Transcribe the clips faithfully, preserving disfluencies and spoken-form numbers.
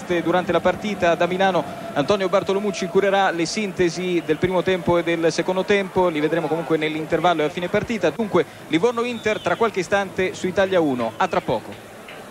successe durante la partita. Da Milano Antonio Bartolomucci curerà le sintesi del primo tempo e del secondo tempo, li vedremo comunque nell'intervallo e a fine partita. Dunque Livorno-Inter tra qualche istante su Italia uno, a tra poco.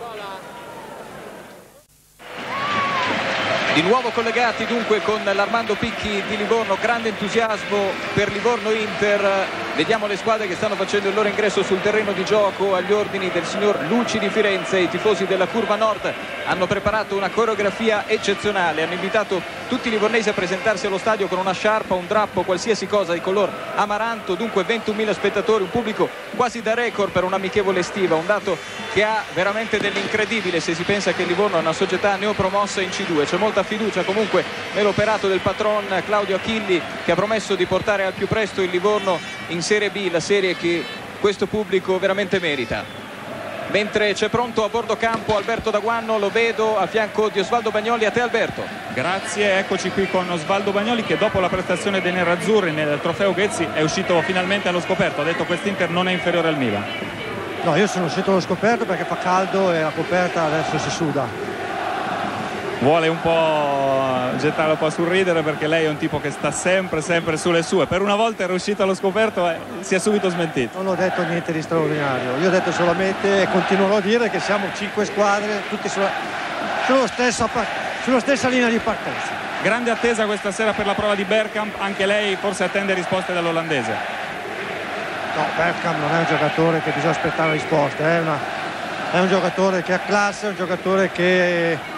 Di nuovo collegati dunque con l'Armando Picchi di Livorno, grande entusiasmo per Livorno-Inter. Vediamo le squadre che stanno facendo il loro ingresso sul terreno di gioco agli ordini del signor Luci di Firenze. I tifosi della Curva Nord hanno preparato una coreografia eccezionale, hanno invitato tutti i livornesi a presentarsi allo stadio con una sciarpa, un drappo, qualsiasi cosa di color amaranto. Dunque ventunomila spettatori, un pubblico quasi da record per un'amichevole estiva, un dato che ha veramente dell'incredibile se si pensa che Livorno è una società neopromossa in C due. C'è molta fiducia comunque nell'operato del patron Claudio Achilli, che ha promesso di portare al più presto il Livorno in Serie B, la serie che questo pubblico veramente merita. Mentre c'è pronto a bordo campo Alberto Daguanno, lo vedo a fianco di Osvaldo Bagnoli. A te Alberto. Grazie, eccoci qui con Osvaldo Bagnoli, che dopo la prestazione dei nerazzurri nel trofeo Ghezzi è uscito finalmente allo scoperto. Ha detto quest'Inter non è inferiore al Milan. No, io sono uscito allo scoperto perché fa caldo e la coperta adesso si suda. Vuole un po' gettare un po' sul ridere perché lei è un tipo che sta sempre sempre sulle sue. Per una volta era uscito allo scoperto e si è subito smentito. Non ho detto niente di straordinario, io ho detto solamente, e continuerò a dire, che siamo cinque squadre tutti sulla, sulla, stessa, sulla stessa linea di partenza. Grande attesa questa sera per la prova di Bergkamp, anche lei forse attende risposte dall'olandese. No, Bergkamp non è un giocatore che bisogna aspettare risposte, è, una, è un giocatore che ha classe, è un giocatore che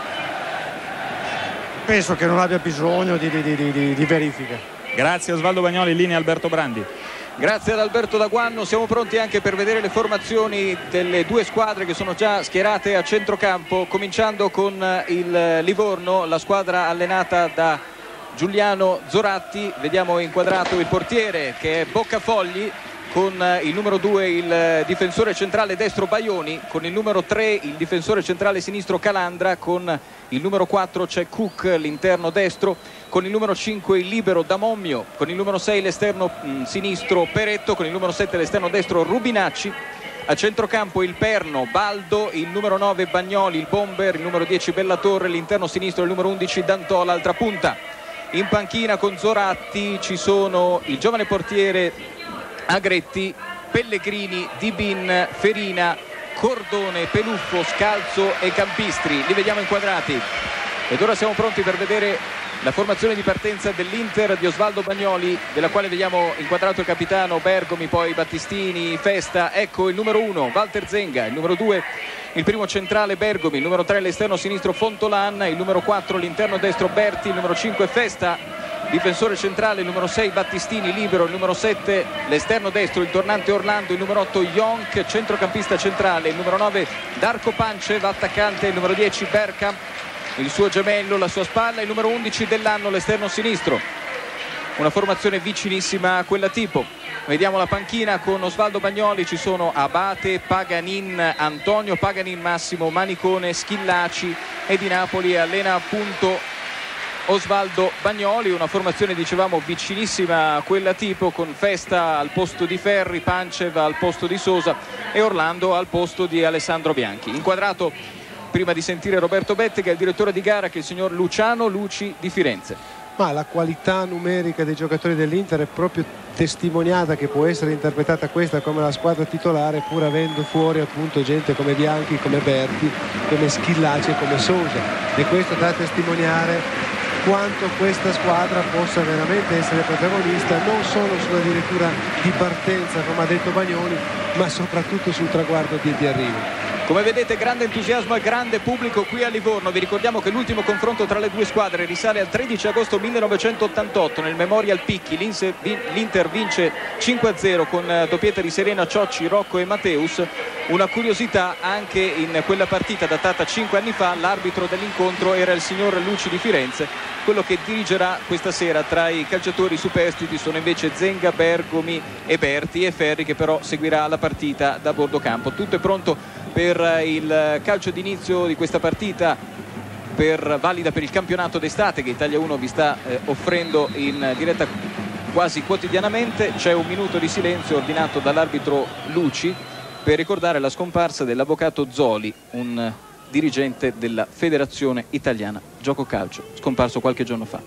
penso che non abbia bisogno di, di, di, di, di verifiche. Grazie Osvaldo Bagnoli, linea Alberto Brandi. Grazie ad Alberto Daguanno. Siamo pronti anche per vedere le formazioni delle due squadre che sono già schierate a centrocampo, cominciando con il Livorno, la squadra allenata da Giuliano Zoratti. Vediamo inquadrato il portiere, che è Boccafogli, con il numero due il difensore centrale destro Baioni, con il numero tre il difensore centrale sinistro Calandra, con il numero quattro c'è Cook, l'interno destro, con il numero cinque il libero Damommio, con il numero sei l'esterno sinistro Peretto, con il numero sette l'esterno destro Rubinacci. A centrocampo il perno Baldo, il numero nove Bagnoli, il bomber, il numero dieci Bellatorre, l'interno sinistro il numero undici Dantò, l'altra punta. In panchina con Zoratti ci sono il giovane portiere Agretti, Pellegrini, Dibin, Ferina, Cordone, Peluffo, Scalzo e Campistri. Li vediamo inquadrati. Ed ora siamo pronti per vedere la formazione di partenza dell'Inter di Osvaldo Bagnoli, della quale vediamo inquadrato il capitano Bergomi, poi Battistini, Festa. Ecco il numero uno Walter Zenga, il numero due il primo centrale Bergomi, il numero tre l'esterno sinistro Fontolan, il numero quattro l'interno destro Berti, il numero cinque Festa, difensore centrale il numero sei Battistini, libero il numero sette l'esterno destro il tornante Orlando, il numero otto Jonk, centrocampista centrale, il numero nove Darko Pancev, attaccante il numero dieci Bergkamp, il suo gemello, la sua spalla, il numero undici dell'anno, l'esterno sinistro. Una formazione vicinissima a quella tipo. Vediamo la panchina con Osvaldo Bagnoli, ci sono Abate, Paganin, Antonio Paganin, Massimo Manicone, Schillaci, e di Napoli allena appunto Osvaldo Bagnoli. Una formazione, dicevamo, vicinissima a quella tipo, con Festa al posto di Ferri, Pancev al posto di Sosa e Orlando al posto di Alessandro Bianchi. Inquadrato, prima di sentire Roberto Bettega, il direttore di gara, che è il signor Luciano Luci di Firenze. Ma la qualità numerica dei giocatori dell'Inter è proprio testimoniata, che può essere interpretata questa come la squadra titolare, pur avendo fuori appunto gente come Bianchi, come Berti, come Schillaci e come Sosa, e questo da testimoniare quanto questa squadra possa veramente essere protagonista non solo sulla dirittura di partenza, come ha detto Bagnoli, ma soprattutto sul traguardo di, di arrivo. Come vedete, grande entusiasmo e grande pubblico qui a Livorno. Vi ricordiamo che l'ultimo confronto tra le due squadre risale al tredici agosto millenovecentottantotto nel Memorial Picchi. L'Inter vince cinque a zero con doppietta di Serena, Ciocci, Rocco e Mateus. Una curiosità: anche in quella partita datata cinque anni fa l'arbitro dell'incontro era il signor Luci di Firenze. Quello che dirigerà questa sera tra i calciatori superstiti sono invece Zenga, Bergomi e Berti, e Ferri, che però seguirà la partita da bordo campo. Tutto è pronto per il calcio d'inizio di questa partita, per, valida per il campionato d'estate che Italia uno vi sta eh, offrendo in diretta quasi quotidianamente. C'è un minuto di silenzio ordinato dall'arbitro Luci per ricordare la scomparsa dell'avvocato Zoli, un dirigente della Federazione Italiana Gioco Calcio, scomparso qualche giorno fa.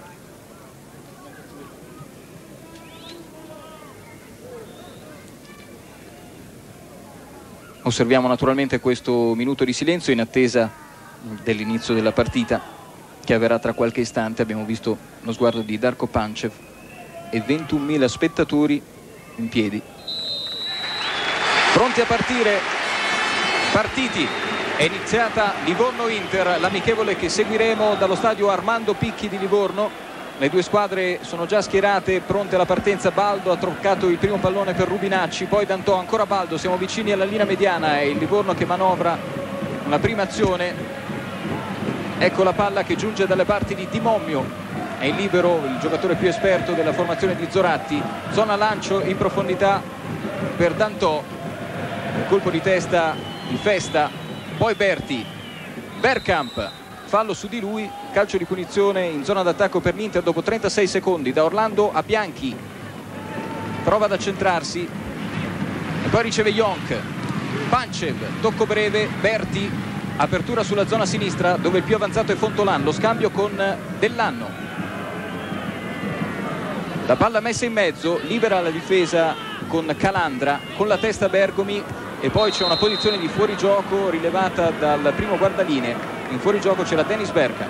Osserviamo naturalmente questo minuto di silenzio in attesa dell'inizio della partita, che avverrà tra qualche istante. Abbiamo visto lo sguardo di Darko Pančev e ventunomila spettatori in piedi, pronti a partire. Partiti, è iniziata Livorno-Inter, l'amichevole che seguiremo dallo stadio Armando Picchi di Livorno. Le due squadre sono già schierate, pronte alla partenza. Baldo ha toccato il primo pallone per Rubinacci, poi Dantò, ancora Baldo, siamo vicini alla linea mediana, è il Livorno che manovra una prima azione. Ecco la palla che giunge dalle parti di Di Mommio, è il libero, il giocatore più esperto della formazione di Zoratti. Zona lancio in profondità per Dantò, un colpo di testa di Festa, poi Berti, Bergkamp, fallo su di lui, calcio di punizione in zona d'attacco per l'Inter dopo trentasei secondi. Da Orlando a Bianchi, prova ad accentrarsi e poi riceve Jonk. Pančev, tocco breve, Berti, apertura sulla zona sinistra dove il più avanzato è Fontolan, lo scambio con Dell'Anno. La palla messa in mezzo, libera la difesa con Calandra, con la testa Bergomi, e poi c'è una posizione di fuorigioco rilevata dal primo guardalinee. In fuorigioco c'era Dennis Bergkamp.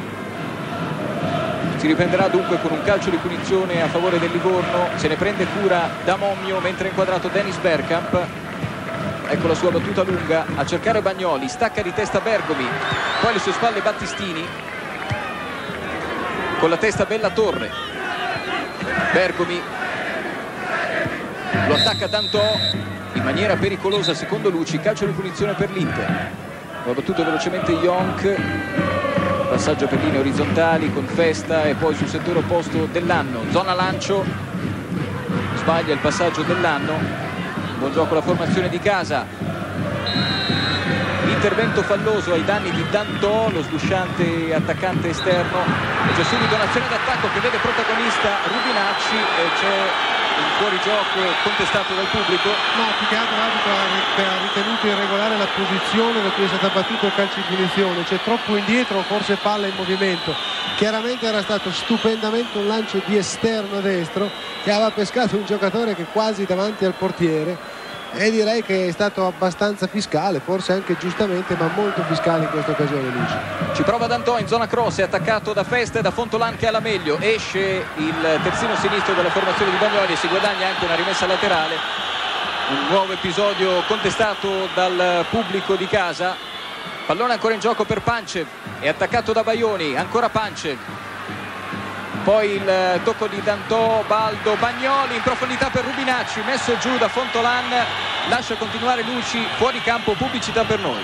Si riprenderà dunque con un calcio di punizione a favore del Livorno, se ne prende cura Da Mommio mentre è inquadrato Dennis Bergkamp. Ecco la sua battuta lunga a cercare Bagnoli, stacca di testa Bergomi, poi alle sue spalle Battistini, con la testa Bella Torre. Bergomi lo attacca Dantò in maniera pericolosa secondo Luci, calcio di punizione per l'Inter. Lo ha battuto velocemente Jonk, passaggio per linee orizzontali con Festa e poi sul settore opposto Dell'Anno, zona lancio, sbaglia il passaggio Dell'Anno. Buon gioco la formazione di casa, intervento falloso ai danni di Dantò, lo sgusciante attaccante esterno, e c'è subito un'azione d'attacco che vede protagonista Rubinacci e c'è un fuorigioco contestato dal pubblico. No, più che altro l'arbitro ha ritenuto irregolare la posizione da cui è stato battuto il calcio di punizione, c'è troppo indietro, forse palla in movimento. Chiaramente era stato stupendamente un lancio di esterno destro che aveva pescato un giocatore che è quasi davanti al portiere, e direi che è stato abbastanza fiscale, forse anche giustamente, ma molto fiscale in questa occasione Luci. Ci prova Dantò in zona cross, è attaccato da Festa e da Fontolan che ha la meglio, esce il terzino sinistro della formazione di Bagnoli e si guadagna anche una rimessa laterale. Un nuovo episodio contestato dal pubblico di casa. Pallone ancora in gioco per Pančev, è attaccato da Baioni, ancora Pančev, poi il tocco di Dantò, Baldo, Bagnoli in profondità per Rubinacci, messo giù da Fontolan, lascia continuare Luci, fuori campo, pubblicità per noi.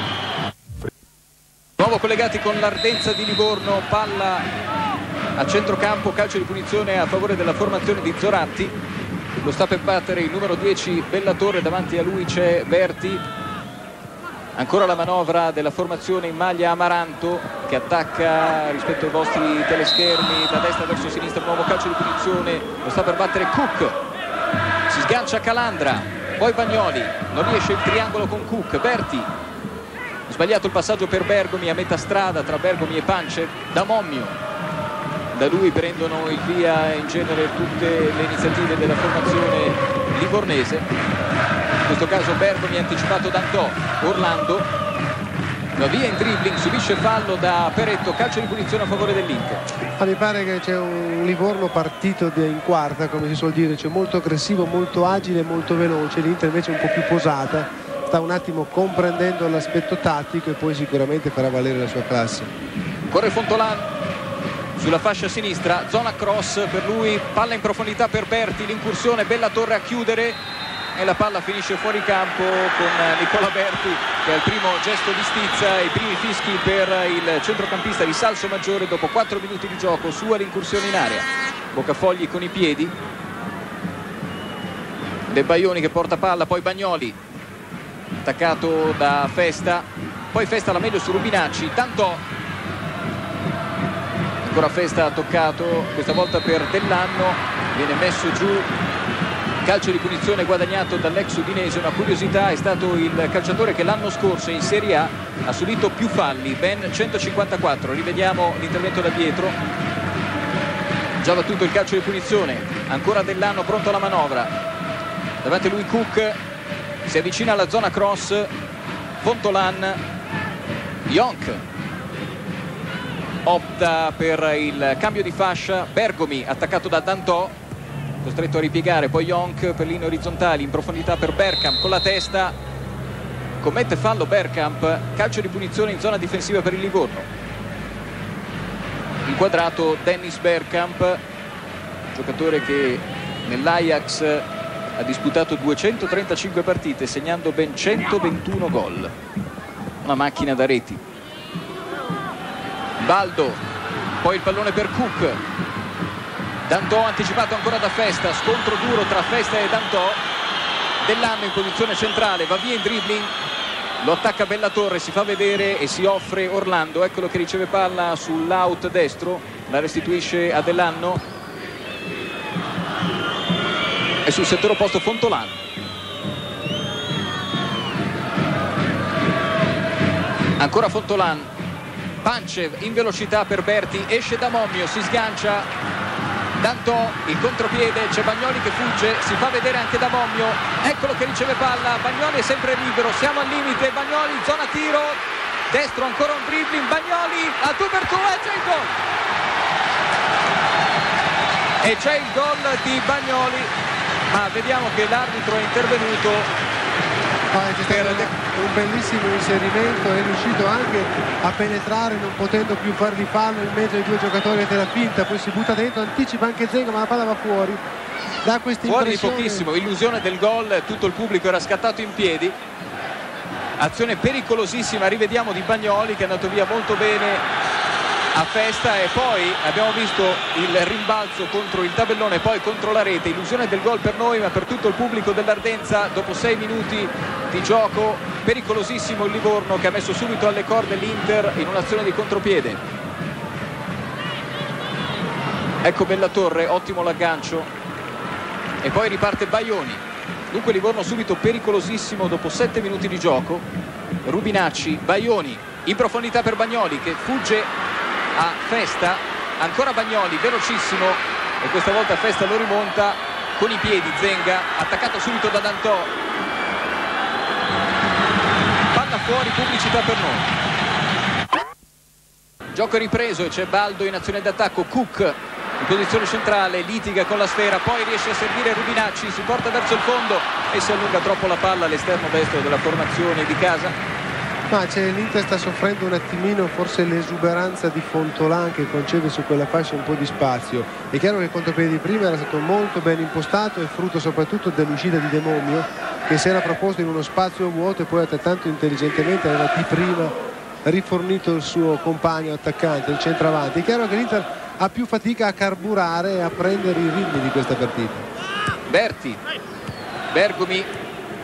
Nuovo collegati con l'Ardenza di Livorno, palla a centrocampo, calcio di punizione a favore della formazione di Zoratti. Lo sta per battere il numero dieci Bella Torre, davanti a lui c'è Berti. Ancora la manovra della formazione in maglia Amaranto che attacca rispetto ai vostri teleschermi da destra verso sinistra. Nuovo calcio di punizione, lo sta per battere Cook, si sgancia Calandra, poi Bagnoli, non riesce il triangolo con Cook. Berti, sbagliato il passaggio per Bergomi a metà strada tra Bergomi e Pančev. Da Mommio, da lui prendono il via in genere tutte le iniziative della formazione livornese. In questo caso Bergomi ha anticipato Dantò, Orlando va via in dribbling, subisce fallo da Peretto, calcio di punizione a favore dell'Inter. Ah, mi pare che c'è un Livorno partito in quarta, come si suol dire, cioè molto aggressivo, molto agile, molto veloce. L'Inter invece è un po' più posata, sta un attimo comprendendo l'aspetto tattico e poi sicuramente farà valere la sua classe. Corre Fontolan sulla fascia sinistra, zona cross per lui, palla in profondità per Berti, l'incursione, Bella Torre a chiudere e la palla finisce fuori campo con Nicola Berti che ha il primo gesto di stizza e i primi fischi per il centrocampista di Salsomaggiore dopo quattro minuti di gioco. Sua l'incursione in area, Boccafogli con i piedi, De Baioni che porta palla, poi Bagnoli attaccato da Festa, poi Festa la meglio su Rubinacci, Dantò, ancora Festa ha toccato, questa volta per Dell'Anno, viene messo giù Calcio di punizione guadagnato dall'ex udinese. Una curiosità, è stato il calciatore che l'anno scorso in Serie A ha subito più falli, ben centocinquantaquattro. Rivediamo l'intervento da dietro. Già battuto il calcio di punizione, ancora Dell'Anno pronto alla manovra, davanti a lui Cook, si avvicina alla zona cross, Fontolan, Jonk opta per il cambio di fascia, Bergomi attaccato da Dantò, costretto a ripiegare, poi Jonk per linee orizzontali in profondità per Bergkamp con la testa, commette fallo Bergkamp, calcio di punizione in zona difensiva per il Livorno. Inquadrato Dennis Bergkamp, giocatore che nell'Ajax ha disputato duecentotrentacinque partite segnando ben centoventuno gol, una macchina da reti. Baldo, poi il pallone per Cook, Dantò anticipato ancora da Festa, scontro duro tra Festa e Dantò, Dell'Anno in posizione centrale, va via in dribbling, lo attacca Bellatorre, si fa vedere e si offre Orlando, eccolo che riceve palla sull'out destro, la restituisce a Dell'Anno e sul settore opposto Fontolan. Ancora Fontolan, Pancev in velocità per Berti, esce da Mommio, si sgancia Dantò, il contropiede, c'è Bagnoli che fugge, si fa vedere anche da Mommio, eccolo che riceve palla, Bagnoli è sempre libero, siamo al limite, Bagnoli, zona tiro, destro ancora un dribbling, Bagnoli a tu per tu e c'è il gol! E c'è il gol di Bagnoli, ma vediamo che l'arbitro è intervenuto. Ah, c'è stato un bellissimo inserimento, è riuscito anche a penetrare non potendo più fargli fallo in mezzo ai due giocatori della finta, poi si butta dentro, anticipa anche Zenga ma la palla va fuori, da questa fuori di impressione... pochissimo, illusione del gol, tutto il pubblico era scattato in piedi, azione pericolosissima, rivediamo di Bagnoli che è andato via molto bene a Festa e poi abbiamo visto il rimbalzo contro il tabellone, poi contro la rete, illusione del gol per noi ma per tutto il pubblico dell'Ardenza. Dopo sei minuti di gioco, pericolosissimo il Livorno che ha messo subito alle corde l'Inter in un'azione di contropiede. Ecco Bellatorre, ottimo l'aggancio e poi riparte Baioni. Dunque Livorno subito pericolosissimo dopo sette minuti di gioco. Rubinacci, Baioni in profondità per Bagnoli che fugge a Festa, ancora Bagnoli velocissimo e questa volta Festa lo rimonta con i piedi. Zenga attaccato subito da Dantò, palla fuori, pubblicità per noi. Gioco ripreso e c'è Baldo in azione d'attacco, Cook in posizione centrale, litiga con la sfera, poi riesce a servire Rubinacci, si porta verso il fondo e si allunga troppo la palla all'esterno destro della formazione di casa. Ma l'Inter sta soffrendo un attimino forse l'esuberanza di Fontolan che concede su quella fascia un po' di spazio. È chiaro che il contropiede di prima era stato molto ben impostato e frutto soprattutto dell'uscita di De Mommio che si era proposto in uno spazio vuoto e poi altrettanto intelligentemente aveva di prima rifornito il suo compagno attaccante, il centravanti. È chiaro che l'Inter ha più fatica a carburare e a prendere i ritmi di questa partita. Berti, Bergomi,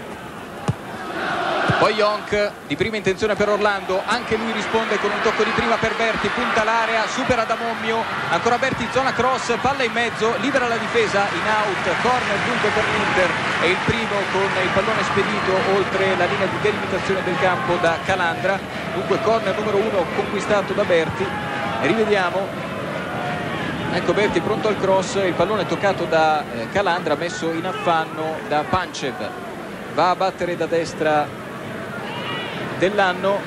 poi Jonk di prima intenzione per Orlando, anche lui risponde con un tocco di prima per Berti, punta l'area, supera da Mommio, ancora Berti, zona cross, palla in mezzo, libera la difesa, in out, corner dunque per l'Inter e il primo con il pallone spedito oltre la linea di delimitazione del campo da Calandra. Dunque corner numero uno conquistato da Berti e rivediamo, ecco Berti pronto al cross, il pallone toccato da eh, Calandra, messo in affanno da Pancev, va a battere da destra Dell'Anno.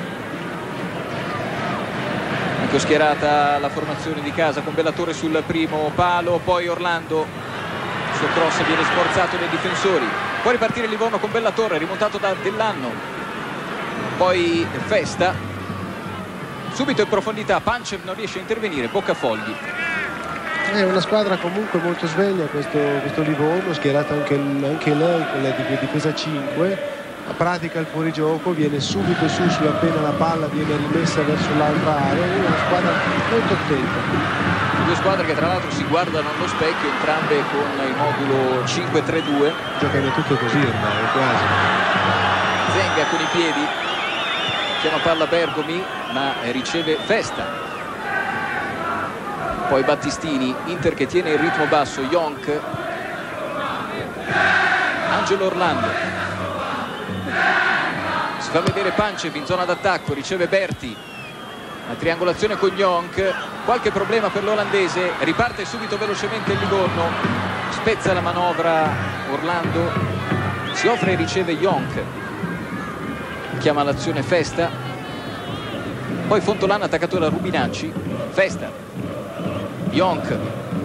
Ecco schierata la formazione di casa con Bellatorre sul primo palo, poi Orlando, il suo cross viene sforzato dai difensori, può ripartire Livorno con Bellatorre, rimontato da Dell'Anno, poi Festa, subito in profondità, Pancev non riesce a intervenire, Boccafogli. È una squadra comunque molto sveglia questo, questo Livorno, schierato anche, anche lei con la difesa cinque, pratica il fuorigioco, viene subito su, su appena la palla viene rimessa verso l'altra area, è una squadra molto attenta. Due squadre che tra l'altro si guardano allo specchio, entrambe con il modulo cinque tre due. Giocano tutto così ormai, quasi. Zenga con i piedi, chiama palla Bergomi, ma riceve Festa. Poi Battistini, Inter che tiene il ritmo basso, Jonk. Angelo Orlando, si fa vedere Pancev in zona d'attacco, riceve Berti, la triangolazione con Jonk, qualche problema per l'olandese, riparte subito velocemente il Livorno, spezza la manovra Orlando, si offre e riceve Jonk, chiama l'azione Festa, poi Fontolana attaccato da Rubinacci, Festa, Jonk,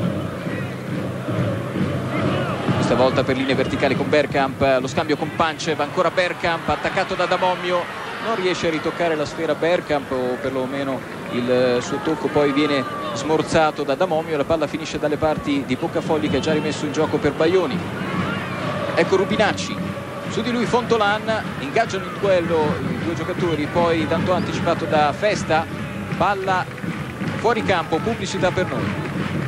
questa volta per linee verticali con Bergkamp, lo scambio con Pancev, ancora Bergkamp attaccato da Damomio, non riesce a ritoccare la sfera Bergkamp, o perlomeno il suo tocco poi viene smorzato da Damomio, la palla finisce dalle parti di Boccafogli che ha già rimesso in gioco per Baioni. Ecco Rubinacci, su di lui Fontolan, ingaggiano in duello i due giocatori, poi tanto anticipato da Festa, palla fuori campo, pubblicità per noi.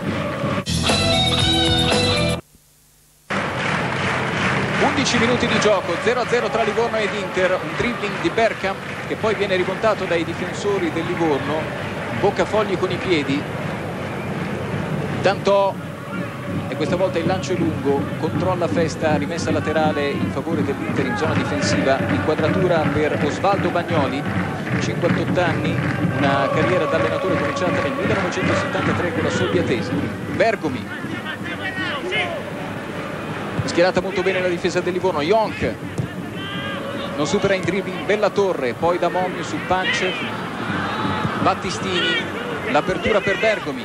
undici minuti di gioco, zero a zero tra Livorno ed Inter, un dribbling di Bergkamp che poi viene rimontato dai difensori del Livorno, Boccafogli con i piedi, Dantò, e questa volta il lancio è lungo, controlla Festa, rimessa laterale in favore dell'Inter in zona difensiva, inquadratura per Osvaldo Bagnoli, cinquantotto anni, una carriera da allenatore cominciata nel millenovecentosettantatré con la Solbiatese. Bergomi, schierata molto bene la difesa del Livorno, Jonk non supera in dribbling Bella Torre, poi Damomio su Pancev, Battistini, l'apertura per Bergomi,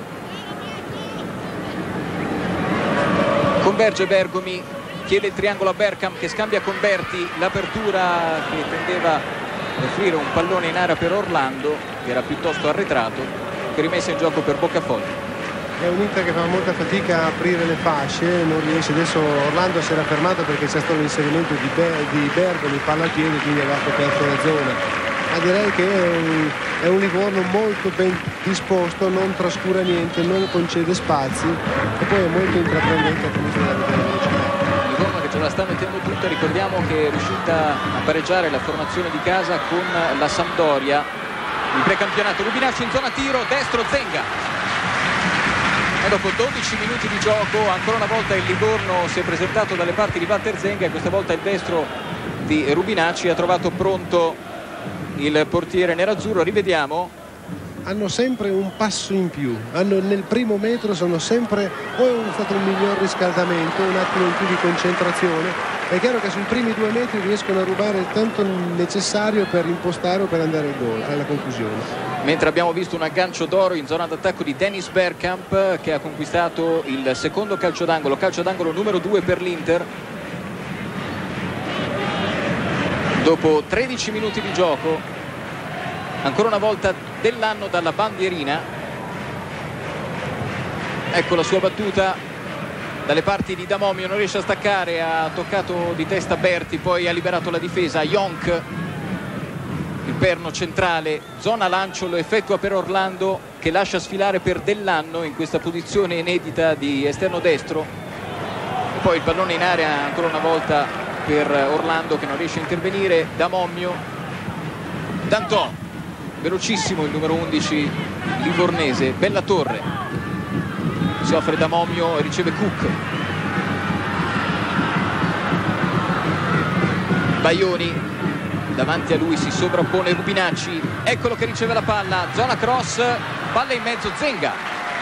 converge Bergomi, chiede il triangolo a Bergkamp che scambia con Berti, l'apertura che tendeva ad offrire un pallone in area per Orlando che era piuttosto arretrato, che rimessa in gioco per Boccafogli. È un Inter che fa molta fatica a aprire le fasce, non riesce. Adesso Orlando si era fermato perché c'è stato l'inserimento di, Be di Bergomi, palla al piede, quindi aveva coperto la zona. Ma direi che è un, è un Livorno molto ben disposto, non trascura niente, non concede spazi e poi è molto intraprendente appunto dalla velocità. Livorno che ce la sta mettendo tutta, ricordiamo che è riuscita a pareggiare la formazione di casa con la Sampdoria in precampionato. Rubinacci in zona tiro, destro Zenga. E dopo dodici minuti di gioco ancora una volta il Livorno si è presentato dalle parti di Walter Zenga e questa volta il destro di Rubinacci ha trovato pronto il portiere nerazzurro. Rivediamo. Hanno sempre un passo in più, hanno, nel primo metro sono sempre o è stato un miglior riscaldamento, un attimo in più di concentrazione. È chiaro che sui primi due metri riescono a rubare il tanto necessario per impostare o per andare al gol, alla conclusione. Mentre abbiamo visto un aggancio d'oro in zona d'attacco di Dennis Bergkamp che ha conquistato il secondo calcio d'angolo, calcio d'angolo numero due per l'Inter. Dopo tredici minuti di gioco, ancora una volta Dell'Anno dalla bandierina. Ecco la sua battuta dalle parti di Damomio, non riesce a staccare, ha toccato di testa Berti, poi ha liberato la difesa. Jonk, il perno centrale, zona lancio, lo effettua per Orlando che lascia sfilare per Dell'Anno in questa posizione inedita di esterno destro, e poi il pallone in area ancora una volta per Orlando che non riesce a intervenire. Damomio, Dantò, velocissimo il numero undici livornese. Bella Torre, si offre Damomio e riceve Cook. Baioni, davanti a lui si sovrappone Rubinacci, eccolo che riceve la palla, zona cross, palla in mezzo Zenga,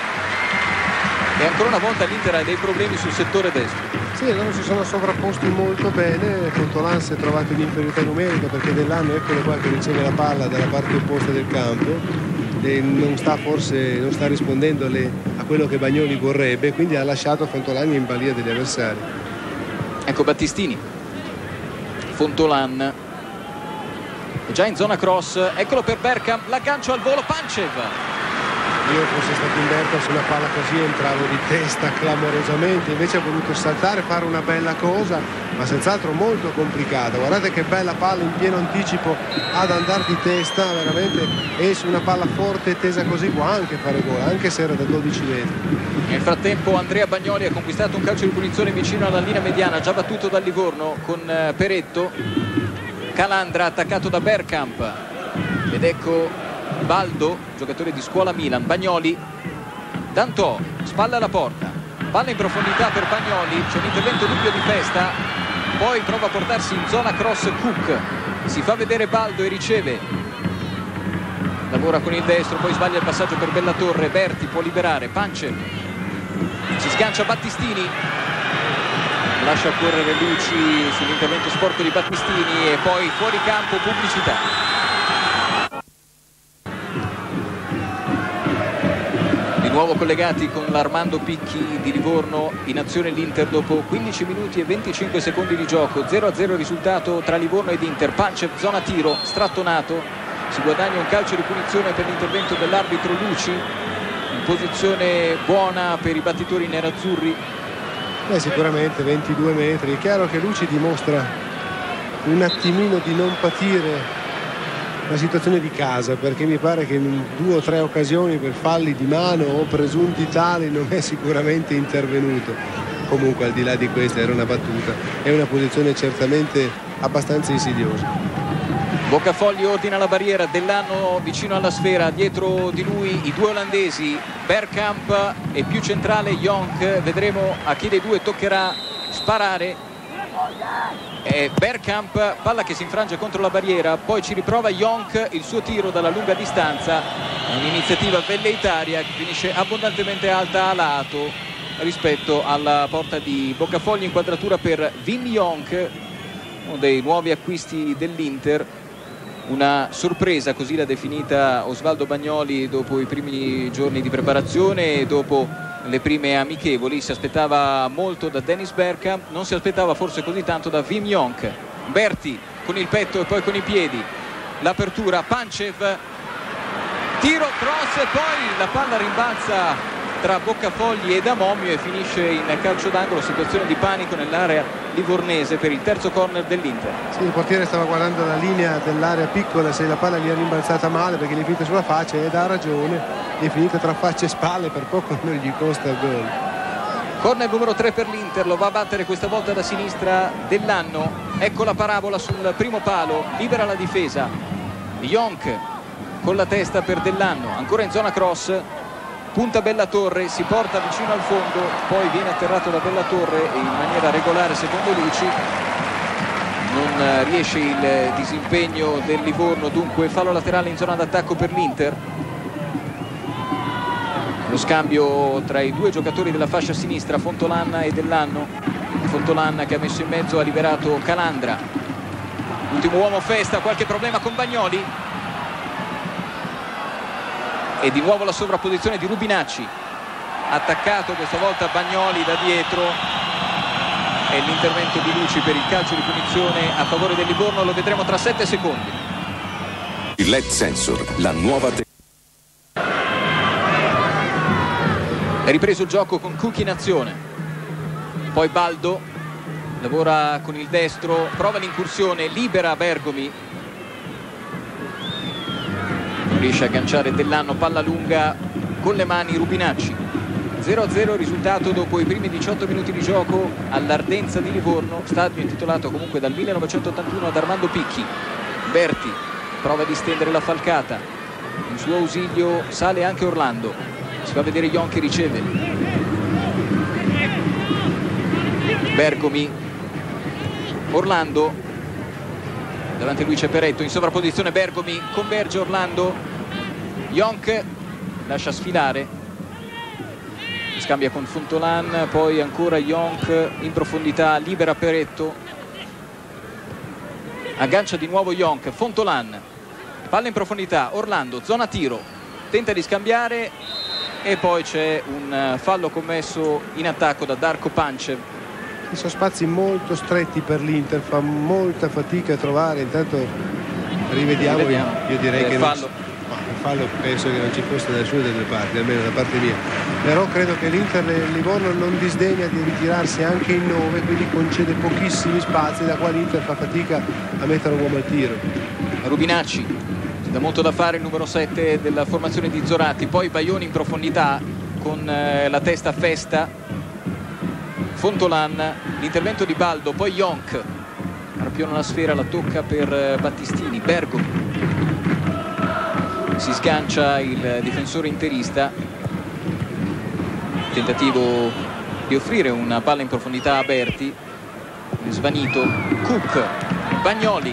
e ancora una volta l'Inter ha dei problemi sul settore destro. Sì, loro si sono sovrapposti molto bene, Fontolan si è trovato in inferiorità numerica perché Dell'Anno, eccolo qua che riceve la palla dalla parte opposta del campo e non sta forse non sta rispondendo alle, a quello che Bagnoli vorrebbe, quindi ha lasciato Fontolan in balia degli avversari. Ecco Battistini, Fontolan già in zona cross, eccolo per Bergkamp, l'aggancio al volo Pancev. Io fossi stato in Bergkamp su una palla così entravo di testa clamorosamente, invece ha voluto saltare, fare una bella cosa, ma senz'altro molto complicata. Guardate che bella palla in pieno anticipo ad andare di testa, veramente, e su una palla forte e tesa così può anche fare gol, anche se era da dodici metri. Nel frattempo Andrea Bagnoli ha conquistato un calcio di punizione vicino alla linea mediana, già battuto dal Livorno con Peretto. Calandra attaccato da Bergkamp ed ecco Baldo, giocatore di scuola Milan. Bagnoli, Dantò, spalla alla porta, palla in profondità per Bagnoli, c'è un intervento dubbio di Festa, poi prova a portarsi in zona cross Cook, si fa vedere Baldo e riceve, lavora con il destro, poi sbaglia il passaggio per Bellatorre, Berti può liberare, Pancev, si sgancia Battistini, lascia correre Luci sull'intervento sporco di Battistini e poi fuori campo pubblicità. Di nuovo collegati con l'Armando Picchi di Livorno, in azione l'Inter dopo quindici minuti e venticinque secondi di gioco, zero a zero risultato tra Livorno ed Inter. Pancev, zona tiro, strattonato, si guadagna un calcio di punizione per l'intervento dell'arbitro Luci, in posizione buona per i battitori nerazzurri. Beh, sicuramente ventidue metri, è chiaro che Luci dimostra un attimino di non patire la situazione di casa, perché mi pare che in due o tre occasioni per falli di mano o presunti tali non è sicuramente intervenuto. Comunque al di là di questa era una battuta, è una posizione certamente abbastanza insidiosa. Boccafogli ordina la barriera, Dell'Anno vicino alla sfera, dietro di lui i due olandesi, Bergkamp e più centrale Jonk, vedremo a chi dei due toccherà sparare. E Bergkamp, palla che si infrange contro la barriera, poi ci riprova Jonk, il suo tiro dalla lunga distanza, un'iniziativa velleitaria che finisce abbondantemente alta a lato rispetto alla porta di Boccafogli. Inquadratura per Wim Jonk, uno dei nuovi acquisti dell'Inter, una sorpresa, così l'ha definita Osvaldo Bagnoli dopo i primi giorni di preparazione e dopo le prime amichevoli. Si aspettava molto da Dennis Bergkamp, non si aspettava forse così tanto da Wim Jonk. Berti con il petto e poi con i piedi, l'apertura, Pancev, tiro, cross e poi la palla rimbalza tra Boccafogli e Damomio e finisce in calcio d'angolo, situazione di panico nell'area livornese per il terzo corner dell'Inter. Sì, il portiere stava guardando la linea dell'area piccola, se la palla gli è rimbalzata male perché gli è finita sulla faccia, ed ha ragione, gli è finita tra faccia e spalle, per poco non gli costa il gol. Corner numero tre per l'Inter, lo va a battere questa volta da sinistra Dell'Anno, ecco la parabola sul primo palo, libera la difesa, Jonk con la testa per Dell'Anno, ancora in zona cross, punta Bellatorre, si porta vicino al fondo, poi viene atterrato da Bellatorre in maniera regolare secondo Luci, non riesce il disimpegno del Livorno, dunque fallo laterale in zona d'attacco per l'Inter. Lo scambio tra i due giocatori della fascia sinistra, Fontolan e Dell'Anno. Fontolan che ha messo in mezzo, ha liberato Calandra, ultimo uomo Festa, qualche problema con Bagnoli e di nuovo la sovrapposizione di Rubinacci, attaccato questa volta Bagnoli da dietro e l'intervento di Luci per il calcio di punizione a favore del Livorno, lo vedremo tra sette secondi. Il L E D Sensor, la nuova tecnologia. È ripreso il gioco con Cook in azione, poi Baldo lavora con il destro, prova l'incursione, libera Bergomi, non riesce a agganciare Dell'Anno, palla lunga con le mani Rubinacci. Zero a zero risultato dopo i primi diciotto minuti di gioco all'Ardenza di Livorno, stadio intitolato comunque dal millenovecentottantuno ad Armando Picchi. Berti prova a distendere la falcata, in suo ausilio sale anche Orlando, si fa vedere Jonk che riceve, Bergomi, Orlando, davanti a lui c'è Peretto, in sovrapposizione Bergomi, converge Orlando, Jonk lascia sfilare, scambia con Fontolan, poi ancora Jonk in profondità, libera Peretto, aggancia di nuovo Jonk, Fontolan, palla in profondità, Orlando, zona tiro, tenta di scambiare e poi c'è un fallo commesso in attacco da Darko Pancev. Sono spazi molto stretti per l'Inter, fa molta fatica a trovare, intanto rivediamo, rivediamo. Io, io direi eh, che fallo. Non ci, no, il fallo penso che non ci fosse da nessuna delle parti, almeno da parte mia, però credo che l'Inter Livorno non disdegna di ritirarsi anche in nove, quindi concede pochissimi spazi da quali l'Inter fa fatica a mettere un uomo al tiro. Rubinacci, da molto da fare il numero sette della formazione di Zoratti, poi Baioni in profondità con eh, la testa Festa, Fontolan, l'intervento di Baldo, poi Jonk rappiona la sfera, la tocca per eh, Battistini, Bergomi, si sgancia il difensore interista, tentativo di offrire una palla in profondità a Berti. Svanito, Cook, Bagnoli,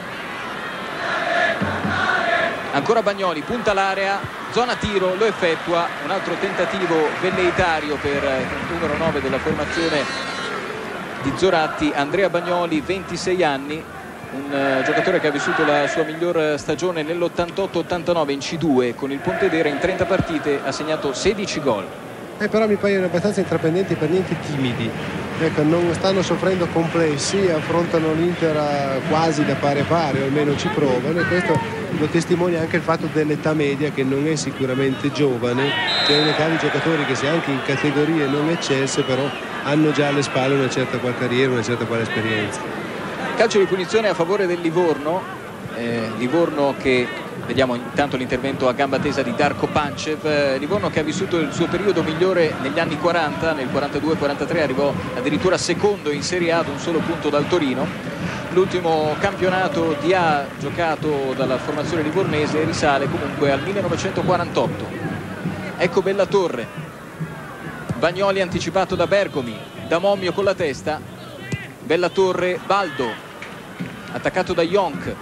ancora Bagnoli, punta l'area, zona tiro, lo effettua. Un altro tentativo velleitario per il numero nove della formazione di Zoratti, Andrea Bagnoli, ventisei anni, un uh, giocatore che ha vissuto la sua miglior stagione nell'ottantotto ottantanove in C due con il Pontedera. In trenta partite ha segnato sedici gol. Eh, però mi paiono abbastanza intraprendenti, per niente timidi. Ecco, non stanno soffrendo complessi, affrontano l'Inter quasi da pari a pari, o almeno ci provano, e questo lo testimonia anche il fatto dell'età media, che non è sicuramente giovane. C'è un caso di giocatori che, se anche in categorie non eccelse, però hanno già alle spalle una certa qual carriera, una certa qual esperienza. Calcio di punizione a favore del Livorno, eh, Livorno che, vediamo intanto l'intervento a gamba tesa di Darko Pancev, eh, Livorno che ha vissuto il suo periodo migliore negli anni quaranta, nel quarantadue quarantatré arrivò addirittura secondo in Serie A ad un solo punto dal Torino. L'ultimo campionato di A giocato dalla formazione livornese risale comunque al millenovecentoquarantotto. Ecco Bellatorre, Bagnoli anticipato da Bergomi, da Mommio con la testa, Bellatorre, Baldo attaccato da Jonk,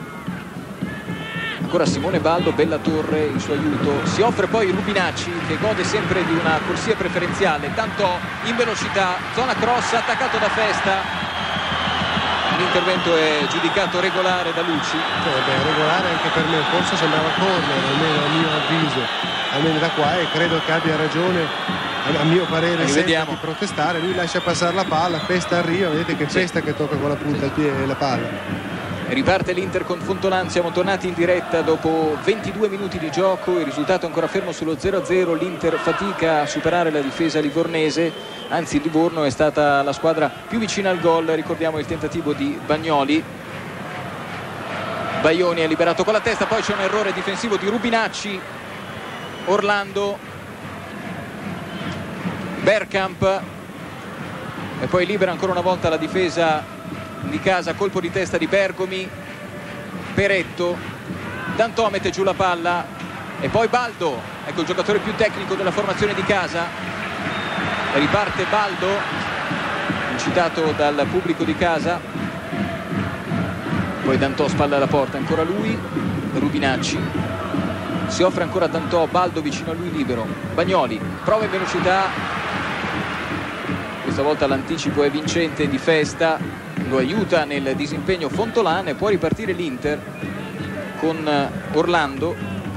ancora Simone Baldo, Bellatorre in suo aiuto, si offre poi Rubinacci che gode sempre di una corsia preferenziale, tanto in velocità, zona cross, attaccato da Festa. L'intervento è giudicato regolare da Lucci. Eh beh, regolare anche per me, forse sembrava corner, almeno a mio avviso, almeno da qua, e credo che abbia ragione, a mio parere, sempre di protestare. Lui lascia passare la palla, Festa arriva, vedete che Festa che tocca con la punta al piede la palla. Riparte l'Inter con Fontolán, siamo tornati in diretta dopo ventidue minuti di gioco, il risultato è ancora fermo sullo zero a zero, l'Inter fatica a superare la difesa livornese, anzi il Livorno è stata la squadra più vicina al gol. Ricordiamo il tentativo di Bagnoli, Baioni è liberato con la testa, poi c'è un errore difensivo di Rubinacci, Orlando, Bergkamp, e poi libera ancora una volta la difesa di casa, colpo di testa di Bergomi, Peretto, D'Antò mette giù la palla e poi Baldo, ecco il giocatore più tecnico della formazione di casa. Riparte Baldo, incitato dal pubblico di casa, poi D'Antò spalla alla porta, ancora lui, Rubinacci, si offre ancora D'Antò, Baldo vicino a lui libero, Bagnoli prova in velocità, questa volta l'anticipo è vincente di Festa, lo aiuta nel disimpegno Fontolán e può ripartire l'Inter con Orlando.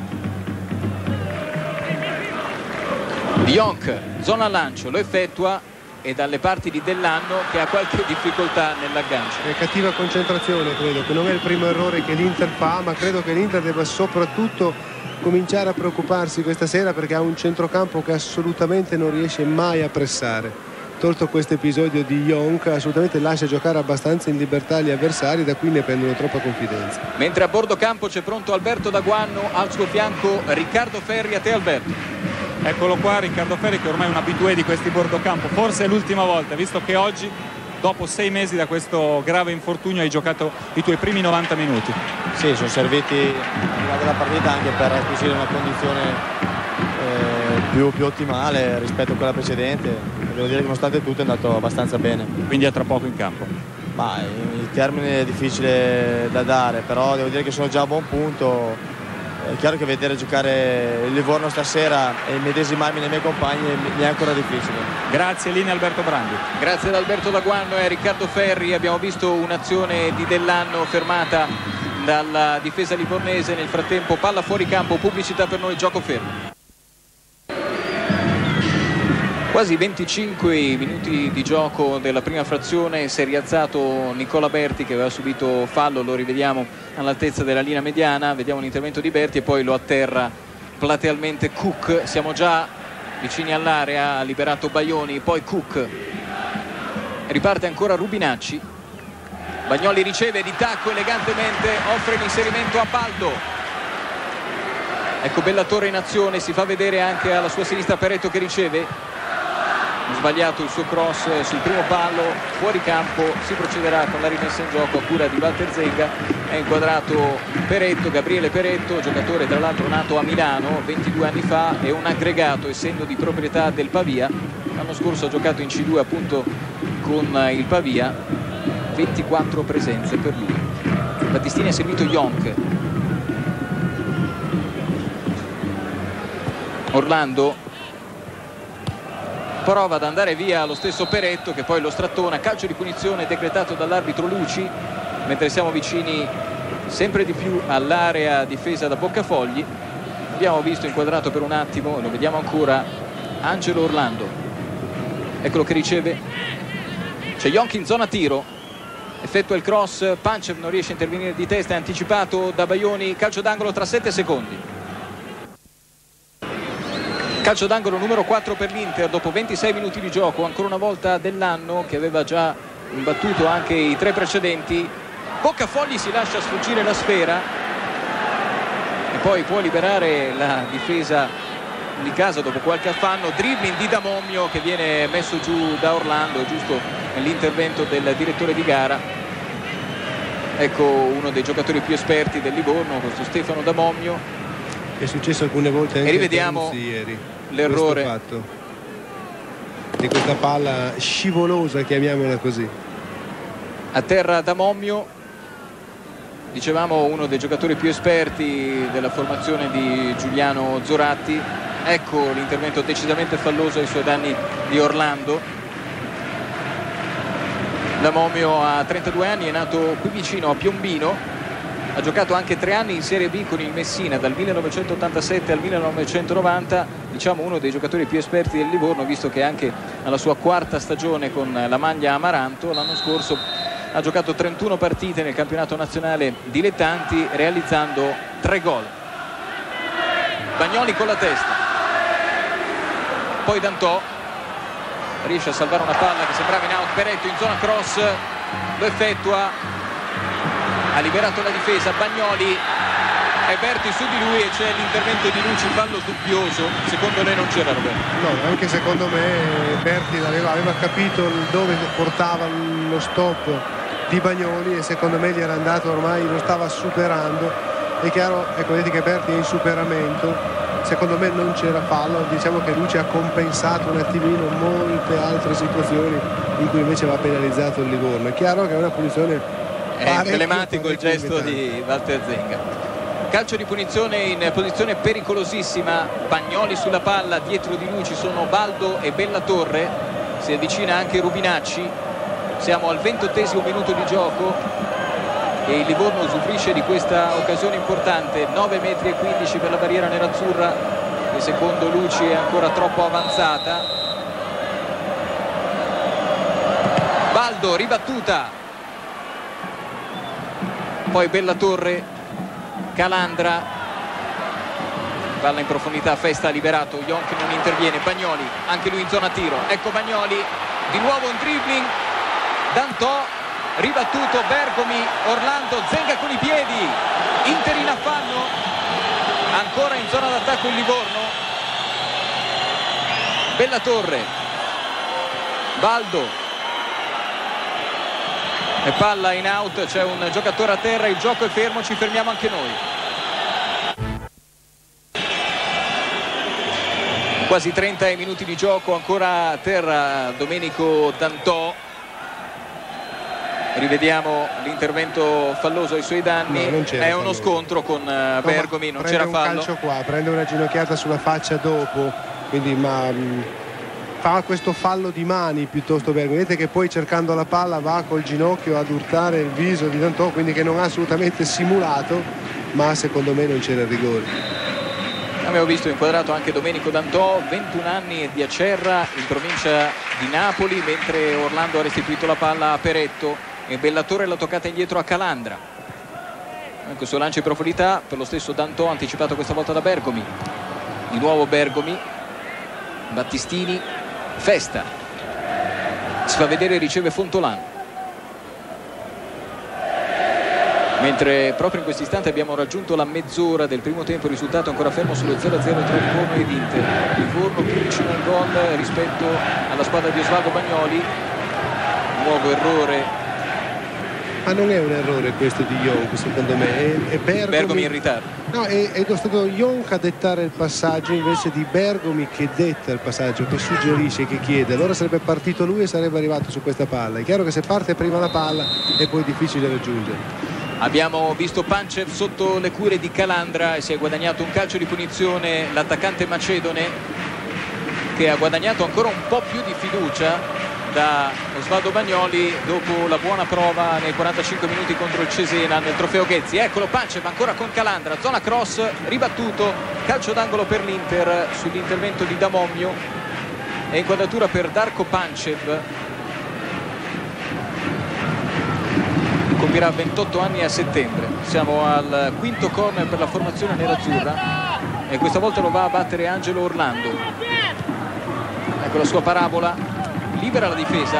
Jonk, zona lancio, lo effettua e dalle parti di Dellanno che ha qualche difficoltà nell'aggancio. È cattiva concentrazione, credo che non è il primo errore che l'Inter fa, ma credo che l'Inter debba soprattutto cominciare a preoccuparsi questa sera, perché ha un centrocampo che assolutamente non riesce mai a pressare. Tolto questo episodio di Jonk, assolutamente lascia giocare abbastanza in libertà gli avversari, da cui ne prendono troppa confidenza. Mentre a bordo campo c'è pronto Alberto Daguanno, al suo fianco Riccardo Ferri. A te Alberto. Eccolo qua Riccardo Ferri, che ormai è un abitué di questi bordocampo, forse è l'ultima volta, visto che oggi dopo sei mesi da questo grave infortunio hai giocato i tuoi primi novanta minuti. Sì, sono serviti prima della partita anche per acquisire una condizione eh, più, più ottimale rispetto a quella precedente. Devo dire che nonostante tutto è andato abbastanza bene. Quindi è tra poco in campo? Ma il termine è difficile da dare, però devo dire che sono già a buon punto. È chiaro che vedere giocare il Livorno stasera e medesimarmi nei miei compagni mi è ancora difficile. Grazie, linea Alberto Brandi. Grazie ad Alberto Daguanno e a Riccardo Ferri. Abbiamo visto un'azione di Dellanno fermata dalla difesa livornese. Nel frattempo palla fuori campo, pubblicità per noi, gioco fermo. Quasi venticinque minuti di gioco della prima frazione, si è rialzato Nicola Berti che aveva subito fallo, lo rivediamo all'altezza della linea mediana, vediamo l'intervento di Berti e poi lo atterra platealmente Cook. Siamo già vicini all'area, ha liberato Baioni, poi Cook, riparte ancora Rubinacci, Bagnoli riceve di tacco elegantemente, offre l'inserimento a Baldo, ecco Bellatorre in azione, si fa vedere anche alla sua sinistra Peretto che riceve, sbagliato il suo cross sul primo palo, fuori campo. Si procederà con la rimessa in gioco a cura di Walter Zenga. È inquadrato Peretto, Gabriele Peretto, giocatore tra l'altro nato a Milano ventidue anni fa, è un aggregato essendo di proprietà del Pavia. L'anno scorso ha giocato in C due appunto con il Pavia, ventiquattro presenze per lui. Battistini ha seguito Jonk. Orlando prova ad andare via lo stesso Peretto, che poi lo strattona. Calcio di punizione decretato dall'arbitro Luci, mentre siamo vicini sempre di più all'area difesa da Boccafogli. Abbiamo visto inquadrato per un attimo, lo vediamo ancora, Angelo Orlando. Eccolo che riceve, c'è Jonk in zona tiro, effettua il cross, Pancev non riesce a intervenire di testa, è anticipato da Baioni. Calcio d'angolo tra sette secondi. Calcio d'angolo numero quattro per l'Inter dopo ventisei minuti di gioco, ancora una volta dell'anno, che aveva già imbattuto anche i tre precedenti. Boccafogli si lascia sfuggire la sfera e poi può liberare la difesa di casa dopo qualche affanno. Dribbling di Damomio che viene messo giù da Orlando, giusto nell'intervento del direttore di gara. Ecco uno dei giocatori più esperti del Livorno, questo Stefano Damomio. È successo alcune volte anche e rivediamo ieri l'errore fatto di questa palla scivolosa, chiamiamola così. A terra Damomio, dicevamo uno dei giocatori più esperti della formazione di Giuliano Zoratti. Ecco l'intervento decisamente falloso ai suoi danni di Orlando. Damomio ha trentadue anni, è nato qui vicino a Piombino. Ha giocato anche tre anni in Serie B con il Messina, dal millenovecentottantasette al millenovecentonovanta, diciamo uno dei giocatori più esperti del Livorno, visto che anche alla sua quarta stagione con la maglia Amaranto. L'anno scorso ha giocato trentuno partite nel campionato nazionale dilettanti, realizzando tre gol. Bagnoli con la testa, poi Dantò riesce a salvare una palla che sembrava in out. Peretto in zona cross, lo effettua, ha liberato la difesa. Bagnoli, è Berti su di lui e c'è l'intervento di Luci, fallo dubbioso. Secondo lei non c'era, Roberto? No, anche secondo me Berti aveva, aveva capito dove portava lo stop di Bagnoli e secondo me gli era andato, ormai lo stava superando. È chiaro, ecco, vedete che Berti è in superamento, secondo me non c'era fallo. Diciamo che Luci ha compensato un attimino molte altre situazioni in cui invece va penalizzato il Livorno. È chiaro che è una punizione. È emblematico il gesto di Walter Zenga. Calcio di punizione in posizione pericolosissima. Bagnoli sulla palla, dietro di lui ci sono Baldo e Bellatorre, si avvicina anche Rubinacci. Siamo al ventottesimo minuto di gioco e il Livorno usufruisce di questa occasione importante. Nove metri e quindici per la barriera nerazzurra, che secondo Luci è ancora troppo avanzata. Baldo, ribattuta, poi Bellatorre, Calandra, palla in profondità, Festa ha liberato, Jonk non interviene. Bagnoli, anche lui in zona tiro, ecco Bagnoli, di nuovo un dribbling, Dantò, ribattuto, Bergomi, Orlando, Zenga con i piedi, Inter in affanno, ancora in zona d'attacco il Livorno. Bellatorre, Baldo, e palla in out, c'è un giocatore a terra, il gioco è fermo, ci fermiamo anche noi. Quasi trenta minuti di gioco, ancora a terra Domenico Dantò. Rivediamo l'intervento falloso ai suoi danni. No, è uno fallo. Scontro con uh, Bergomi, non c'era fallo. Prende un calcio qua, prende una ginocchiata sulla faccia dopo, quindi ma mh, fa questo fallo di mani piuttosto Bergomi. Vedete che poi cercando la palla va col ginocchio ad urtare il viso di Dantò, quindi che non ha assolutamente simulato, ma secondo me non c'era il rigore. Abbiamo visto inquadrato anche Domenico Dantò, ventuno anni, di Acerra in provincia di Napoli, mentre Orlando ha restituito la palla a Peretto e Bellatorre l'ha toccata indietro a Calandra. Ecco suo lancio in profondità per lo stesso Dantò, anticipato questa volta da Bergomi. Di nuovo Bergomi, Battistini, Festa, si fa vedere e riceve Fontolano. Mentre proprio in questo istante abbiamo raggiunto la mezz'ora del primo tempo, risultato ancora fermo sullo zero a zero tra Livorno ed Inter. Livorno più vicino al gol rispetto alla squadra di Osvaldo Bagnoli. Nuovo errore. Ma non è un errore questo di Jonk, secondo me, è, è Bergomi, Bergomi in ritardo. No, è, è stato Jonk a dettare il passaggio invece di Bergomi che detta il passaggio, che suggerisce, che chiede. Allora sarebbe partito lui e sarebbe arrivato su questa palla. È chiaro che se parte prima la palla è poi difficile raggiungere. Abbiamo visto Pancev sotto le cure di Calandra e si è guadagnato un calcio di punizione l'attaccante macedone, che ha guadagnato ancora un po' più di fiducia da Osvaldo Bagnoli dopo la buona prova nei quarantacinque minuti contro il Cesena nel trofeo Ghezzi. Eccolo Pancev ancora con Calandra, zona cross, ribattuto, calcio d'angolo per l'Inter sull'intervento di Damomio e inquadratura per Darko Pancev. Compirà ventotto anni a settembre. Siamo al quinto corner per la formazione nerazzurra e questa volta lo va a battere Angelo Orlando. Ecco la sua parabola. Libera la difesa,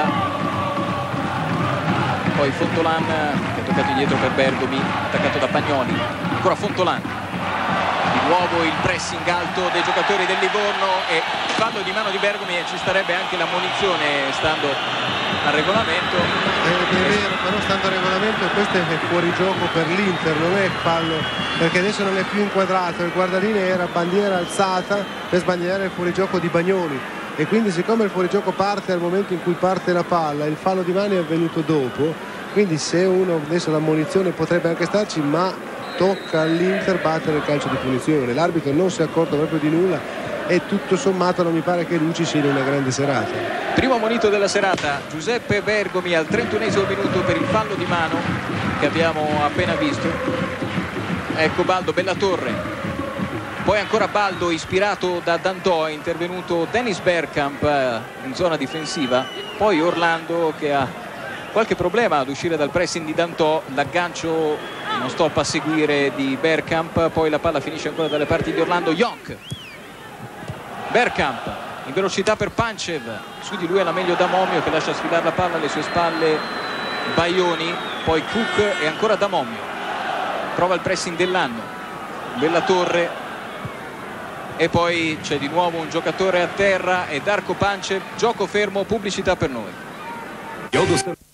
poi Fontolan che ha toccato indietro per Bergomi, attaccato da Pagnoli, ancora Fontolan, di nuovo il pressing alto dei giocatori del Livorno e fallo di mano di Bergomi e ci starebbe anche la munizione stando al regolamento. È, è vero, però stando al regolamento questo è fuori gioco per l'Inter, non è fallo, perché adesso non è più inquadrato, il guardalinee era bandiera alzata per sbagliare il fuorigioco di Bagnoli. E quindi siccome il fuorigioco parte al momento in cui parte la palla, il fallo di mano è avvenuto dopo, quindi se uno adesso la munizione potrebbe anche starci, ma tocca all'Inter battere il calcio di punizione. L'arbitro non si è accorto proprio di nulla e tutto sommato non mi pare che Luci sia in una grande serata. Primo monito della serata, Giuseppe Bergomi al trentunesimo minuto per il fallo di mano che abbiamo appena visto. Ecco Baldo, bella torre. Poi ancora Baldo, ispirato da Dantò, è intervenuto Dennis Bergkamp in zona difensiva, poi Orlando che ha qualche problema ad uscire dal pressing di Dantò, l'aggancio non stop a seguire di Bergkamp, poi la palla finisce ancora dalle parti di Orlando. Jonk, Bergkamp in velocità per Pancev, su di lui è la meglio Damomio che lascia sfilare la palla alle sue spalle Baioni, poi Cook e ancora Damomio, prova il pressing dell'anno, bella torre. E poi c'è di nuovo un giocatore a terra e Darko Pancev, gioco fermo, pubblicità per noi.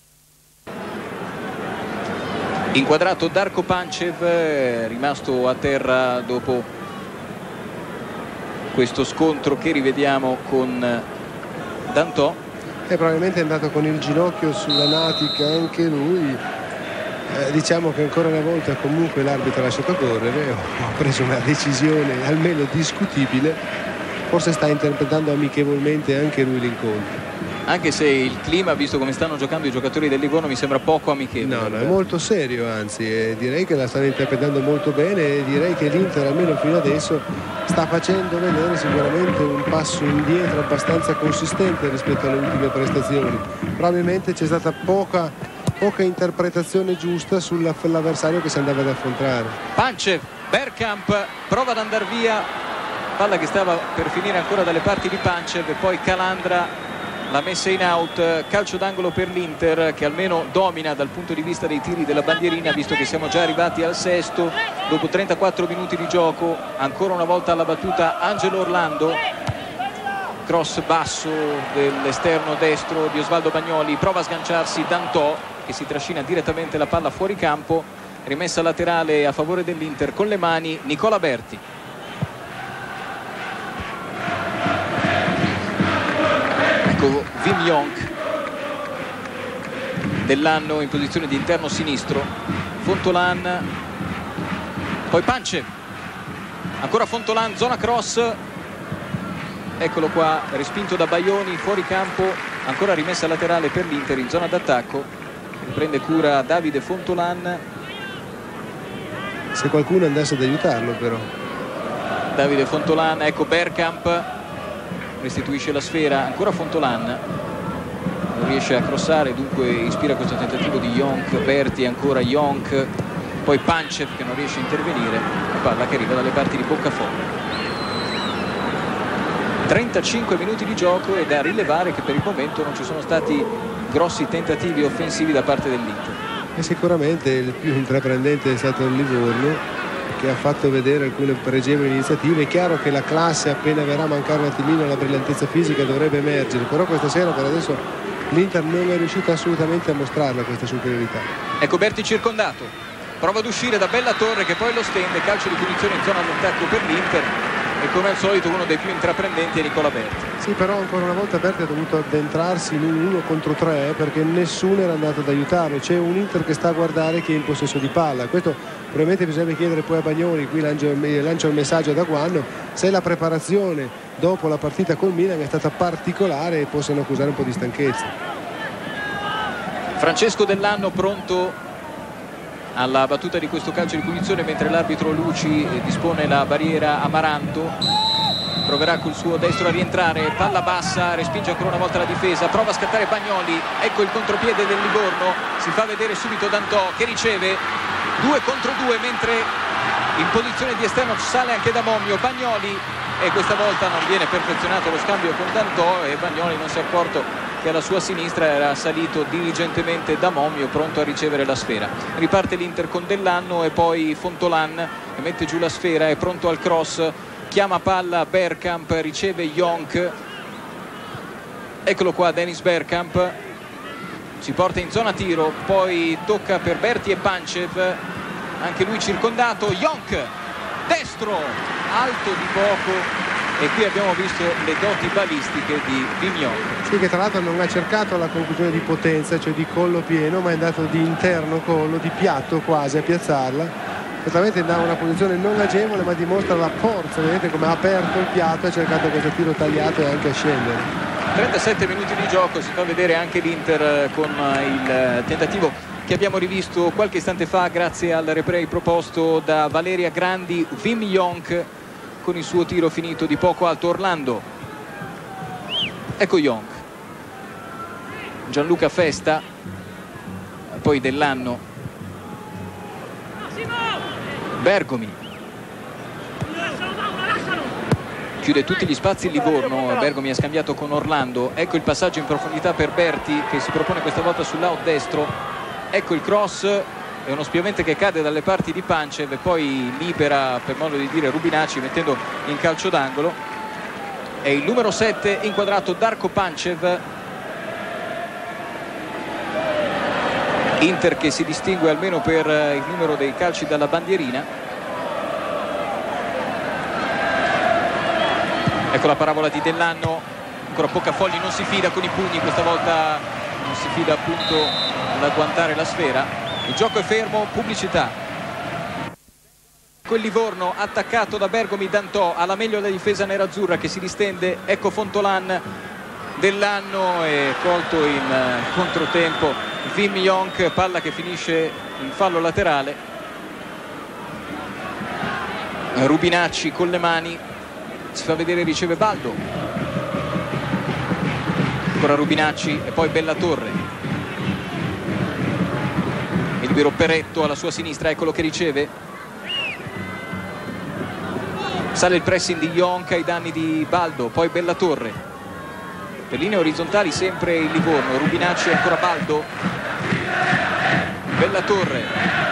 Inquadrato Darko Pancev, rimasto a terra dopo questo scontro che rivediamo con Dantò. E probabilmente è andato con il ginocchio sulla natica anche lui. Eh, diciamo che ancora una volta comunque l'arbitro ha lasciato correre, ha preso una decisione almeno discutibile, forse sta interpretando amichevolmente anche lui l'incontro. Anche se il clima, visto come stanno giocando i giocatori del Livorno, mi sembra poco amichevole. No, no, è molto serio, anzi, e direi che la stanno interpretando molto bene e direi che l'Inter almeno fino adesso sta facendo vedere sicuramente un passo indietro abbastanza consistente rispetto alle ultime prestazioni. Probabilmente c'è stata poca poca interpretazione giusta sull'avversario che si andava ad affrontare. Pancev, Bergkamp prova ad andare via, palla che stava per finire ancora dalle parti di Pancev e poi Calandra la messa in out, calcio d'angolo per l'Inter che almeno domina dal punto di vista dei tiri della bandierina, visto che siamo già arrivati al sesto dopo trentaquattro minuti di gioco. Ancora una volta alla battuta Angelo Orlando, cross basso dell'esterno destro di Osvaldo Bagnoli, prova a sganciarsi Dantò che si trascina direttamente la palla fuori campo, rimessa laterale a favore dell'Inter con le mani Nicola Berti. Ecco Wim Jonk dell'anno in posizione di interno sinistro, Fontolan, poi Pancev, ancora Fontolan, zona cross, eccolo qua, respinto da Baioni, fuori campo, ancora rimessa laterale per l'Inter in zona d'attacco. Prende cura Davide Fontolan. Se qualcuno andasse ad aiutarlo però. Davide Fontolan, ecco Bergkamp restituisce la sfera, ancora Fontolan non riesce a crossare, dunque ispira questo tentativo di Jonk, Berti, ancora Jonk, poi Pancev che non riesce a intervenire, la palla che arriva dalle parti di Boccafoglio. trentacinque minuti di gioco e da rilevare che per il momento non ci sono stati grossi tentativi offensivi da parte dell'Inter. E sicuramente il più intraprendente è stato il Livorno, che ha fatto vedere alcune pregevoli iniziative. È chiaro che la classe, appena verrà a mancare un attimino la brillantezza fisica, dovrebbe emergere, però questa sera per adesso l'Inter non è riuscita assolutamente a mostrarla questa superiorità. Ecco Berti circondato, prova ad uscire da Bella Torre che poi lo stende, calcio di punizione in zona d'attacco per l'Inter e come al solito uno dei più intraprendenti è Nicola Berti. Sì, però ancora una volta Berti ha dovuto addentrarsi in un uno contro tre perché nessuno era andato ad aiutarlo. C'è un Inter che sta a guardare chi è in possesso di palla. Questo probabilmente bisogna chiedere poi a Bagnoli, qui lancio, lancio il messaggio ad Aguano, se la preparazione dopo la partita col Milan è stata particolare e possono accusare un po' di stanchezza. Francesco Dell'Anno pronto alla battuta di questo calcio di punizione mentre l'arbitro Luci dispone la barriera. Amaranto proverà col suo destro a rientrare, palla bassa, respinge ancora una volta la difesa, prova a scattare Bagnoli, ecco il contropiede del Livorno, si fa vedere subito Dantò che riceve due contro due mentre in posizione di esterno sale anche da Momio. Bagnoli, e questa volta non viene perfezionato lo scambio con Dantò e Bagnoli non si è accorto che alla sua sinistra era salito diligentemente da Momio pronto a ricevere la sfera. Riparte l'Inter con Dell'Anno e poi Fontolan che mette giù la sfera, è pronto al cross, chiama palla Bergkamp, riceve Jonk, eccolo qua Dennis Bergkamp, si porta in zona tiro, poi tocca per Berti e Pancev, anche lui circondato, Jonk destro, alto di poco, e qui abbiamo visto le doti balistiche di Vignon. Sì, che tra l'altro non ha cercato la conclusione di potenza, cioè di collo pieno, ma è andato di interno collo, di piatto quasi a piazzarla. Certamente da una posizione non agevole, ma dimostra la forza, vedete come ha aperto il piatto e ha cercato questo tiro tagliato e anche a scendere. trentasette minuti di gioco, si fa vedere anche l'Inter con il tentativo che abbiamo rivisto qualche istante fa grazie al replay proposto da Valeria Grandi. Wim Jonk con il suo tiro finito di poco alto. Orlando, ecco Jonk, Gianluca Festa, poi Dell'Anno, Bergomi, chiude tutti gli spazi il Livorno. Bergomi ha scambiato con Orlando, ecco il passaggio in profondità per Berti che si propone questa volta sull'out destro, ecco il cross, è uno spiovente che cade dalle parti di Pancev e poi libera, per modo di dire, Rubinacci mettendo in calcio d'angolo. È il numero sette inquadrato Darko Pancev. Inter che si distingue almeno per il numero dei calci dalla bandierina. Ecco la parabola di Dell'Anno, ancora poca Folli, non si fida con i pugni, questa volta non si fida appunto ad agguantare la sfera. Il gioco è fermo, pubblicità. Quel Livorno attaccato da Bergomi, Dantò, alla meglio la difesa nerazzurra che si distende, ecco Fontolan, Dell'Anno è colto in controtempo Wim Jonk, palla che finisce in fallo laterale. Rubinacci con le mani, si fa vedere, riceve Baldo, ancora Rubinacci e poi Bella Torre. Il libero Peretto alla sua sinistra, eccolo che riceve, sale il pressing di Jonk ai danni di Baldo, poi Bella Torre, per linee orizzontali sempre il Livorno. Rubinacci, ancora Baldo, Bella Torre,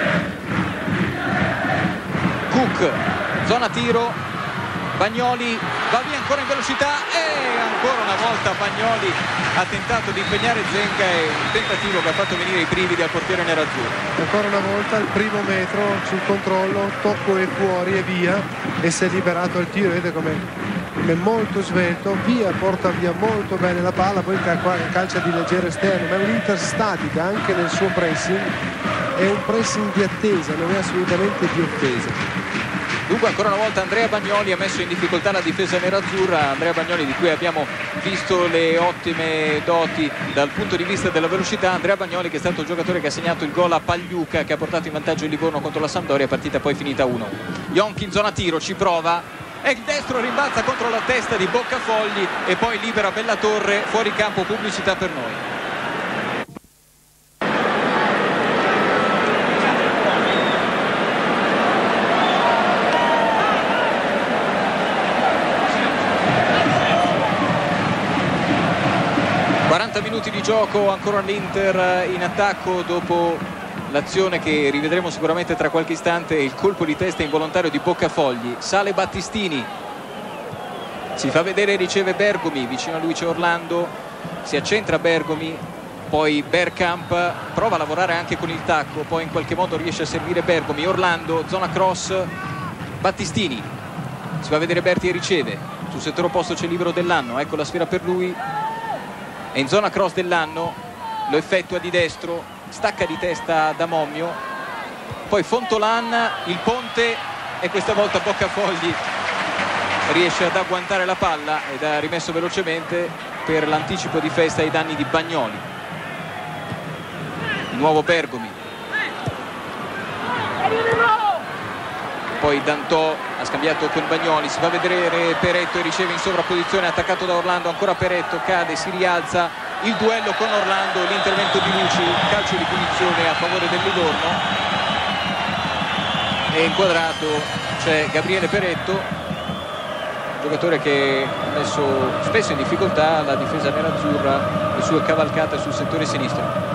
Cook, zona tiro, Bagnoli va via ancora in velocità e ancora una volta Bagnoli ha tentato di impegnare Zenga, e un tentativo che ha fatto venire i brividi al portiere nerazzurro. Ancora una volta il primo metro sul controllo, tocco e fuori e via, e si è liberato al tiro, vedete come è molto svelto, via, porta via molto bene la palla, poi calcia di leggero esterno, ma è un'Inter statica anche nel suo pressing, è un pressing di attesa, non è assolutamente di offesa. Dunque ancora una volta Andrea Bagnoli ha messo in difficoltà la difesa nerazzurra. Andrea Bagnoli, di cui abbiamo visto le ottime doti dal punto di vista della velocità. Andrea Bagnoli che è stato il giocatore che ha segnato il gol a Pagliuca, che ha portato in vantaggio il Livorno contro la Sampdoria, partita poi finita uno a uno. Jonk in zona tiro, ci prova, e il destro rimbalza contro la testa di Boccafogli e poi libera Bella Torre, fuori campo, pubblicità per noi. quaranta minuti di gioco, ancora l'Inter in attacco dopo l'azione che rivedremo sicuramente tra qualche istante, il colpo di testa involontario di Boccafogli. Sale Battistini, si fa vedere, riceve Bergomi, vicino a lui c'è Orlando, si accentra Bergomi, poi Bergkamp prova a lavorare anche con il tacco, poi in qualche modo riesce a servire Bergomi. Orlando, zona cross, Battistini, si fa vedere Berti e riceve, sul settore opposto c'è il libero Dell'Anno, ecco la sfera per lui, è in zona cross Dell'Anno, lo effettua di destro, stacca di testa da Mommio, poi Fontolan, il ponte, e questa volta Boccafogli riesce ad agguantare la palla ed ha rimesso velocemente per l'anticipo di Festa ai danni di Bagnoli. Di nuovo Bergomi, poi Dantò ha scambiato con Bagnoli, si fa vedere Peretto e riceve in sovrapposizione, attaccato da Orlando, ancora Peretto, cade, si rialza, il duello con Orlando, l'intervento di Luci, calcio di punizione a favore del Livorno, e inquadrato c'è Gabriele Peretto, giocatore che ha messo spesso in difficoltà la difesa nerazzurra, le sue cavalcate sul settore sinistro.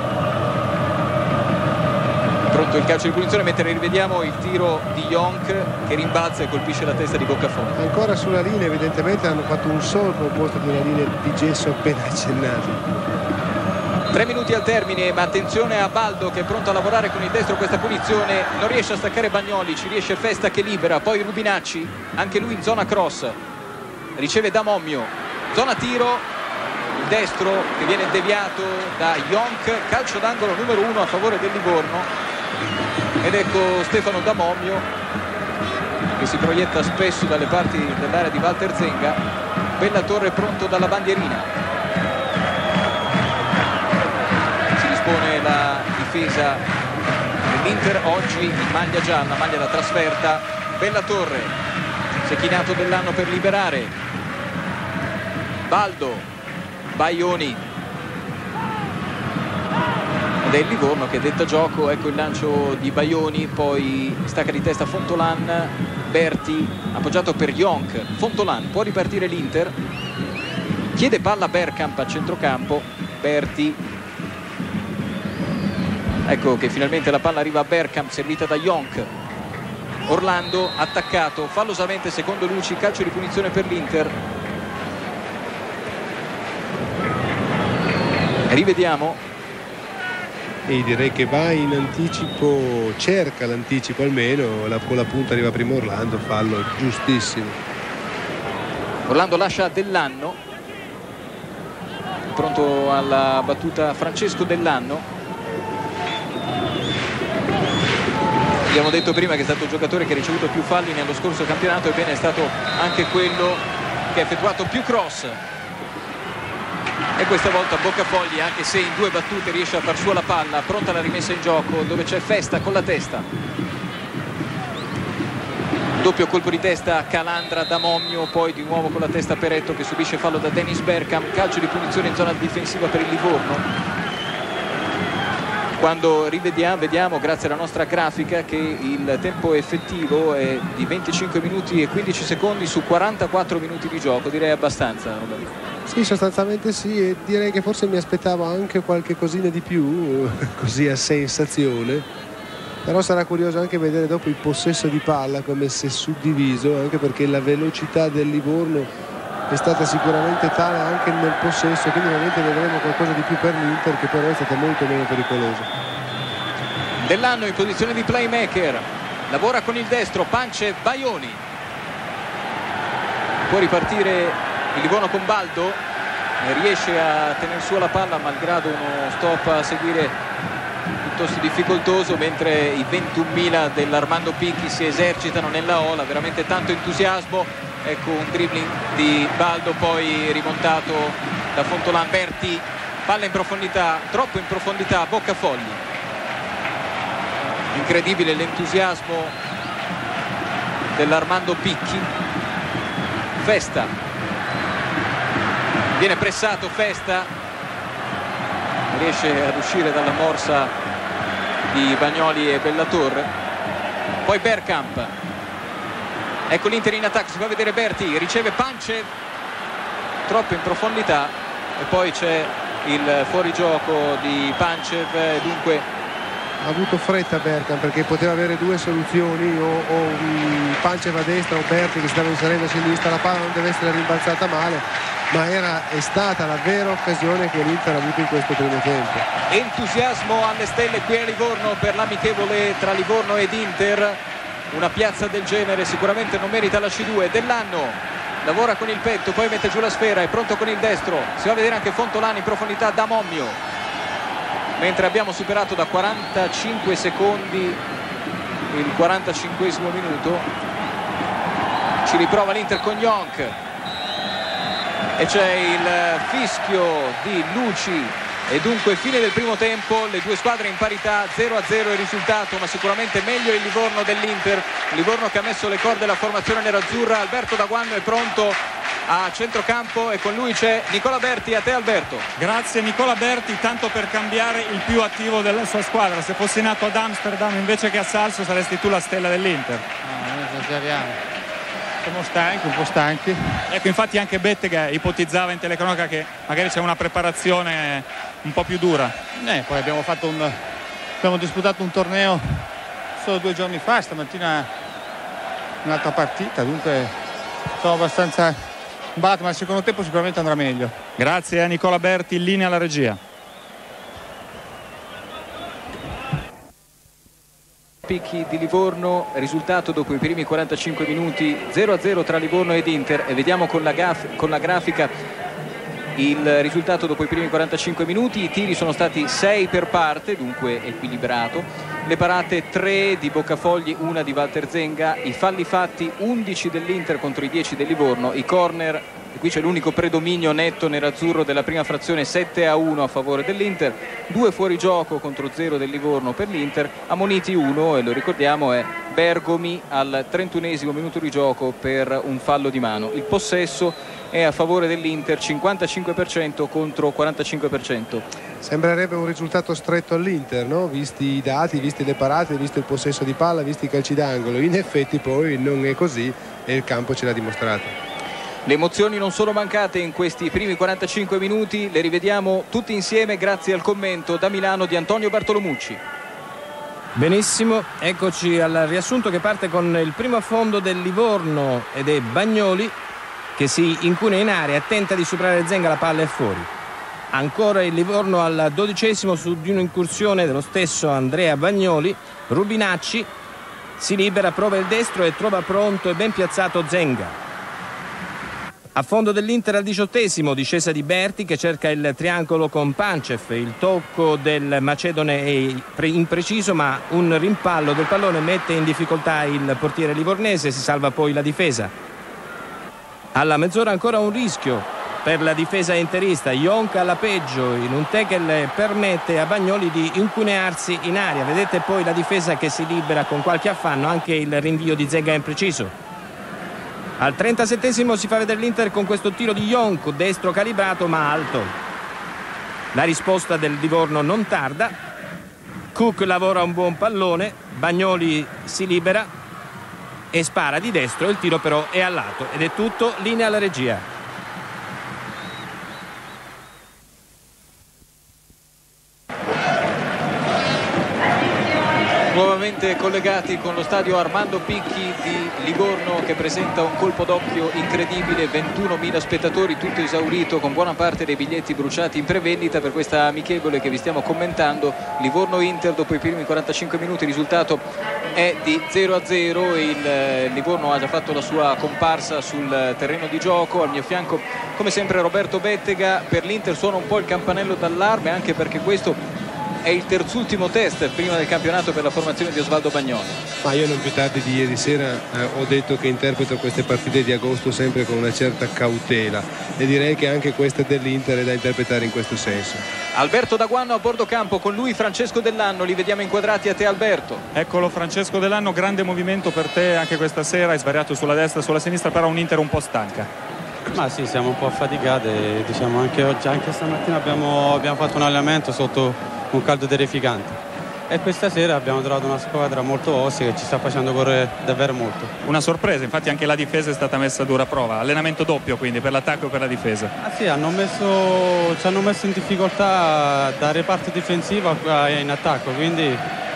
Pronto il calcio di punizione, mentre rivediamo il tiro di Jonk che rimbalza e colpisce la testa di Boccafogli. Ancora sulla linea, evidentemente hanno fatto un solco al posto di una linea di gesso appena accennata. Tre minuti al termine, ma attenzione a Baldo che è pronto a lavorare con il destro questa punizione, non riesce a staccare Bagnoli, ci riesce Festa che libera, poi Rubinacci, anche lui in zona cross, riceve da Mommio, zona tiro, il destro che viene deviato da Jonk, calcio d'angolo numero uno a favore del Livorno, ed ecco Stefano Da Mommio che si proietta spesso dalle parti dell'area di Walter Zenga. Bellatorre pronto dalla bandierina, si dispone la difesa dell'Inter oggi in maglia gialla, maglia da trasferta. Bellatorre, si è chinato Dell'Anno per liberare, Baldo, Baioni, ed è il Livorno che detta gioco. Ecco il lancio di Baioni, poi stacca di testa Fontolan, Berti appoggiato per Jonk, Fontolan, può ripartire l'Inter, chiede palla Bergkamp a centrocampo, Berti, ecco che finalmente la palla arriva a Bergkamp servita da Jonk. Orlando attaccato fallosamente secondo Luci, calcio di punizione per l'Inter. Rivediamo, e direi che va in anticipo, cerca l'anticipo almeno, la, con la punta arriva prima Orlando, fallo giustissimo. Orlando lascia Dell'Anno, pronto alla battuta Francesco Dell'Anno. Abbiamo detto prima che è stato il giocatore che ha ricevuto più falli nello scorso campionato, ebbene è stato anche quello che ha effettuato più cross, e questa volta Boccafogli, anche se in due battute riesce a far sua la palla, pronta la rimessa in gioco dove c'è Festa con la testa, doppio colpo di testa Calandra da Mommio, poi di nuovo con la testa Peretto che subisce fallo da Dennis Bergkamp, calcio di punizione in zona difensiva per il Livorno. Quando rivediamo, vediamo grazie alla nostra grafica che il tempo effettivo è di venticinque minuti e quindici secondi su quarantaquattro minuti di gioco, direi abbastanza. Sì, sostanzialmente sì, e direi che forse mi aspettavo anche qualche cosina di più, così a sensazione, però sarà curioso anche vedere dopo il possesso di palla come si è suddiviso, anche perché la velocità del Livorno è stata sicuramente tale anche nel possesso, quindi ovviamente vedremo qualcosa di più per l'Inter, che però è stata molto meno pericolosa. Dell'Anno in posizione di playmaker, lavora con il destro, Pancev, Baioni, può ripartire il Livorno con Baldo, riesce a tenere su la palla malgrado uno stop a seguire piuttosto difficoltoso, mentre i ventunomila dell'Armando Picchi si esercitano nella ola, veramente tanto entusiasmo. Ecco un dribbling di Baldo, poi rimontato da Fontolan. Berti, palla in profondità, troppo in profondità, Boccafogli, incredibile l'entusiasmo dell'Armando Picchi. Festa, viene pressato Festa, riesce ad uscire dalla morsa di Bagnoli e Bellatorre, poi Bergkamp, ecco l'Inter in attacco, si fa vedere Berti, riceve Pancev, troppo in profondità, e poi c'è il fuorigioco di Pancev, dunque ha avuto fretta Berkan, perché poteva avere due soluzioni, o, o um, Pancev a destra o Berti che stava inserendo a sinistra. La palla non deve essere rimbalzata male, ma era, è stata la vera occasione che l'Inter ha avuto in questo primo tempo. Entusiasmo alle stelle qui a Livorno per l'amichevole tra Livorno ed Inter. Una piazza del genere sicuramente non merita la C due. Dell'Anno lavora con il petto, poi mette giù la sfera, è pronto con il destro, si va a vedere anche Fontolani in profondità da Mommio, mentre abbiamo superato da quarantacinque secondi il quarantacinquesimo minuto. Ci riprova l'Inter con Jonk e c'è il fischio di Luci e dunque fine del primo tempo, le due squadre in parità, zero a zero il risultato, ma sicuramente meglio il Livorno dell'Inter. Livorno che ha messo le corde alla formazione nerazzurra. Alberto Daguanno è pronto a centrocampo e con lui c'è Nicola Berti. A te Alberto. Grazie Nicola Berti, tanto per cambiare il più attivo della sua squadra. Se fossi nato ad Amsterdam invece che a Salso saresti tu la stella dell'Inter. No, non esageriamo. Siamo stanchi, un po' stanchi. Ecco, infatti anche Bettega ipotizzava in telecronaca che magari c'è una preparazione un po' più dura. Eh, poi abbiamo fatto un abbiamo disputato un torneo solo due giorni fa, stamattina un'altra partita, dunque sono abbastanza imballato, ma il secondo tempo sicuramente andrà meglio. Grazie a Nicola Berti, in linea alla regia. Picchi di Livorno, risultato dopo i primi quarantacinque minuti zero a zero tra Livorno ed Inter, e vediamo con la, gaf- con la grafica il risultato dopo i primi quarantacinque minuti. I tiri sono stati sei per parte, dunque equilibrato, le parate tre di Boccafogli, una di Walter Zenga, i falli fatti undici dell'Inter contro i dieci del Livorno, i corner, e qui c'è l'unico predominio netto nerazzurro della prima frazione, sette a uno a favore dell'Inter, due fuorigioco contro zero del Livorno per l'Inter, ammoniti uno, e lo ricordiamo è Bergomi al trentunesimo minuto di gioco per un fallo di mano. Il possesso è a favore dell'Inter, cinquantacinque per cento contro quarantacinque per cento. Sembrerebbe un risultato stretto all'Inter, no? Visti i dati, visti le parate, visto il possesso di palla, visti i calci d'angolo. In effetti poi non è così e il campo ce l'ha dimostrato. Le emozioni non sono mancate in questi primi quarantacinque minuti, le rivediamo tutti insieme grazie al commento da Milano di Antonio Bartolomucci. Benissimo, eccoci al riassunto che parte con il primo affondo del Livorno ed è Bagnoli che si incunea in area e tenta di superare Zenga, la palla è fuori. Ancora il Livorno al dodicesimo su di un'incursione dello stesso Andrea Bagnoli. Rubinacci si libera, prova il destro e trova pronto e ben piazzato Zenga. A fondo dell'Inter al diciottesimo, discesa di Berti che cerca il triangolo con Pancev, il tocco del macedone è impreciso, ma un rimpallo del pallone mette in difficoltà il portiere livornese, si salva poi la difesa. Alla mezz'ora ancora un rischio per la difesa interista, Jonk alla peggio in un tackle permette a Bagnoli di incunearsi in aria, vedete poi la difesa che si libera con qualche affanno, anche il rinvio di Zenga è impreciso. Al trentasettesimo si fa vedere l'Inter con questo tiro di Jonk, destro calibrato ma alto. La risposta del Livorno non tarda. Cook lavora un buon pallone, Bagnoli si libera e spara di destro, il tiro però è al lato ed è tutto, linea alla regia. Nuovamente collegati con lo stadio Armando Picchi di Livorno che presenta un colpo d'occhio incredibile, ventunomila spettatori, tutto esaurito con buona parte dei biglietti bruciati in prevendita per questa amichevole che vi stiamo commentando. Livorno-Inter dopo i primi quarantacinque minuti, il risultato è di zero a zero, il Livorno ha già fatto la sua comparsa sul terreno di gioco. Al mio fianco come sempre Roberto Bettega. Per l'Inter suona un po' il campanello d'allarme, anche perché questo è il terzultimo test prima del campionato per la formazione di Osvaldo Bagnoli. Ma io non più tardi di ieri sera eh, ho detto che interpreto queste partite di agosto sempre con una certa cautela e direi che anche questa dell'Inter è da interpretare in questo senso. Alberto Daguanno a bordo campo, con lui Francesco Dell'Anno, li vediamo inquadrati. A te Alberto. Eccolo Francesco Dell'Anno, grande movimento per te anche questa sera, hai svariato sulla destra e sulla sinistra, però un Inter un po' stanca. Ma sì, siamo un po' affaticati, diciamo anche oggi, anche stamattina abbiamo, abbiamo fatto un allenamento sotto un caldo terrificante e questa sera abbiamo trovato una squadra molto ostica che ci sta facendo correre davvero molto. Una sorpresa, infatti anche la difesa è stata messa a dura prova, allenamento doppio quindi per l'attacco e per la difesa. Ah sì, hanno messo, ci hanno messo in difficoltà da reparto difensivo in attacco, quindi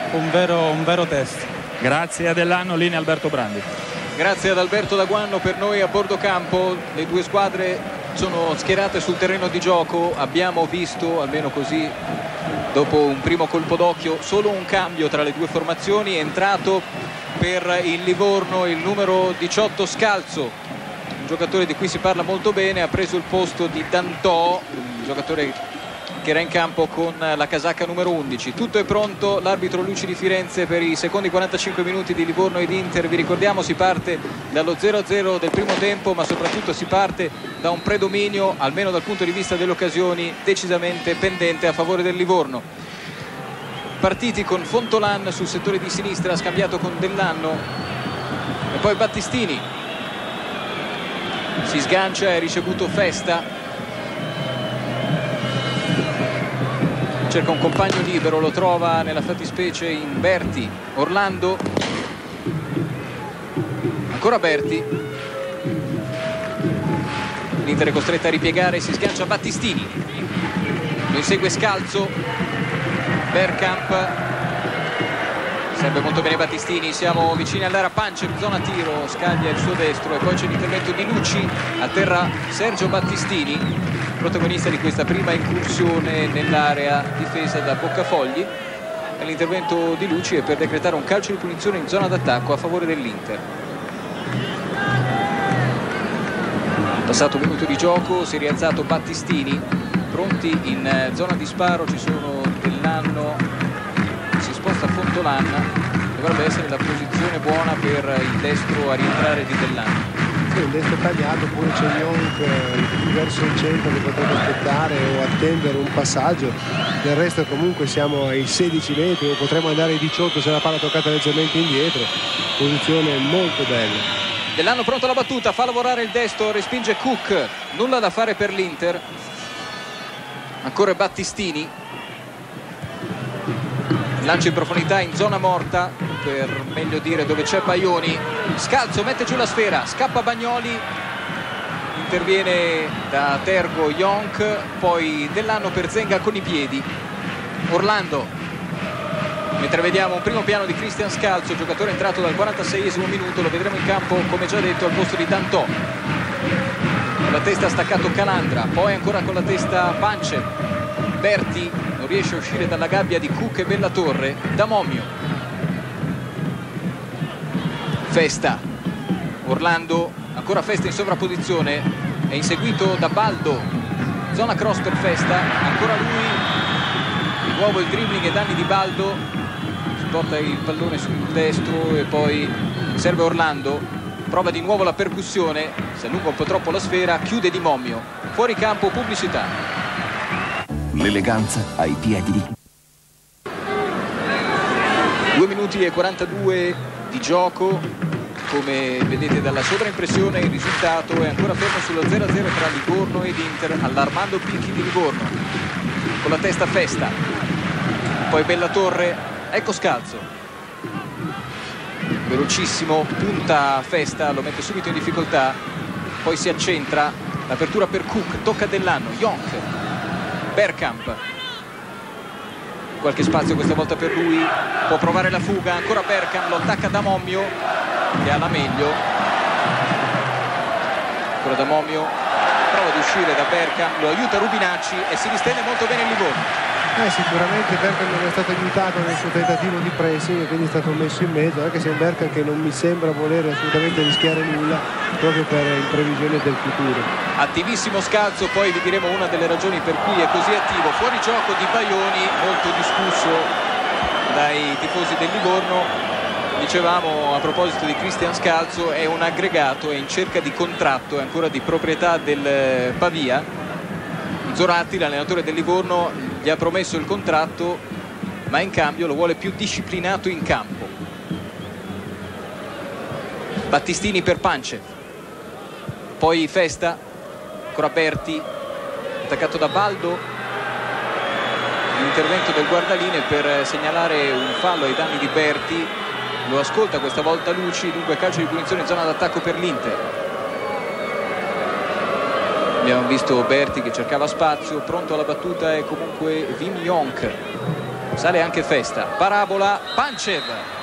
un vero, un vero test. Grazie a Dell'Anno, linea Alberto Brandi. Grazie ad Alberto Daguanno. Per noi a bordo campo le due squadre sono schierate sul terreno di gioco. Abbiamo visto, almeno così dopo un primo colpo d'occhio, solo un cambio tra le due formazioni. È entrato per il Livorno il numero diciotto Scalzo, un giocatore di cui si parla molto bene. Ha preso il posto di Dantò, un giocatore che era in campo con la casacca numero undici. Tutto è pronto, l'arbitro Luci di Firenze per i secondi quarantacinque minuti di Livorno ed Inter. Vi ricordiamo, si parte dallo zero a zero del primo tempo, ma soprattutto si parte da un predominio, almeno dal punto di vista delle occasioni, decisamente pendente a favore del Livorno. Partiti con Fontolan sul settore di sinistra, scambiato con Dell'Anno, e poi Battistini si sgancia e ha ricevuto Festa. Cerca un compagno libero, lo trova nella fattispecie in Berti. Orlando, ancora Berti. L'Inter è costretta a ripiegare, si sgancia Battistini, lo insegue Scalzo. Bergkamp, serve molto bene Battistini. Siamo vicini all'area pancia, in zona tiro, scaglia il suo destro e poi c'è l'intervento di Luci. A terra Sergio Battistini, protagonista di questa prima incursione nell'area difesa da Boccafogli. E l'intervento di Luci è per decretare un calcio di punizione in zona d'attacco a favore dell'Inter. Passato un minuto di gioco, si è rialzato Battistini, pronti in zona di sparo. Ci sono Dell'Anno, si sposta Fontolan, dovrebbe essere la posizione buona per il destro a rientrare di Dell'Anno. Il destro tagliato, pure c'è Young verso il centro che potrebbe aspettare o attendere un passaggio. Del resto comunque siamo ai sedici metri, o potremmo andare ai diciotto se la palla toccata leggermente indietro. Posizione molto bella. Dell'Anno pronto alla battuta, fa lavorare il destro, respinge Cook, nulla da fare per l'Inter. Ancora Battistini, lancio in profondità in zona morta, per meglio dire dove c'è Baioni. Scalzo mette giù la sfera, scappa Bagnoli, interviene da Tergo Jonk, poi Dell'Anno per Zenga con i piedi. Orlando, mentre vediamo un primo piano di Cristian Scalzo, giocatore entrato dal quarantaseiesimo minuto, lo vedremo in campo come già detto al posto di Dantò. Con la testa staccato Calandra, poi ancora con la testa Pance. Berti non riesce a uscire dalla gabbia di Cook e Bellatorre. Da Momio, Festa, Orlando, ancora Festa in sovrapposizione, è inseguito da Baldo, zona cross per Festa, ancora lui, di nuovo il dribbling ai danni di Baldo, si porta il pallone sul destro e poi serve Orlando, prova di nuovo la percussione, si allunga un po' troppo la sfera, chiude Di Mommio, fuori campo, pubblicità. L'eleganza ai piedi di... due minuti e quarantadue di gioco. Come vedete dalla sovraimpressione il risultato è ancora fermo sullo zero a zero tra Livorno ed Inter, all'Armando Picchi di Livorno. Con la testa Festa, poi Bellatorre, ecco Scalzo, velocissimo, punta Festa, lo mette subito in difficoltà, poi si accentra, l'apertura per Cook, tocca Dell'Anno, Jonk, Bergkamp, qualche spazio questa volta per lui, può provare la fuga, ancora Bergkamp, lo attacca Da Mommio che ha la meglio, ancora Da Mommio, prova ad uscire da Bergkamp, lo aiuta Rubinacci e si distende molto bene il Livorno. Eh, sicuramente Bergkamp non è stato aiutato nel suo tentativo di pressing e quindi è stato messo in mezzo, anche se è un Bergkamp che non mi sembra volere assolutamente rischiare nulla proprio per in previsione del futuro. Attivissimo Scalzo, poi vi diremo una delle ragioni per cui è così attivo. Fuori gioco di Baioni, molto discusso dai tifosi del Livorno. Dicevamo a proposito di Cristian Scalzo, è un aggregato, è in cerca di contratto, è ancora di proprietà del Pavia. Zoratti, l'allenatore del Livorno, gli ha promesso il contratto, ma in cambio lo vuole più disciplinato in campo. Battistini per Pance, poi Festa, ancora Berti, attaccato da Baldo, l'intervento del guardaline per segnalare un fallo ai danni di Berti, lo ascolta questa volta Luci, dunque calcio di punizione in zona d'attacco per l'Inter. Abbiamo visto Berti che cercava spazio, pronto alla battuta è comunque Wim Jonk. sale anche Festa, parabola, Pancev,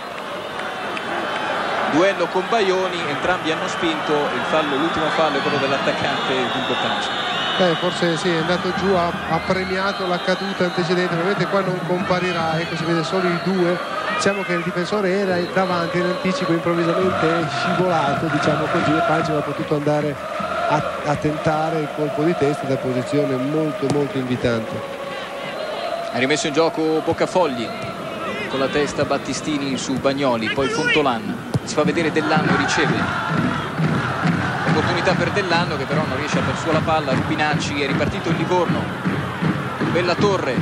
duello con Baioni, entrambi hanno spinto, il fallo, l'ultimo fallo è quello dell'attaccante Dunque Pancev. Eh, forse sì, è andato giù, ha, ha premiato la caduta antecedente, ovviamente qua non comparirà, ecco, si vede solo i due, diciamo che il difensore era davanti in anticipo, improvvisamente è scivolato, diciamo così, e Pancev ha potuto andare a, a tentare il colpo di testa da posizione molto molto invitante. Ha rimesso in gioco Boccafogli con la testa Battistini su Bagnoli, poi Fontolan, si fa vedere Dell'Anno, riceve, opportunità per Dell'Anno che però non riesce a far sua la palla. Rubinacci, è ripartito il Livorno, bella torre,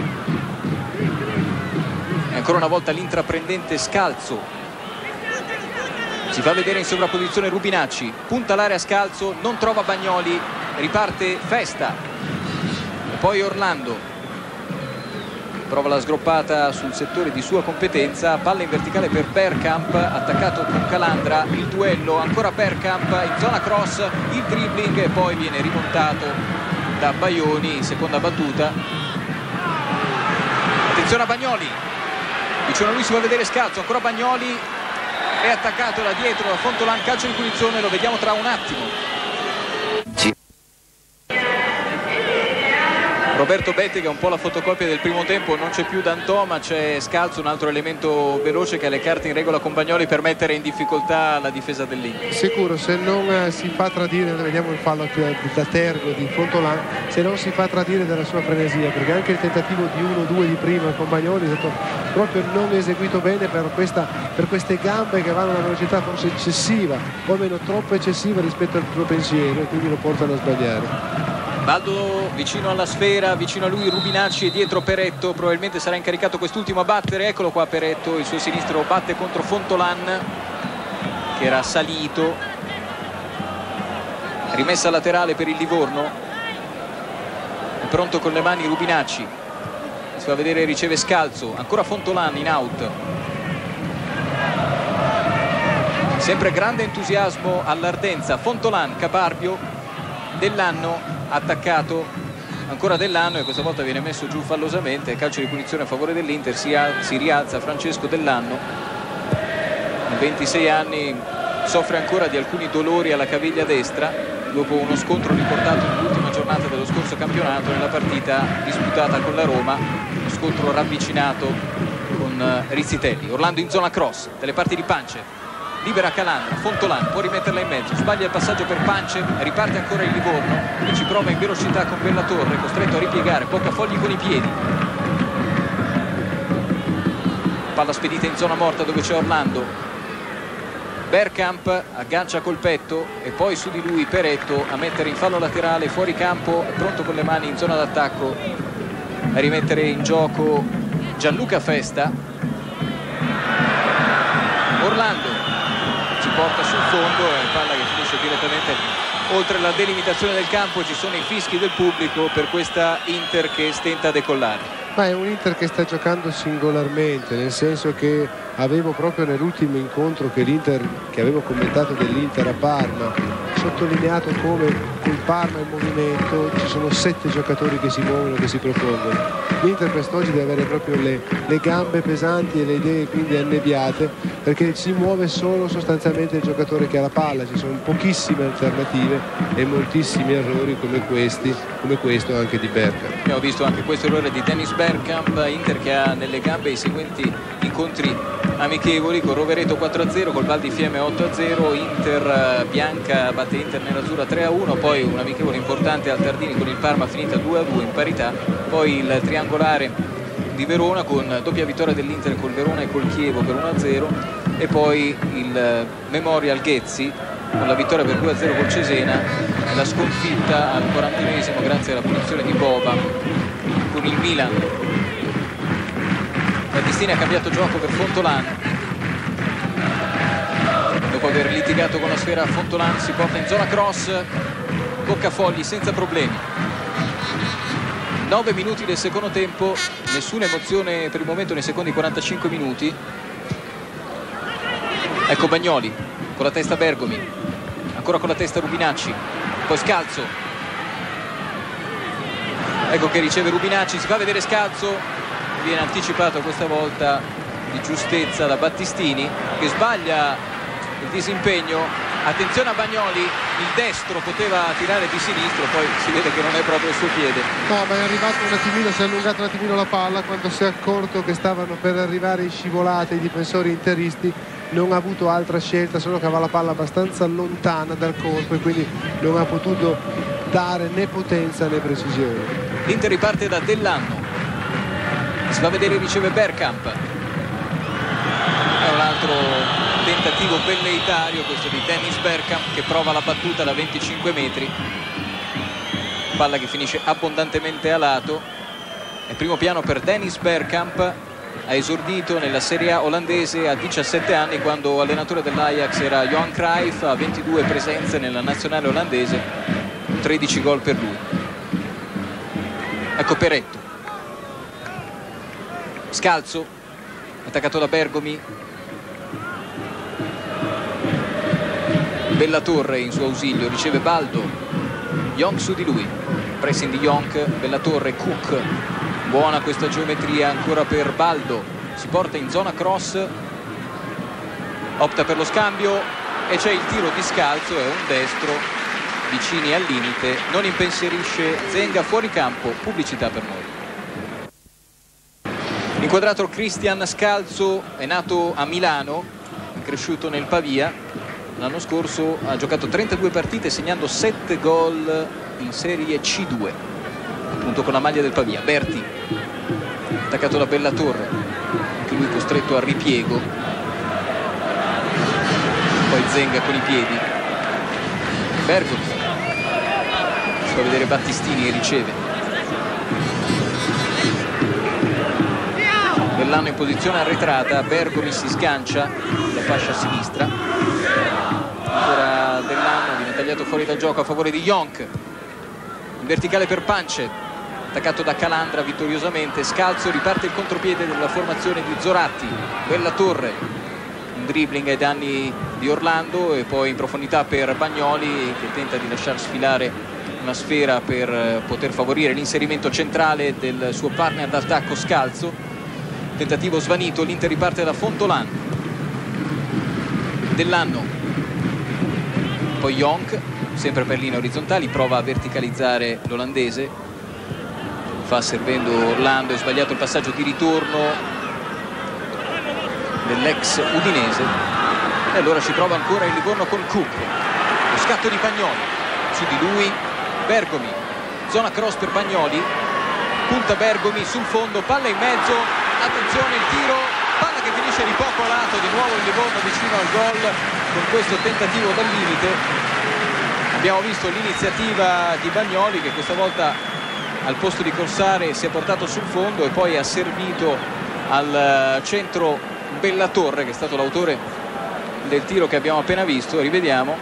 e ancora una volta l'intraprendente Scalzo, si fa vedere in sovrapposizione Rubinacci, punta l'area Scalzo, non trova Bagnoli, riparte Festa e poi Orlando prova la sgroppata sul settore di sua competenza, palla in verticale per Bergkamp, attaccato con Calandra, il duello, ancora Bergkamp in zona cross, il dribbling e poi viene rimontato da Baioni in seconda battuta. Attenzione a Bagnoli, vicino a lui si va a vedere Scalzo, ancora Bagnoli, è attaccato da dietro da Fontolan, calcio di punizione, lo vediamo tra un attimo. Roberto Betti, che è un po' la fotocopia del primo tempo, non c'è più D'Antò, ma c'è Scalzo, un altro elemento veloce che ha le carte in regola con Bagnoli per mettere in difficoltà la difesa dell'Inter. Sicuro, se non eh, si fa tradire, vediamo il fallo da Tergo di Fontolan, se non si fa tradire dalla sua frenesia, perché anche il tentativo di uno due di prima con Bagnoli è stato proprio non eseguito bene per, questa, per queste gambe che vanno a una velocità forse eccessiva, o meno troppo eccessiva rispetto al suo pensiero, e quindi lo portano a sbagliare. Baldo vicino alla sfera, vicino a lui Rubinacci e dietro Peretto, probabilmente sarà incaricato quest'ultimo a battere, eccolo qua Peretto, il suo sinistro batte contro Fontolan che era salito, rimessa laterale per il Livorno, è pronto con le mani Rubinacci, si fa vedere, riceve Scalzo, ancora Fontolan in out, sempre grande entusiasmo all'Ardenza, Fontolan, Caparbio, Dell'Anno attaccato, ancora Dell'Anno e questa volta viene messo giù fallosamente, calcio di punizione a favore dell'Inter, si, si rialza Francesco Dell'Anno, a ventisei anni soffre ancora di alcuni dolori alla caviglia destra dopo uno scontro riportato nell'ultima giornata dello scorso campionato nella partita disputata con la Roma, uno scontro ravvicinato con Rizzitelli. Orlando in zona cross dalle parti di Pancev, libera Calandra, Fontolan può rimetterla in mezzo, sbaglia il passaggio per Pancev, riparte ancora il Livorno e ci prova in velocità con Bella Torre, costretto a ripiegare, Boccafogli con i piedi, palla spedita in zona morta dove c'è Orlando, Bergkamp aggancia col petto e poi su di lui Peretto a mettere in fallo laterale fuori campo, pronto con le mani in zona d'attacco a rimettere in gioco Gianluca Festa. Orlando si porta sul fondo e palla che finisce direttamente oltre la delimitazione del campo, ci sono i fischi del pubblico per questa Inter che stenta a decollare. Ma è un Inter che sta giocando singolarmente, nel senso che avevo proprio nell'ultimo incontro che l'Inter, che avevo commentato dell'Inter a Parma, sottolineato come col Parma in movimento ci sono sette giocatori che si muovono, che si propongono. L'Inter quest'oggi deve avere proprio le, le gambe pesanti e le idee quindi annebbiate, perché si muove solo sostanzialmente il giocatore che ha la palla, ci sono pochissime alternative e moltissimi errori come questi, come questo anche di Bergkamp. Abbiamo visto anche questo errore di Dennis Bergkamp, Inter che ha nelle gambe i seguenti incontri amichevoli con Rovereto quattro a zero, col Val di Fiemme otto a zero, Inter bianca batte Inter nerazzurra tre a uno, poi un amichevole importante al Tardini con il Parma finita due a due in parità, poi il triangolare di Verona con doppia vittoria dell'Inter col Verona e col Chievo per uno a zero e poi il Memorial Ghezzi con la vittoria per due a zero col Cesena e la sconfitta al quarantunesimo grazie alla punizione di Boba con il Milan. Battistini ha cambiato gioco per Fontolan, dopo aver litigato con la sfera Fontolan si porta in zona cross, Boccafogli senza problemi. Nove minuti del secondo tempo, nessuna emozione per il momento nei secondi quarantacinque minuti. Ecco Bagnoli con la testa Bergomi, ancora con la testa Rubinacci, poi Scalzo, ecco che riceve Rubinacci, si fa vedere Scalzo, viene anticipato questa volta di giustezza da Battistini, che sbaglia il disimpegno. Attenzione a Bagnoli, il destro poteva tirare di sinistro, poi si vede che non è proprio il suo piede. No, ma è arrivato un attimino, si è allungato un attimino la palla quando si è accorto che stavano per arrivare in scivolata i difensori interisti. Non ha avuto altra scelta, solo che aveva la palla abbastanza lontana dal corpo e quindi non ha potuto dare né potenza né precisione. L'Inter riparte da Dell'Anno, si va a vedere, riceve Bergkamp. È un altro tentativo velleitario questo di Dennis Bergkamp, che prova la battuta da venticinque metri, palla che finisce abbondantemente a lato. È primo piano per Dennis Bergkamp, ha esordito nella Serie A olandese a diciassette anni, quando allenatore dell'Ajax era Johan Cruyff, ha ventidue presenze nella nazionale olandese, tredici gol per lui. Ecco Peretto, scalzo, attaccato da Bergomi. Bellatorre in suo ausilio, riceve Baldo, Young su di lui, pressing di Young, Bellatorre, Cook, buona questa geometria ancora per Baldo, si porta in zona cross, opta per lo scambio e c'è il tiro di scalzo, è un destro, vicini al limite, non impensierisce Zenga, fuori campo, pubblicità per noi. Inquadrato Christian Scalzo, è nato a Milano, è cresciuto nel Pavia. L'anno scorso ha giocato trentadue partite, segnando sette gol in Serie C due, appunto con la maglia del Pavia. Berti, attaccato da Bellatorre, anche lui costretto al ripiego. Poi Zenga con i piedi. Bergomi, si fa vedere Battistini e riceve. Dell'Anno in posizione arretrata, Bergomi si sgancia da fascia sinistra. Ancora Dell'Anno, viene tagliato fuori dal gioco a favore di Young, in verticale per Pancev, attaccato da Calandra vittoriosamente. Scalzo, riparte il contropiede della formazione di Zoratti. Bellatorre, un dribbling ai danni di Orlando e poi in profondità per Bagnoli, che tenta di lasciar sfilare una sfera per poter favorire l'inserimento centrale del suo partner d'attacco Scalzo. Tentativo svanito, l'Inter riparte da Fontolan. Dell'Anno, poi Young, sempre per linee orizzontali, prova a verticalizzare l'olandese, fa servendo Orlando, è sbagliato il passaggio di ritorno dell'ex udinese e allora ci prova ancora il Livorno con Cook. Lo scatto di Bagnoli, su di lui Bergomi, zona cross per Bagnoli, punta Bergomi sul fondo, palla in mezzo, attenzione il tiro, palla che finisce di poco a lato, di nuovo il Livorno vicino al gol con questo tentativo dal limite. Abbiamo visto l'iniziativa di Bagnoli, che questa volta al posto di corsare si è portato sul fondo e poi ha servito al centro Bellatorre, che è stato l'autore del tiro che abbiamo appena visto. Rivediamo.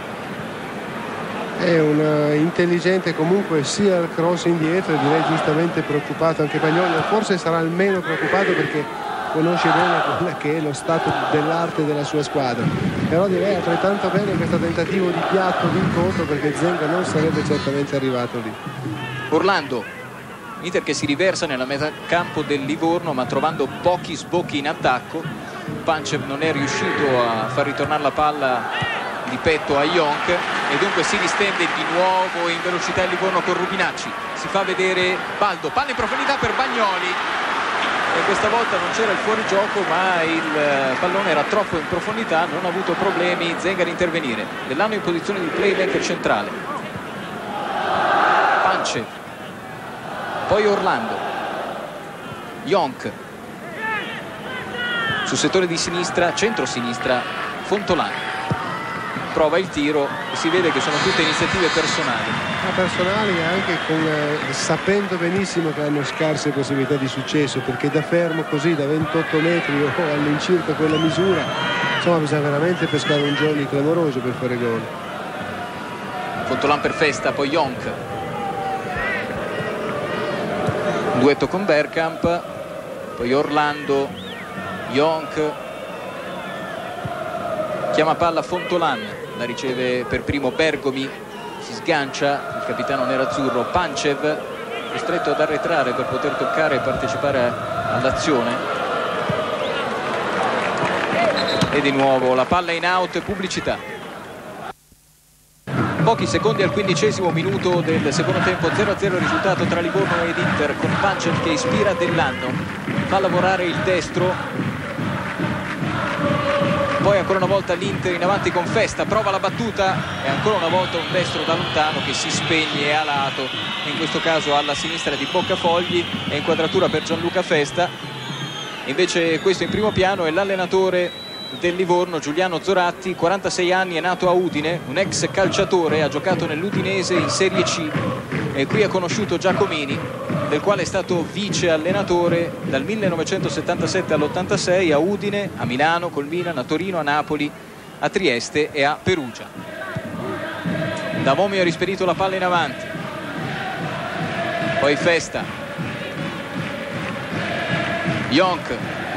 È un intelligente comunque sia al cross indietro, direi giustamente preoccupato anche Bagnoli, forse sarà il meno preoccupato perché conosce bene quella che è lo stato dell'arte della sua squadra, però direi altrettanto bene questo tentativo di piatto d'incontro, perché Zenga non sarebbe certamente arrivato lì. Orlando, Inter che si riversa nella metà campo del Livorno ma trovando pochi sbocchi in attacco. Pancev non è riuscito a far ritornare la palla di petto a Young e dunque si distende di nuovo in velocità il Livorno con Rubinacci. Si fa vedere Baldo, palla in profondità per Bagnoli e questa volta non c'era il fuorigioco ma il pallone era troppo in profondità, non ha avuto problemi Zenga ad intervenire. Dell'Anno in posizione di playmaker centrale. Pancev, poi Orlando, Young sul settore di sinistra, centro-sinistra Fontolan prova il tiro e si vede che sono tutte iniziative personali. Ma personali anche con, eh, sapendo benissimo che hanno scarse possibilità di successo, perché da fermo così da ventotto metri o all'incirca quella misura, insomma bisogna veramente pescare un giorno clamoroso per fare gol. Fontolan per Festa, poi Young, un duetto con Bergkamp, poi Orlando, Young, chiama palla Fontolan, la riceve per primo Bergomi, si sgancia il capitano nerazzurro. Pancev, costretto ad arretrare per poter toccare e partecipare all'azione. E di nuovo la palla in out, pubblicità. Pochi secondi al quindicesimo minuto del secondo tempo, zero a zero risultato tra Livorno ed Inter, con Pancel che ispira Dell'Anno, fa lavorare il destro, poi ancora una volta l'Inter in avanti con Festa, prova la battuta e ancora una volta un destro da lontano che si spegne a lato, in questo caso alla sinistra di Boccafogli, e inquadratura per Gianluca Festa. Invece questo in primo piano è l'allenatore del Livorno, Giuliano Zoratti, quarantasei anni, è nato a Udine, un ex calciatore, ha giocato nell'Udinese in Serie C e qui ha conosciuto Giacomini, del quale è stato vice allenatore dal millenovecentosettantasette all'ottantasei a Udine, a Milano col Milan, a Torino, a Napoli, a Trieste e a Perugia. Da Momio ha rispedito la palla in avanti, poi Festa, Jonk,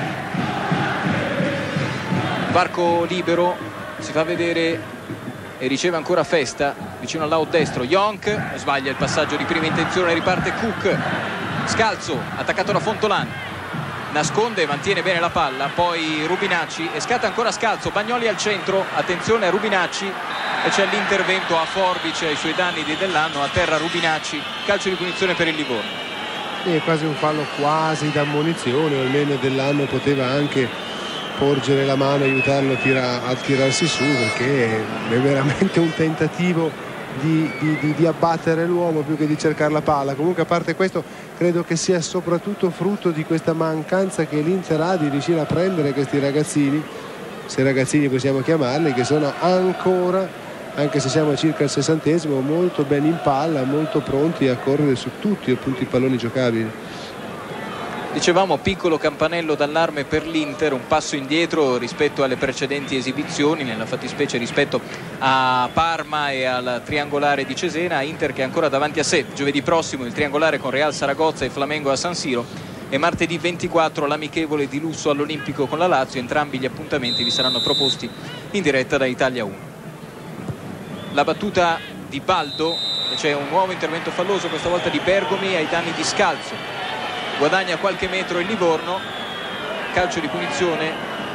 varco libero, si fa vedere e riceve ancora Festa vicino all'out destro. Jonk sbaglia il passaggio di prima intenzione, riparte Cook, Scalzo attaccato da Fontolan, nasconde e mantiene bene la palla, poi Rubinacci e scatta ancora Scalzo, Bagnoli al centro, attenzione a Rubinacci e c'è l'intervento a forbice ai suoi danni di Dell'Anno, a terra Rubinacci, calcio di punizione per il Livorno. È quasi un fallo quasi da ammonizione, o almeno Dell'Anno poteva anche porgere la mano e aiutarlo a, tira, a tirarsi su, perché è veramente un tentativo di, di, di, di abbattere l'uomo più che di cercare la palla. Comunque, a parte questo, credo che sia soprattutto frutto di questa mancanza che l'Inter ha di riuscire a prendere questi ragazzini, se ragazzini possiamo chiamarli, che sono ancora, anche se siamo circa al sessantesimo, molto ben in palla, molto pronti a correre su tutti appunto i palloni giocabili. Dicevamo piccolo campanello d'allarme per l'Inter, un passo indietro rispetto alle precedenti esibizioni, nella fattispecie rispetto a Parma e al triangolare di Cesena. Inter che è ancora davanti a sé, giovedì prossimo il triangolare con Real Saragozza e Flamengo a San Siro, e martedì ventiquattro l'amichevole di lusso all'Olimpico con la Lazio. Entrambi gli appuntamenti vi saranno proposti in diretta da Italia uno. La battuta di Baldo, c'è un nuovo intervento falloso, questa volta di Bergomi ai danni di Scalzo. Guadagna qualche metro il Livorno, calcio di punizione.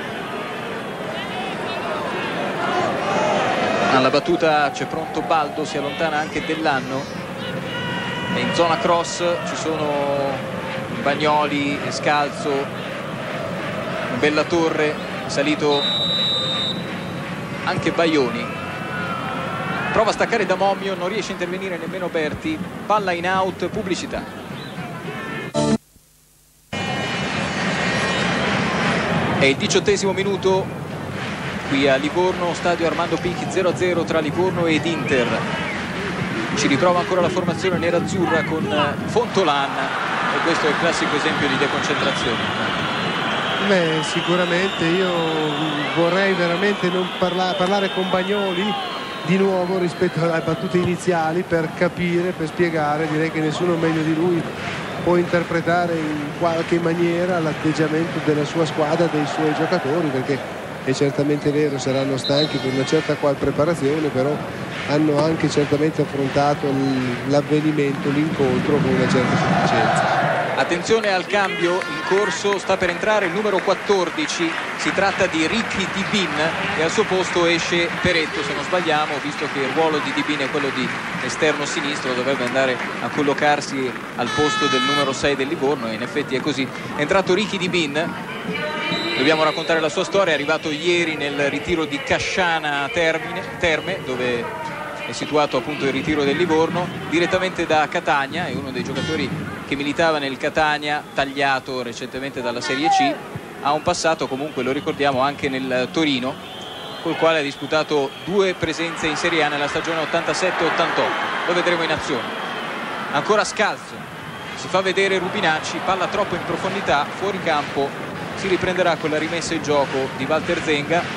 Alla battuta c'è pronto Baldo, si allontana anche Dell'Anno e in zona cross ci sono Bagnoli e Scalzo, Bellatorre, salito anche Baioni, prova a staccare da Momio, non riesce a intervenire nemmeno Berti, palla in out, pubblicità. È il diciottesimo minuto qui a Livorno, stadio Armando Picchi, zero a zero tra Livorno ed Inter. Ci riprova ancora la formazione nerazzurra con Fontolan e questo è il classico esempio di deconcentrazione. Beh, sicuramente io vorrei veramente non parla parlare con Bagnoli di nuovo rispetto alle battute iniziali per capire, per spiegare. Direi che nessuno meglio di lui può interpretare in qualche maniera l'atteggiamento della sua squadra, dei suoi giocatori, perché è certamente vero, saranno stanchi per una certa qual preparazione, però hanno anche certamente affrontato l'avvenimento, l'incontro con una certa sufficienza. Attenzione al cambio in corso, sta per entrare il numero quattordici, si tratta di Ricky Dibin e al suo posto esce Peretto, se non sbagliamo, visto che il ruolo di Dibin è quello di esterno sinistro, dovrebbe andare a collocarsi al posto del numero sei del Livorno e in effetti è così. È entrato Ricky Dibin, dobbiamo raccontare la sua storia, è arrivato ieri nel ritiro di Casciana Termine, Terme, dove è situato appunto il ritiro del Livorno, direttamente da Catania, è uno dei giocatori che militava nel Catania, tagliato recentemente dalla Serie C, ha un passato comunque, lo ricordiamo, anche nel Torino, col quale ha disputato due presenze in Serie A nella stagione ottantasette ottantotto. Lo vedremo in azione. Ancora Scalzo, si fa vedere Rubinacci, palla troppo in profondità, fuori campo, si riprenderà con la rimessa in gioco di Walter Zenga.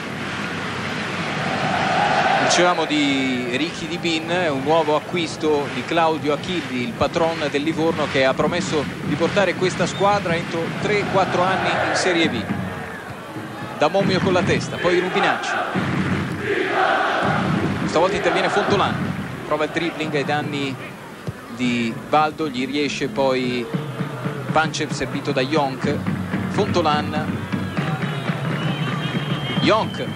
Dicevamo di Ricky Dibin, è un nuovo acquisto di Claudio Achilli, il patron del Livorno, che ha promesso di portare questa squadra entro tre quattro anni in Serie B. Da Momio con la testa, poi Rubinacci, stavolta interviene Fontolan, prova il dribbling ai danni di Baldo, gli riesce poi Pancev servito da Jonk, Fontolan, Jonk,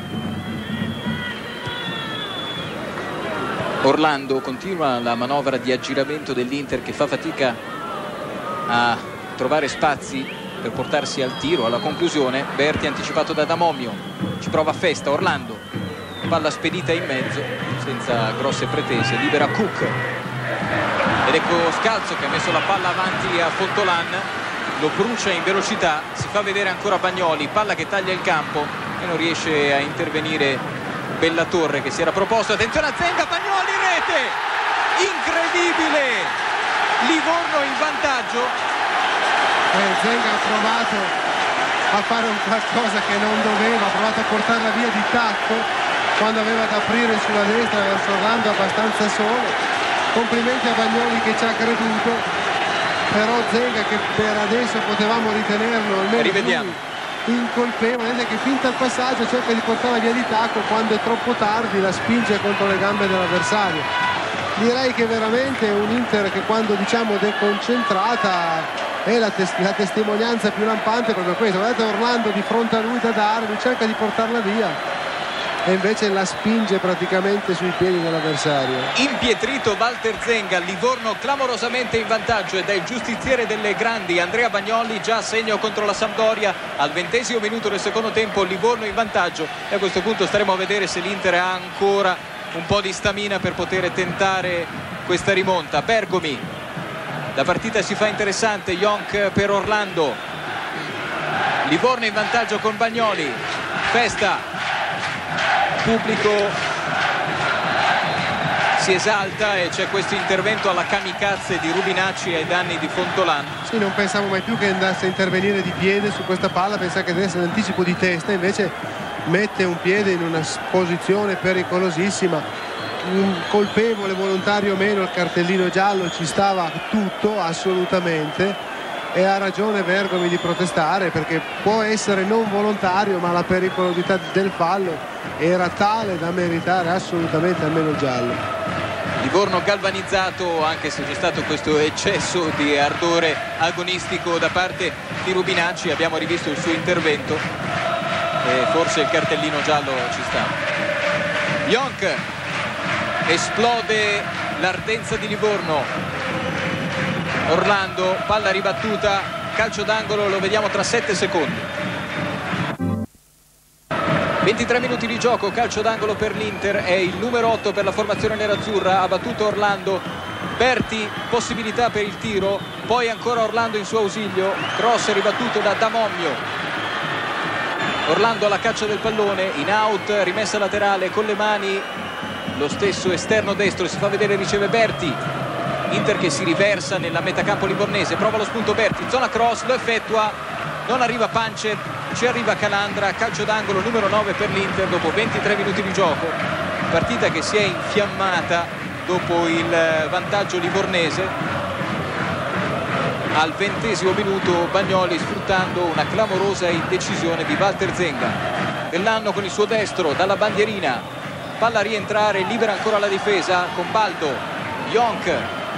Orlando, continua la manovra di aggiramento dell'Inter che fa fatica a trovare spazi per portarsi al tiro, alla conclusione. Berti anticipato da Damomio, ci prova Festa, Orlando, palla spedita in mezzo senza grosse pretese, libera Cook ed ecco Scalzo che ha messo la palla avanti a Fontolan, lo brucia in velocità, si fa vedere ancora Bagnoli, palla che taglia il campo e non riesce a intervenire Bellatorre che si era proposto. Attenzione a Zenga, Bagnoli, rete incredibile, Livorno in vantaggio. eh, Zenga ha provato a fare un qualcosa che non doveva, ha provato a portarla via di tacco quando aveva da aprire sulla destra verso Orlando abbastanza solo. Complimenti a Bagnoli che ci ha creduto, però Zenga che per adesso potevamo ritenerlo almeno rivediamo incolpevole, che finta il passaggio, cerca di portarla via di tacco, quando è troppo tardi la spinge contro le gambe dell'avversario. Direi che veramente un Inter che quando diciamo deconcentrata è la, tes la testimonianza più lampante proprio questa. Guardate Orlando di fronte a lui da dare, lui cerca di portarla via e invece la spinge praticamente sui piedi dell'avversario. Impietrito Walter Zenga, Livorno clamorosamente in vantaggio ed è il giustiziere delle grandi Andrea Bagnoli, già a segno contro la Sampdoria al ventesimo minuto del secondo tempo, Livorno in vantaggio e a questo punto staremo a vedere se l'Inter ha ancora un po' di stamina per poter tentare questa rimonta. Bergomi, la partita si fa interessante, Jonk per Orlando, Livorno in vantaggio con Bagnoli, Festa, pubblico si esalta e c'è questo intervento alla kamikaze di Rubinacci ai danni di Fontolan. Sì, non pensavo mai più che andasse a intervenire di piede su questa palla, pensavo che desse l'anticipo di testa, invece mette un piede in una posizione pericolosissima. Un colpevole, volontario o meno, il cartellino giallo ci stava tutto assolutamente e ha ragione Bergomi di protestare, perché può essere non volontario ma la pericolosità del fallo era tale da meritare assolutamente almeno il giallo. Livorno galvanizzato, anche se c'è stato questo eccesso di ardore agonistico da parte di Rubinacci. Abbiamo rivisto il suo intervento e forse il cartellino giallo ci sta. Jonk, esplode l'ardenza di Livorno. Orlando, palla ribattuta, calcio d'angolo, lo vediamo tra sette secondi. ventitré minuti di gioco, calcio d'angolo per l'Inter, è il numero otto per la formazione nerazzurra, ha battuto Orlando. Berti, possibilità per il tiro, poi ancora Orlando in suo ausilio, cross ribattuto da Damomio. Orlando alla caccia del pallone, in out, rimessa laterale con le mani, lo stesso esterno destro, si fa vedere, riceve Berti. Inter che si riversa nella metacampo livornese, prova lo spunto Berti, zona cross, lo effettua, non arriva Pancev, ci arriva Calandra, calcio d'angolo numero nove per l'Inter dopo ventitré minuti di gioco. Partita che si è infiammata dopo il vantaggio livornese. Al ventesimo minuto Bagnoli, sfruttando una clamorosa indecisione di Walter Zenga. Dell'anno con il suo destro dalla bandierina, palla a rientrare, libera ancora la difesa con Baldo, Jonk,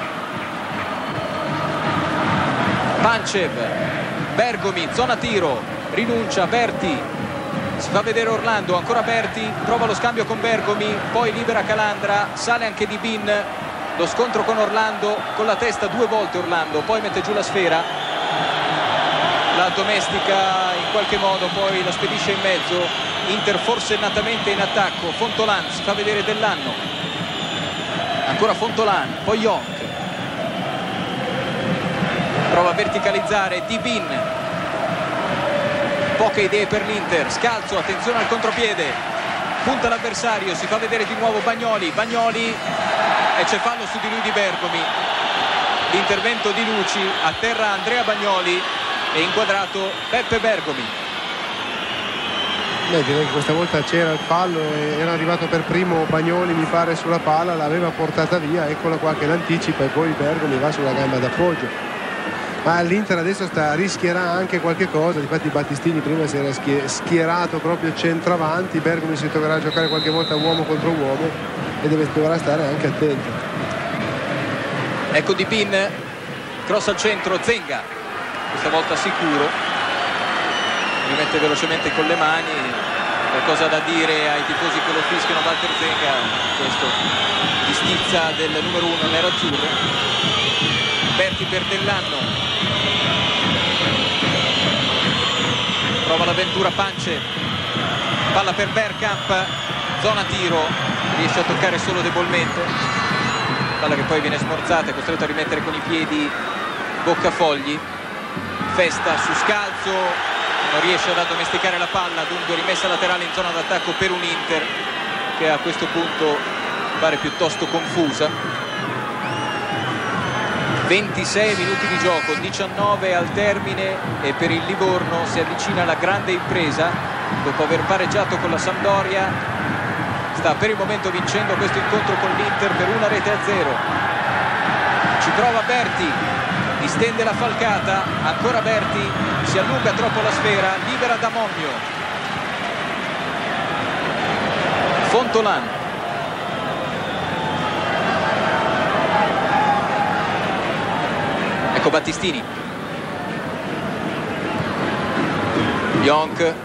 Pancev, Bergomi, zona tiro, rinuncia Berti, si fa vedere Orlando, ancora Berti, prova lo scambio con Bergomi, poi libera Calandra, sale anche Di Bin, lo scontro con Orlando, con la testa due volte Orlando, poi mette giù la sfera, la domestica in qualche modo, poi la spedisce in mezzo. Inter forsennatamente in attacco, Fontolan, si fa vedere Dell'anno, ancora Fontolan, poi Jonk, prova a verticalizzare Di Bin, poche idee per l'Inter, Scalzo, attenzione al contropiede, punta l'avversario, si fa vedere di nuovo Bagnoli, Bagnoli e c'è fallo su di lui di Bergomi. L'intervento di Luci, a terra Andrea Bagnoli e inquadrato Peppe Bergomi. Beh, direi che questa volta c'era il fallo e era arrivato per primo Bagnoli, mi pare, sulla palla, l'aveva portata via, eccola qua che l'anticipa e poi Bergomi va sulla gamba d'appoggio. Ma l'Inter adesso sta rischierà anche qualche cosa, difatti Battistini prima si era schierato proprio centravanti, Bergomi si troverà a giocare qualche volta uomo contro uomo e deve, dovrà stare anche attento. Ecco Di Bin, cross al centro, Zenga questa volta sicuro, li mette velocemente con le mani. Qualcosa da dire ai tifosi che lo fischiano Walter Zenga, questo di stizza del numero uno nerazzurro. Berti per Dell'Anno, prova l'avventura Pance, palla per Bergkamp, zona tiro, riesce a toccare solo debolmente, palla che poi viene smorzata, è costretto a rimettere con i piedi Boccafogli. Festa su scalzo, non riesce ad addomesticare la palla, dunque rimessa laterale in zona d'attacco per un Inter che a questo punto pare piuttosto confusa. ventisei minuti di gioco, diciannove al termine, e per il Livorno si avvicina la grande impresa. Dopo aver pareggiato con la Sampdoria sta per il momento vincendo questo incontro con l'Inter per una rete a zero. Ci prova Berti, distende la falcata, ancora Berti, si allunga troppo la sfera, libera da Mommio. Fontolan, ecco Battistini, Jonk,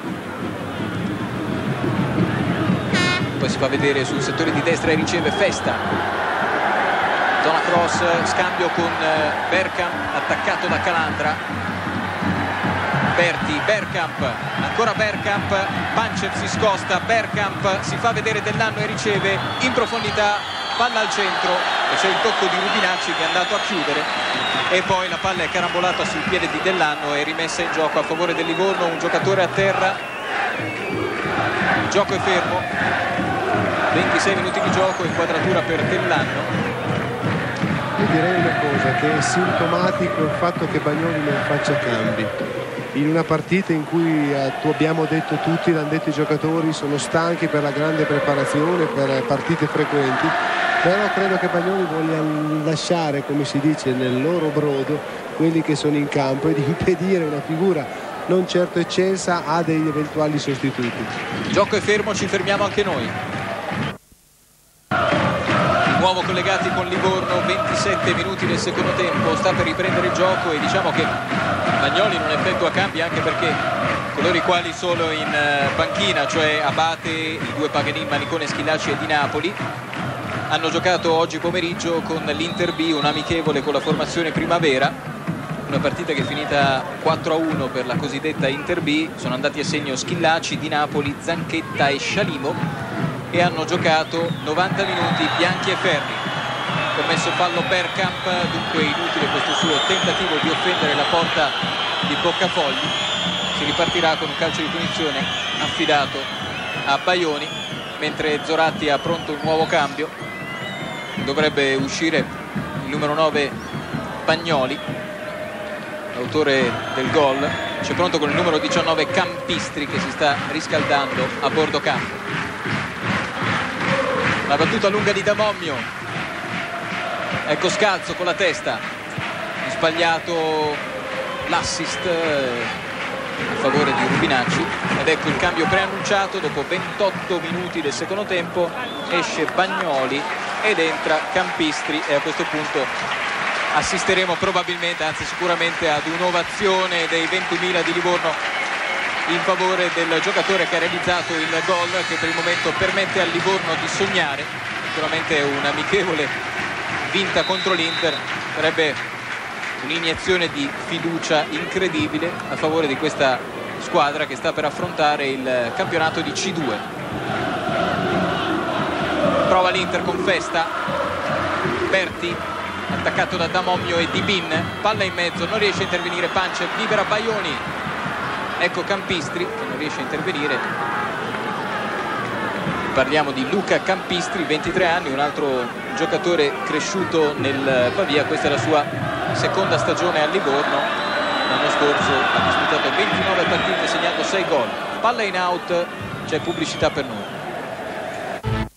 poi si fa vedere sul settore di destra e riceve Festa. Zona cross, scambio con Bergkamp, attaccato da Calandra. Berti, Bergkamp, ancora Bergkamp, Pancev si scosta, Bergkamp si fa vedere Dell'Anno e riceve in profondità, palla al centro e c'è il tocco di Rubinacci che è andato a chiudere, e poi la palla è carambolata sul piede di Dell'Anno e rimessa in gioco a favore del Livorno. Un giocatore a terra, il gioco è fermo, ventisei minuti di gioco, inquadratura per Dell'Anno. Io direi una cosa, che è sintomatico il fatto che Bagnoli non faccia cambi in una partita in cui eh, tu abbiamo detto tutti, l'hanno detto i giocatori, sono stanchi per la grande preparazione, per partite frequenti, però credo che Bagnoli voglia lasciare, come si dice, nel loro brodo quelli che sono in campo ed impedire una figura non certo eccelsa a degli eventuali sostituti. Il gioco è fermo, ci fermiamo anche noi. Nuovo collegati con Livorno, ventisette minuti del secondo tempo, sta per riprendere il gioco e diciamo che Bagnoli non effettua cambi anche perché coloro i quali sono in panchina, cioè Abate, i due Paganin, Manicone, Schillaci e Di Napoli, hanno giocato oggi pomeriggio con l'Inter B un amichevole con la formazione Primavera, una partita che è finita quattro a uno per la cosiddetta Inter B. Sono andati a segno Schillaci, Di Napoli, Zanchetta e Scialimo e hanno giocato novanta minuti bianchi e ferri. Commesso fallo Bergkamp, dunque inutile questo suo tentativo di offendere la porta di Boccafogli. Si ripartirà con un calcio di punizione affidato a Baioni, mentre Zoratti ha pronto un nuovo cambio. Dovrebbe uscire il numero nove Bagnoli, l'autore del gol. C'è pronto con il numero diciannove Campistri che si sta riscaldando a bordo campo. La battuta lunga di Damommio, ecco Scalzo con la testa, sbagliato l'assist a favore di Rubinacci, ed ecco il cambio preannunciato. Dopo ventotto minuti del secondo tempo esce Bagnoli ed entra Campistri e a questo punto assisteremo probabilmente, anzi sicuramente, ad un'ovazione dei ventimila di Livorno in favore del giocatore che ha realizzato il gol, che per il momento permette al Livorno di sognare. Sicuramente un'amichevole vinta contro l'Inter sarebbe un'iniezione di fiducia incredibile a favore di questa squadra che sta per affrontare il campionato di C due. Prova l'Inter con Festa, Berti attaccato da Damommio e Di Bin, palla in mezzo, non riesce a intervenire Pancev, libera Baioni. Ecco Campistri che non riesce a intervenire. Parliamo di Luca Campistri, ventitré anni, un altro giocatore cresciuto nel Pavia. Questa è la sua seconda stagione a Livorno. L'anno scorso ha disputato ventinove partite, segnato sei gol. Palla in out, c'è pubblicità per noi.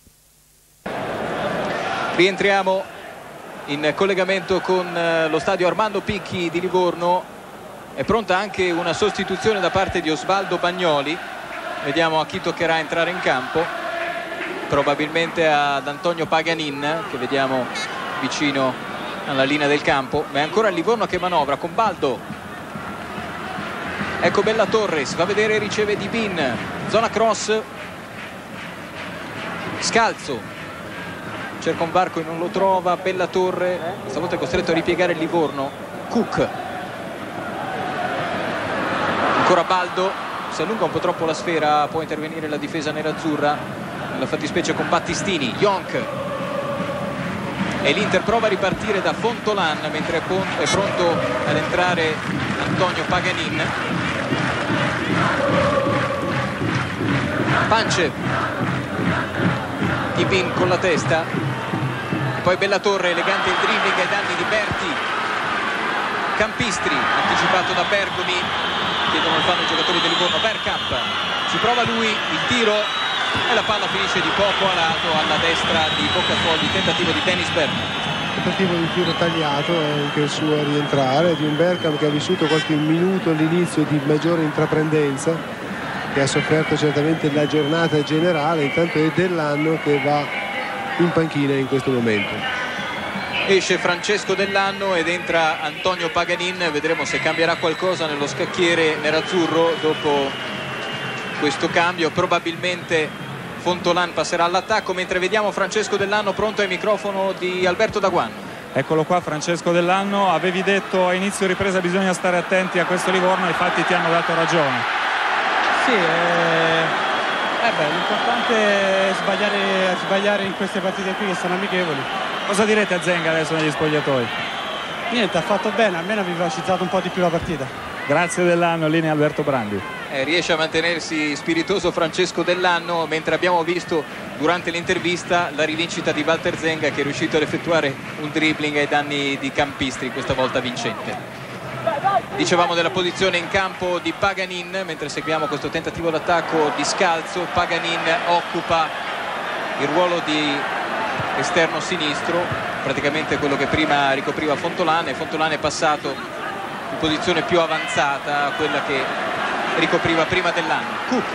Rientriamo in collegamento con lo stadio Armando Picchi di Livorno. È pronta anche una sostituzione da parte di Osvaldo Bagnoli. Vediamo a chi toccherà entrare in campo. Probabilmente ad Antonio Paganin, che vediamo vicino alla linea del campo, ma è ancora il Livorno che manovra con Baldo. Ecco Bellatorre, si fa vedere, riceve Di Bin, zona cross, Scalzo cerca un varco e non lo trova, Bellatorre stavolta è costretto a ripiegare il Livorno. Cook, ancora Baldo, si allunga un po' troppo la sfera, può intervenire la difesa nerazzurra, nella fattispecie con Battistini. Jonk, e l'Inter prova a ripartire da Fontolan mentre è pronto ad entrare Antonio Paganin. Pance, Di Bin con la testa, poi Bellatorre, elegante il dribbling ai danni di Berti. Campistri, anticipato da Bergomi, chiedono il fallo i giocatori del Livorno. Bergkamp, ci prova lui, il tiro e la palla finisce di poco a lato alla destra di Boccafogli. Tentativo di Dennis Bergkamp. Tentativo di tiro tagliato e anche il suo rientrare di un Bergkamp che ha vissuto qualche minuto all'inizio di maggiore intraprendenza, che ha sofferto certamente la giornata generale. Intanto è Dell'Anno che va in panchina in questo momento. Esce Francesco Dell'Anno ed entra Antonio Paganin. Vedremo se cambierà qualcosa nello scacchiere nerazzurro dopo questo cambio. Probabilmente Fontolan passerà all'attacco, mentre vediamo Francesco Dell'Anno pronto ai microfono di Alberto Daguan. Eccolo qua Francesco Dell'Anno, avevi detto a inizio ripresa bisogna stare attenti a questo Livorno, infatti ti hanno dato ragione. Sì, eh, eh beh, l'importante è sbagliare, sbagliare in queste partite qui che sono amichevoli. Cosa direte a Zenga adesso negli spogliatoi? Niente, ha fatto bene, almeno ha vivacizzato un po' di più la partita. Grazie Dell'Anno, linea Alberto Brandi. Eh, riesce a mantenersi spiritoso Francesco Dell'Anno, mentre abbiamo visto durante l'intervista la rivincita di Walter Zenga, che è riuscito ad effettuare un dribbling ai danni di Campistri, questa volta vincente. Dicevamo della posizione in campo di Paganin, mentre seguiamo questo tentativo d'attacco di Scalzo. Paganin occupa il ruolo di esterno sinistro, praticamente quello che prima ricopriva Fontolan, e Fontolan è passato in posizione più avanzata, quella che ricopriva prima Dell'Anno. Cook,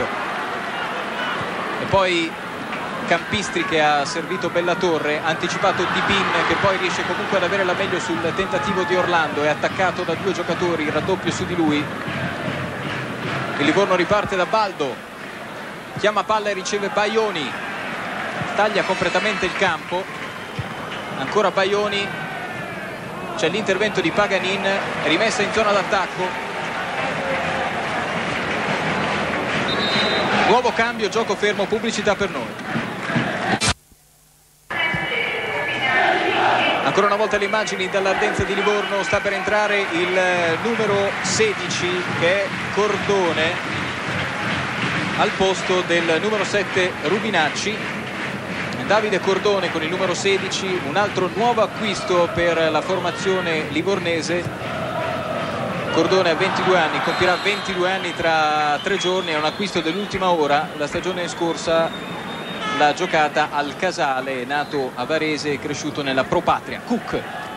e poi Campistri che ha servito Bellatorre, anticipato Di Bin che poi riesce comunque ad avere la meglio sul tentativo di Orlando, è attaccato da due giocatori, il raddoppio su di lui. Il Livorno riparte da Baldo, chiama palla e riceve Baioni, taglia completamente il campo, ancora Baioni, c'è l'intervento di Paganin, rimessa in zona d'attacco, nuovo cambio, gioco fermo, pubblicità per noi. Ancora una volta le immagini dall'Ardenza di Livorno, sta per entrare il numero sedici che è Cordone al posto del numero sette Rubinacci. Davide Cordone con il numero sedici, un altro nuovo acquisto per la formazione livornese. Cordone ha ventidue anni, compirà ventidue anni tra tre giorni, è un acquisto dell'ultima ora. La stagione scorsa l'ha giocata al Casale, è nato a Varese e cresciuto nella Pro Patria. Cook,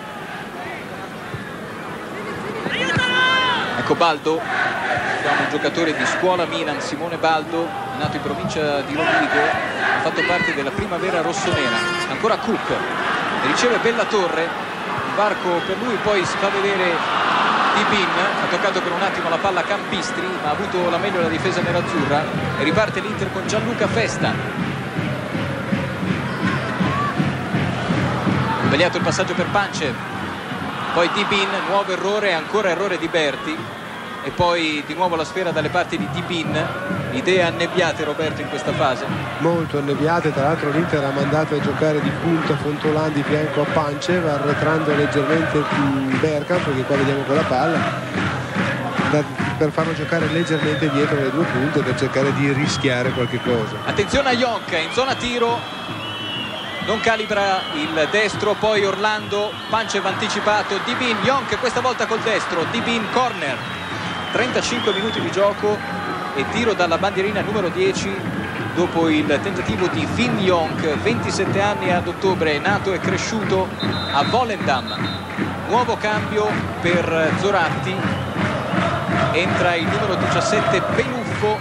ecco Baldo, siamo un giocatore di scuola Milan, Simone Baldo, nato in provincia di Rovigo, ha fatto parte della primavera rossonera. Ancora Cook, riceve Bellatorre, un varco per lui, poi si fa vedere Di Bin, ha toccato per un attimo la palla Campistri, ma ha avuto la meglio la difesa nerazzurra, e riparte l'Inter con Gianluca Festa. Sbagliato il passaggio per Pance, poi Di Bin, nuovo errore, ancora errore di Berti, e poi di nuovo la sfera dalle parti di Di Bin. Idee annebbiate, Roberto, in questa fase? Molto annebbiate, tra l'altro l'Inter ha mandato a giocare di punta Fontolan di fianco a Pance, va arretrando leggermente Bergkamp, perché qua vediamo con la palla, da, per farlo giocare leggermente dietro le due punte per cercare di rischiare qualche cosa. Attenzione a Jonk, in zona tiro, non calibra il destro, poi Orlando, Pance va anticipato, Di Bin, Jonk questa volta col destro, Di Bin, corner, trentacinque minuti di gioco e tiro dalla bandierina numero dieci dopo il tentativo di Finn Jonk, ventisette anni ad ottobre, è nato e cresciuto a Volendam. Nuovo cambio per Zoratti, entra il numero diciassette Peluffo,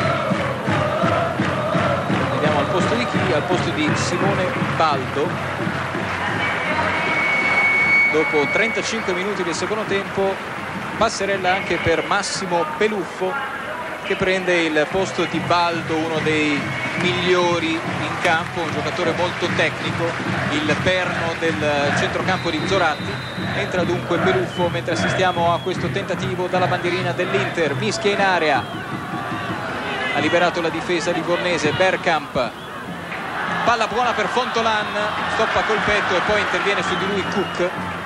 vediamo al posto di chi? Al posto di Simone Baldo. dopo trentacinque minuti del secondo tempo. Passerella anche per Massimo Peluffo, che prende il posto di Baldo, uno dei migliori in campo, un giocatore molto tecnico, il perno del centrocampo di Zoratti. Entra dunque Peluffo mentre assistiamo a questo tentativo dalla bandierina dell'Inter. Mischia in area, ha liberato la difesa livornese. Bergkamp, palla buona per Fontolan, stoppa col petto e poi interviene su di lui Cook.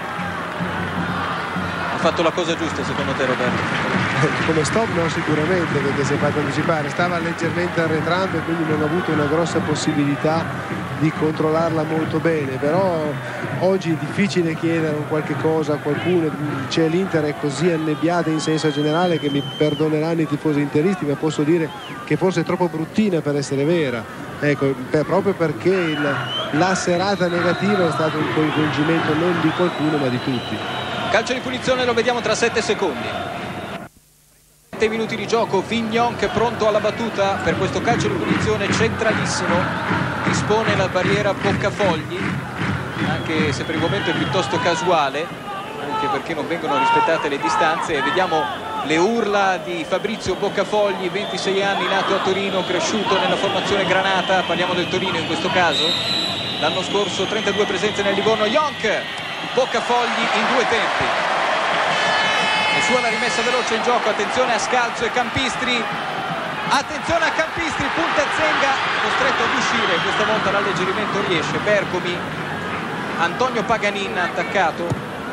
Ha fatto la cosa giusta secondo te, Roberto? Come stop no, sicuramente, perché si è fatto anticipare, stava leggermente arretrando e quindi non ha avuto una grossa possibilità di controllarla molto bene, però oggi è difficile chiedere un qualche cosa a qualcuno. Cioè, l'Inter è così annebbiata in senso generale che mi perdoneranno i tifosi interisti, ma posso dire che forse è troppo bruttina per essere vera, ecco, per, proprio perché il, la serata negativa è stato un coinvolgimento non di qualcuno ma di tutti. Calcio di punizione, lo vediamo tra sette secondi. sette minuti di gioco. Vignonk pronto alla battuta per questo calcio di punizione centralissimo. Dispone la barriera Boccafogli, anche se per il momento è piuttosto casuale, anche perché non vengono rispettate le distanze. E vediamo le urla di Fabrizio Boccafogli, ventisei anni, nato a Torino, cresciuto nella formazione granata. Parliamo del Torino in questo caso. L'anno scorso trentadue presenze nel Livorno. Jonk, Boccafogli in due tempi. E su alla rimessa veloce in gioco. Attenzione a Scalzo e Campistri. Attenzione a Campistri, punta Zenga, costretto ad uscire. Questa volta l'alleggerimento riesce. Bergomi, Antonio Paganin attaccato.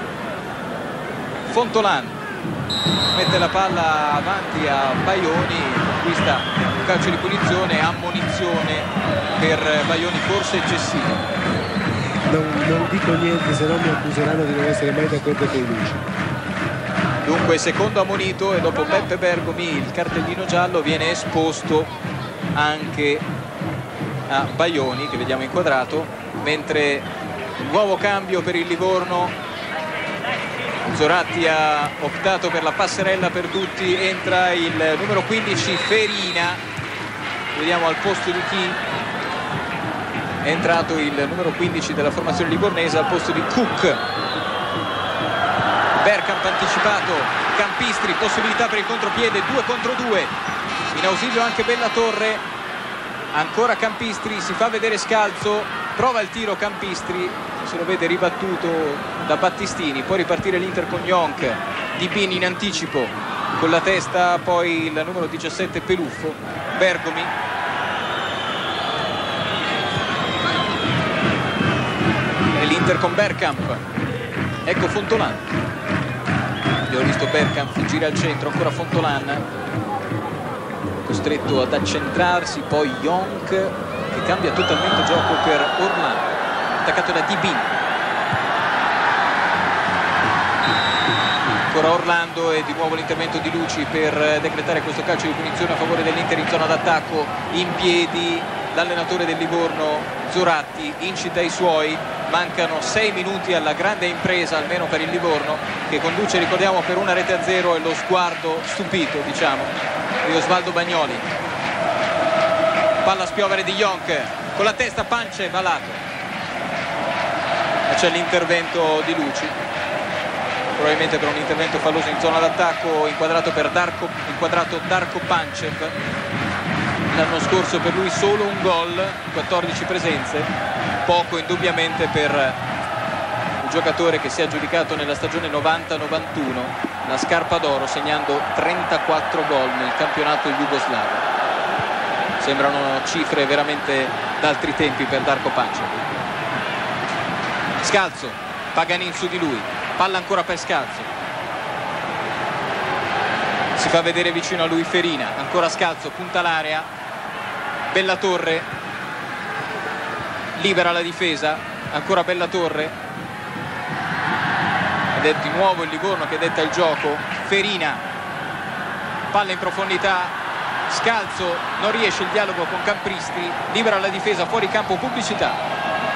Fontolan mette la palla avanti a Baioni, conquista un calcio di punizione. Ammonizione per Baioni, forse eccessivo. Non, non dico niente, se no mi accuseranno di non essere mai d'accordo con Luci. Dunque secondo ammonito, e dopo Beppe Bergomi il cartellino giallo viene esposto anche a Baioni, che vediamo inquadrato, mentre nuovo cambio per il Livorno. Zoratti ha optato per la passerella per tutti, entra il numero quindici Ferina, vediamo al posto di chi è entrato il numero quindici della formazione livornese, al posto di Cook. Bergkamp anticipato, Campistri, possibilità per il contropiede, due contro due, in ausilio anche Bellatorre, ancora Campistri, si fa vedere Scalzo, prova il tiro Campistri, se lo vede ribattuto da Battistini. Può ripartire l'Inter con Jonk, Di Bini in anticipo con la testa, poi il numero diciassette Peluffo. Bergomi, e l'Inter con Bergkamp, ecco Fontolan. Abbiamo visto Bergkamp, gira al centro, ancora Fontolan costretto ad accentrarsi, poi Jonk che cambia totalmente gioco per Orlando, attaccato da Di Bini. Ancora Orlando e di nuovo l'intervento di Luci per decretare questo calcio di punizione a favore dell'Inter in zona d'attacco. In piedi l'allenatore del Livorno Zoratti, incita i suoi. Mancano sei minuti alla grande impresa, almeno per il Livorno, che conduce, ricordiamo, per una rete a zero, e lo sguardo stupito, diciamo, di Osvaldo Bagnoli. Palla a spiovere di Jonk, con la testa Pance, valato. E c'è l'intervento di Luci, probabilmente per un intervento falloso in zona d'attacco, inquadrato per Darko, inquadrato Darko Pancev. L'anno scorso per lui solo un gol, quattordici presenze, poco indubbiamente per un giocatore che si è aggiudicato nella stagione novanta novantuno la scarpa d'oro, segnando trentaquattro gol nel campionato jugoslavo. Sembrano cifre veramente d'altri tempi per Darko Pancev. Scalzo, Paganin su di lui, palla ancora per Scalzo, si fa vedere vicino a lui Ferina, ancora Scalzo, punta l'area, Bellatorre libera la difesa, ancora Bellatorre, ed è di nuovo il Livorno che detta il gioco. Ferina, palla in profondità, Scalzo, non riesce il dialogo con Campistri, libera la difesa, fuori campo, pubblicità.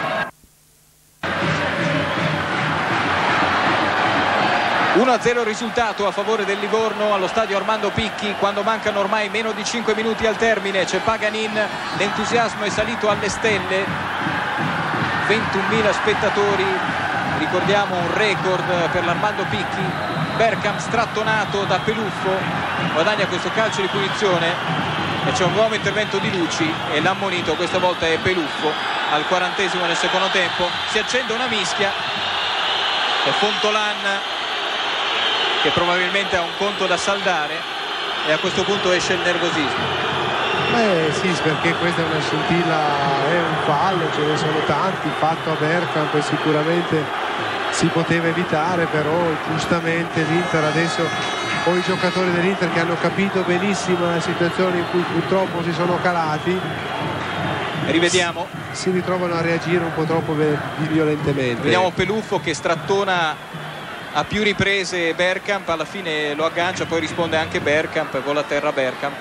uno a zero risultato a favore del Livorno allo stadio Armando Picchi, quando mancano ormai meno di cinque minuti al termine. C'è Paganin, l'entusiasmo è salito alle stelle, ventunomila spettatori ricordiamo un record per l'Armando Picchi. Bergkamp strattonato da Peluffo, guadagna questo calcio di punizione e c'è un nuovo intervento di Luci e l'ammonito questa volta è Peluffo al quarantesimo del secondo tempo. Si accende una mischia e Fontolan che probabilmente ha un conto da saldare e a questo punto esce il nervosismo. Beh sì, perché questa è una scintilla, è un fallo, ce ne sono tanti, fatto a Bergkamp e sicuramente si poteva evitare, però giustamente l'Inter adesso, o i giocatori dell'Inter che hanno capito benissimo la situazione in cui purtroppo si sono calati, rivediamo, si, si ritrovano a reagire un po' troppo violentemente. Vediamo Peluffo che strattona a più riprese Bergkamp, alla fine lo aggancia, poi risponde anche Bergkamp, vola a terra Bergkamp.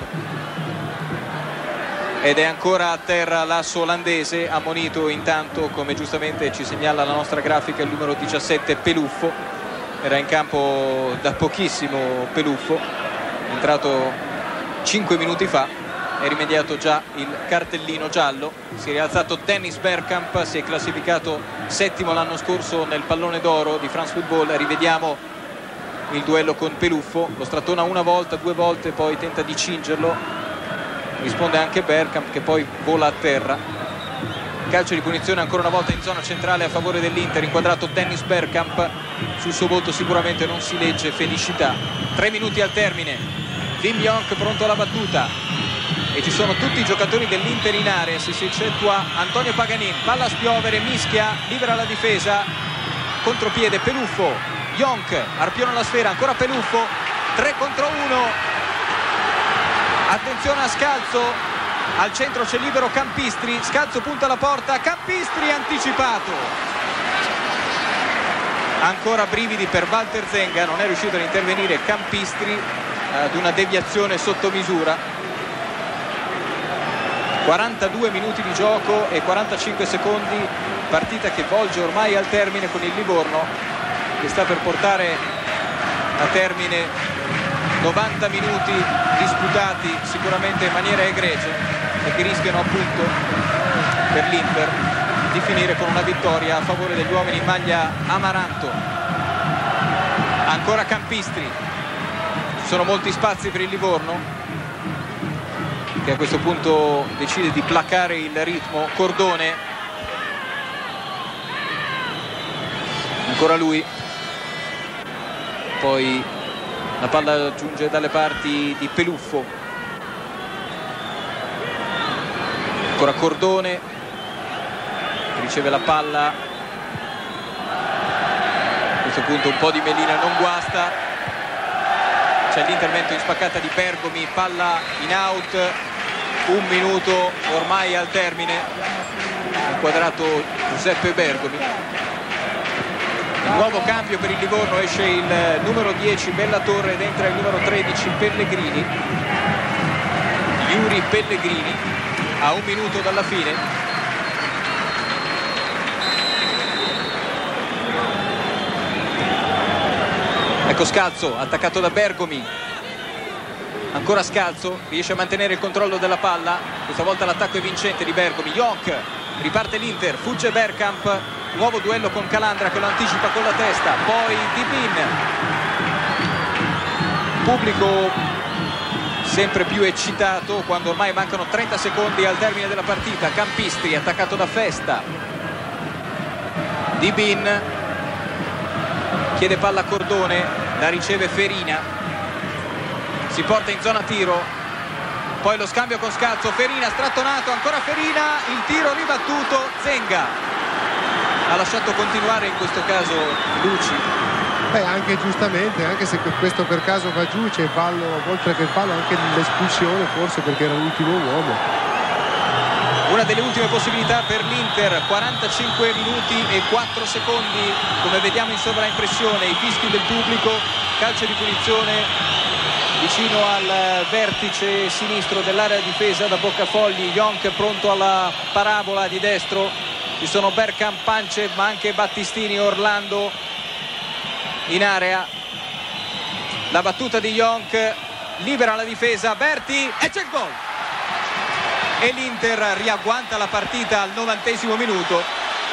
Ed è ancora a terra l'asso olandese, ammonito intanto, come giustamente ci segnala la nostra grafica, il numero diciassette Peluffo. Era in campo da pochissimo Peluffo, è entrato cinque minuti fa, è rimediato già il cartellino giallo. Si è rialzato Dennis Bergkamp, si è classificato settimo l'anno scorso nel pallone d'oro di France Football. Rivediamo il duello con Peluffo, lo strattona una volta, due volte, poi tenta di cingerlo. Risponde anche Bergkamp che poi vola a terra. Calcio di punizione ancora una volta in zona centrale a favore dell'Inter, inquadrato Dennis Bergkamp. Sul suo volto sicuramente non si legge felicità. Tre minuti al termine, Wim Jonk pronto alla battuta e ci sono tutti i giocatori dell'Inter in area, se si eccettua Antonio Paganin. Palla a spiovere, mischia, libera la difesa, contropiede Peluffo, Jonk arpiona la sfera, ancora Peluffo, tre contro uno. Attenzione a Scalzo, al centro c'è libero Campistri, Scalzo punta alla porta, Campistri anticipato. Ancora brividi per Walter Zenga, non è riuscito ad intervenire Campistri ad una deviazione sotto misura. quarantadue minuti di gioco e quarantacinque secondi, partita che volge ormai al termine con il Livorno che sta per portare a termine novanta minuti disputati sicuramente in maniera egregia e che rischiano appunto per l'Inter di finire con una vittoria a favore degli uomini in maglia amaranto. Ancora Campistri, ci sono molti spazi per il Livorno che a questo punto decide di placare il ritmo. Cordone, ancora lui, poi la palla giunge dalle parti di Peluffo, ancora Cordone, riceve la palla, a questo punto un po' di melina non guasta, c'è l'intervento in spaccata di Bergomi, palla in out, un minuto ormai al termine, inquadrato Giuseppe Bergomi. Nuovo cambio per il Livorno, esce il numero dieci Bellatorre ed entra il numero tredici Pellegrini, Yuri Pellegrini, a un minuto dalla fine. Ecco Scalzo, attaccato da Bergomi, ancora Scalzo, riesce a mantenere il controllo della palla, questa volta l'attacco è vincente di Bergomi. Jonk, riparte l'Inter, fugge Bergkamp, nuovo duello con Calandra che lo anticipa con la testa, poi Dibin, pubblico sempre più eccitato quando ormai mancano trenta secondi al termine della partita. Campistri attaccato da Festa, Dibin chiede palla a Cordone, la riceve Ferina, si porta in zona tiro, poi lo scambio con Scalzo, Ferina strattonato, ancora Ferina, il tiro ribattuto, Zenga ha lasciato continuare in questo caso Luci. Beh, anche giustamente, anche se questo per caso va giù, c'è fallo, oltre che fallo anche l'espulsione forse perché era l'ultimo uomo. Una delle ultime possibilità per l'Inter, quarantacinque minuti e quattro secondi, come vediamo in sovraimpressione, i fischi del pubblico, calcio di punizione vicino al vertice sinistro dell'area difesa da Boccafogli. Jonk pronto alla parabola di destro. Ci sono Bergkamp, Pancev ma anche Battistini, Orlando in area. La battuta di Jonk libera la difesa, Berti e c'è il gol. E l'Inter riagguanta la partita al novantesimo minuto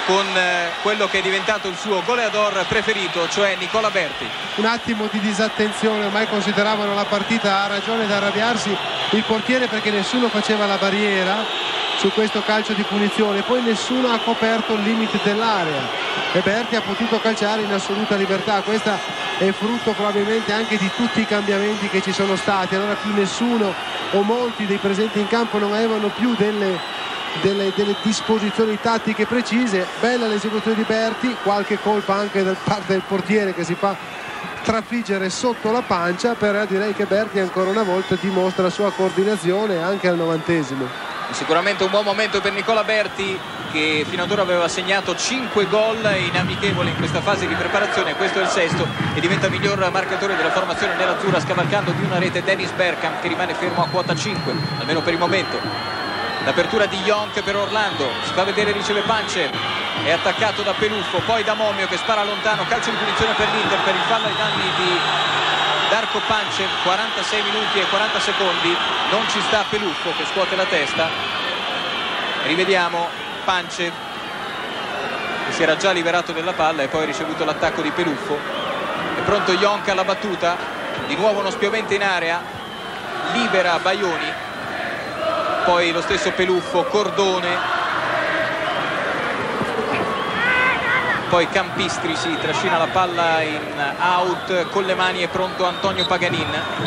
con eh, quello che è diventato il suo goleador preferito, cioè Nicola Berti. Un attimo di disattenzione, ormai consideravano la partita, ha ragione da arrabbiarsi il portiere perché nessuno faceva la barriera su questo calcio di punizione, poi nessuno ha coperto il limite dell'area e Berti ha potuto calciare in assoluta libertà. Questa è frutto probabilmente anche di tutti i cambiamenti che ci sono stati, allora più nessuno o molti dei presenti in campo non avevano più delle, delle, delle disposizioni tattiche precise. Bella l'esecuzione di Berti, qualche colpa anche da parte del portiere che si fa trafiggere sotto la pancia, però direi che Berti ancora una volta dimostra la sua coordinazione anche al novantesimo. Sicuramente un buon momento per Nicola Berti, che fino ad ora aveva segnato cinque gol in amichevole in questa fase di preparazione. Questo è il sesto e diventa miglior marcatore della formazione nerazzurra, scavalcando di una rete Dennis Bergkamp, che rimane fermo a quota cinque, almeno per il momento. L'apertura di Jonk per Orlando, si fa vedere, riceve Pancev, è attaccato da Peluffo, poi da Momio che spara lontano, calcio di punizione per l'Inter per il fallo ai danni di Darko Pancev. Quarantasei minuti e quaranta secondi, non ci sta Peluffo che scuote la testa. Rivediamo Pancev che si era già liberato della palla e poi ha ricevuto l'attacco di Peluffo. È pronto Jonk alla battuta, di nuovo uno spiovente in area, libera Baioni, poi lo stesso Peluffo, Cordone, poi Campistri si trascina la palla in out, con le mani è pronto Antonio Paganin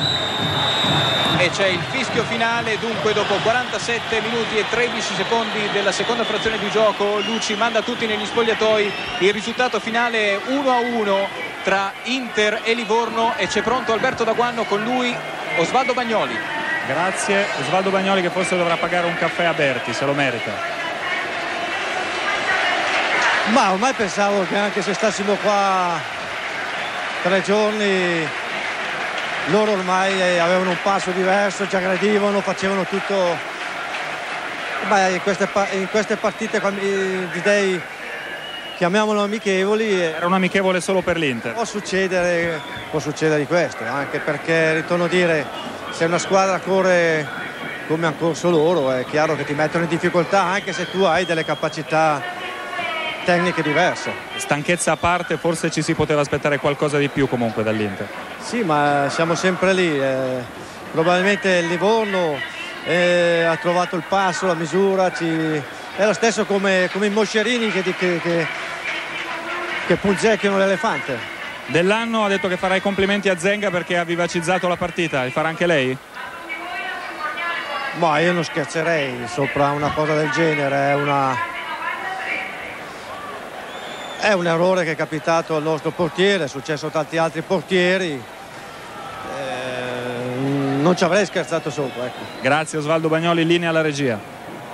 e c'è il fischio finale. Dunque dopo quarantasette minuti e tredici secondi della seconda frazione di gioco, Luci manda tutti negli spogliatoi. Il risultato finale è uno a uno tra Inter e Livorno e c'è pronto Alberto Daguanno, con lui Osvaldo Bagnoli. Grazie Osvaldo Bagnoli, che forse dovrà pagare un caffè a Berti, se lo merita. Ma ormai pensavo che anche se stassimo qua tre giorni loro ormai avevano un passo diverso, ci aggredivano, facevano tutto. Beh, in queste, in queste partite direi, chiamiamolo amichevoli, era un amichevole solo per l'Inter. Può succedere, può succedere di questo, anche perché, ritorno a dire, se una squadra corre come hanno corso loro è chiaro che ti mettono in difficoltà, anche se tu hai delle capacità tecniche diverse. Stanchezza a parte, forse ci si poteva aspettare qualcosa di più comunque dall'Inter. Sì, ma siamo sempre lì, eh, probabilmente il Livorno eh, ha trovato il passo, la misura, ci... è lo stesso come, come i moscerini che, che, che, che punzecchiano l'elefante. Dell'anno ha detto che farà i complimenti a Zenga perché ha vivacizzato la partita, li farà anche lei? Ma io non scherzerei sopra una cosa del genere, è una... è un errore che è capitato al nostro portiere, è successo a tanti altri portieri, eh, non ci avrei scherzato sopra, ecco. Grazie Osvaldo Bagnoli, linea alla regia.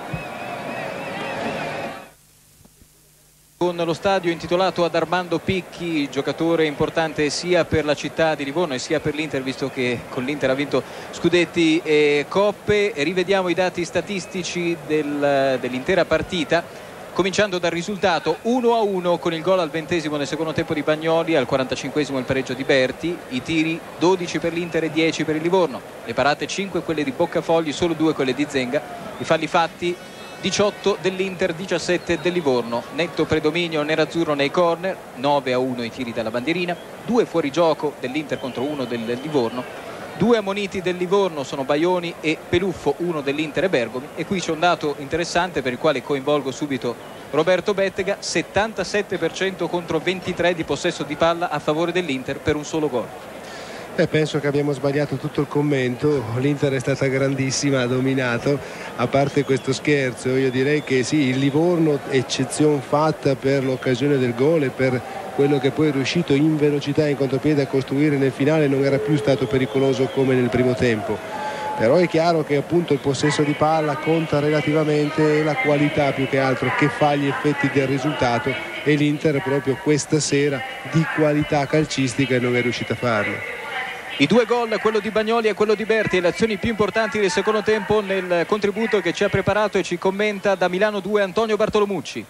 Con lo stadio intitolato ad Armando Picchi, giocatore importante sia per la città di Livorno e sia per l'Inter, visto che con l'Inter ha vinto scudetti e coppe. Rivediamo i dati statistici del, dell'intera partita, cominciando dal risultato uno a uno con il gol al ventesimo nel secondo tempo di Bagnoli, al quarantacinquesimo il pareggio di Berti, i tiri dodici per l'Inter e dieci per il Livorno, le parate cinque quelle di Boccafogli, solo due quelle di Zenga, i falli fatti diciotto dell'Inter, diciassette del Livorno, netto predominio nerazzurro nei corner, nove a uno i tiri dalla bandierina, due fuorigioco dell'Inter contro uno del Livorno, due ammoniti del Livorno sono Baioni e Peluffo, uno dell'Inter e Bergomi. E qui c'è un dato interessante per il quale coinvolgo subito Roberto Bettega: settantasette per cento contro ventitré di possesso di palla a favore dell'Inter per un solo gol. Eh, penso che abbiamo sbagliato tutto il commento, l'Inter è stata grandissima, ha dominato, a parte questo scherzo io direi che sì, il Livorno eccezione fatta per l'occasione del gol e per quello che poi è riuscito in velocità e in contropiede a costruire nel finale, non era più stato pericoloso come nel primo tempo, però è chiaro che appunto il possesso di palla conta relativamente, e la qualità più che altro che fa gli effetti del risultato, e l'Inter proprio questa sera di qualità calcistica non è riuscita a farlo. I due gol, quello di Bagnoli e quello di Berti, e le azioni più importanti del secondo tempo nel contributo che ci ha preparato e ci commenta da Milano due Antonio Bartolomucci.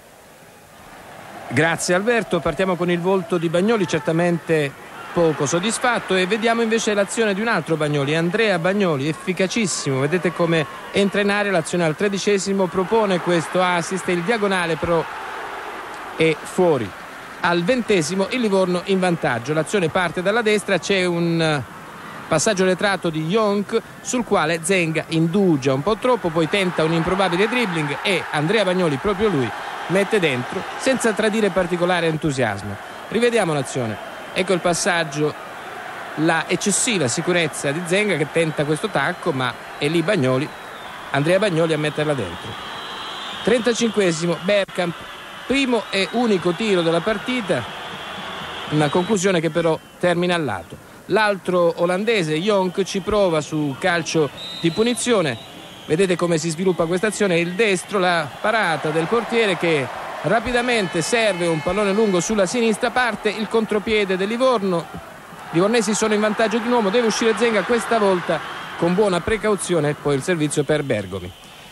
Grazie Alberto, partiamo con il volto di Bagnoli, certamente poco soddisfatto, e vediamo invece l'azione di un altro Bagnoli, Andrea Bagnoli, efficacissimo, vedete come entra in area, l'azione al tredicesimo propone questo assist, il diagonale però e fuori. Al ventesimo il Livorno in vantaggio, l'azione parte dalla destra, c'è un passaggio retratto di Jonk sul quale Zenga indugia un po' troppo, poi tenta un improbabile dribbling e Andrea Bagnoli, proprio lui, mette dentro senza tradire particolare entusiasmo. Rivediamo l'azione, ecco il passaggio, la eccessiva sicurezza di Zenga che tenta questo tacco, ma è lì Bagnoli, Andrea Bagnoli a metterla dentro. trentacinquesimo, Bergkamp, primo e unico tiro della partita, una conclusione che però termina al lato. L'altro olandese, Jonk, ci prova su calcio di punizione, vedete come si sviluppa questa azione, il destro, la parata del portiere che rapidamente serve un pallone lungo sulla sinistra, parte il contropiede del Livorno, i livornesi sono in vantaggio di nuovo, deve uscire Zenga questa volta con buona precauzione, poi il servizio per Bergomi.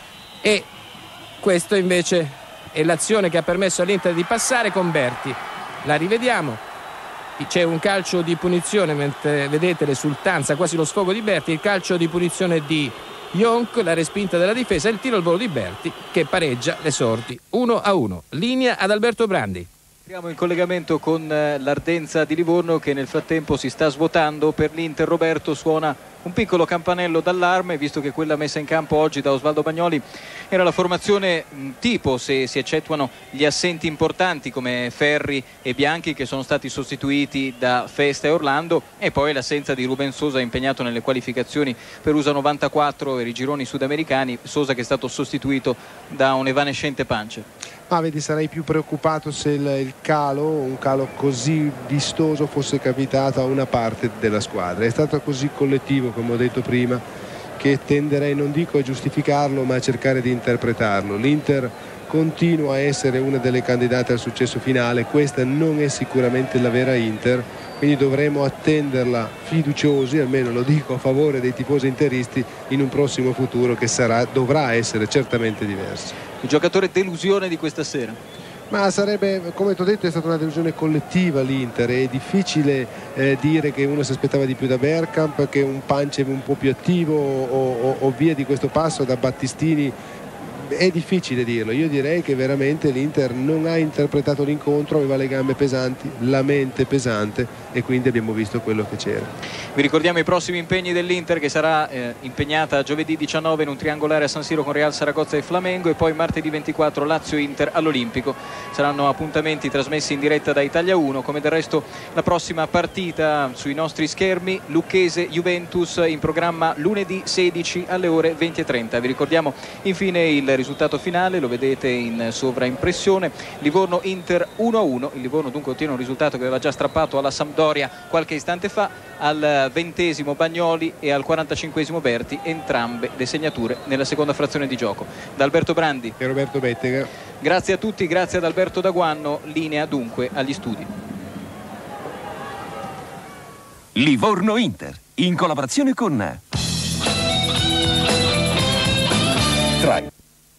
E questo invece è l'azione che ha permesso all'Inter di passare con Berti. La rivediamo, c'è un calcio di punizione, mentre vedete l'esultanza, quasi lo sfogo di Berti, il calcio di punizione di Jonk, la respinta della difesa, il tiro al volo di Berti che pareggia le sorti uno a uno. Linea ad Alberto Brandi. Siamo in collegamento con l'Ardenza di Livorno che nel frattempo si sta svuotando. Per l'Inter, Roberto, suona un piccolo campanello d'allarme, visto che quella messa in campo oggi da Osvaldo Bagnoli era la formazione tipo, se si eccettuano gli assenti importanti come Ferri e Bianchi, che sono stati sostituiti da Festa e Orlando, e poi l'assenza di Ruben Sosa, impegnato nelle qualificazioni per U S A novantaquattro e i gironi sudamericani. Sosa che è stato sostituito da un evanescente Pance. Ah, vedi, sarei più preoccupato se il, il calo, un calo così vistoso, fosse capitato a una parte della squadra. È stato così collettivo, come ho detto prima, che tenderei, non dico a giustificarlo, ma a cercare di interpretarlo. L'Inter continua a essere una delle candidate al successo finale, questa non è sicuramente la vera Inter, quindi dovremo attenderla fiduciosi, almeno lo dico a favore dei tifosi interisti, in un prossimo futuro che sarà, dovrà essere certamente diverso. Il giocatore delusione di questa sera? Ma sarebbe, come ti ho detto, è stata una delusione collettiva l'Inter. È difficile eh, dire che uno si aspettava di più da Bergkamp, che un Pance un po' più attivo o, o, o via di questo passo da Battistini. È difficile dirlo, io direi che veramente l'Inter non ha interpretato l'incontro, aveva le gambe pesanti, la mente pesante e quindi abbiamo visto quello che c'era. Vi ricordiamo i prossimi impegni dell'Inter, che sarà eh, impegnata giovedì diciannove in un triangolare a San Siro con Real Saragozza e Flamengo, e poi martedì ventiquattro Lazio-Inter all'Olimpico. Saranno appuntamenti trasmessi in diretta da Italia uno, come del resto la prossima partita sui nostri schermi, Lucchese-Juventus, in programma lunedì sedici alle ore venti e trenta. Vi ricordiamo infine il risultato finale, lo vedete in sovraimpressione, Livorno-Inter uno a uno. Il Livorno dunque ottiene un risultato che aveva già strappato alla Sampdoria qualche istante fa. Al ventesimo Bagnoli e al quarantacinquesimo Berti, entrambe le segnature nella seconda frazione di gioco. Da Alberto Brandi e Roberto Bettega, grazie a tutti, grazie ad Alberto Daguanno. Linea dunque agli studi. Livorno-Inter in collaborazione con Trai.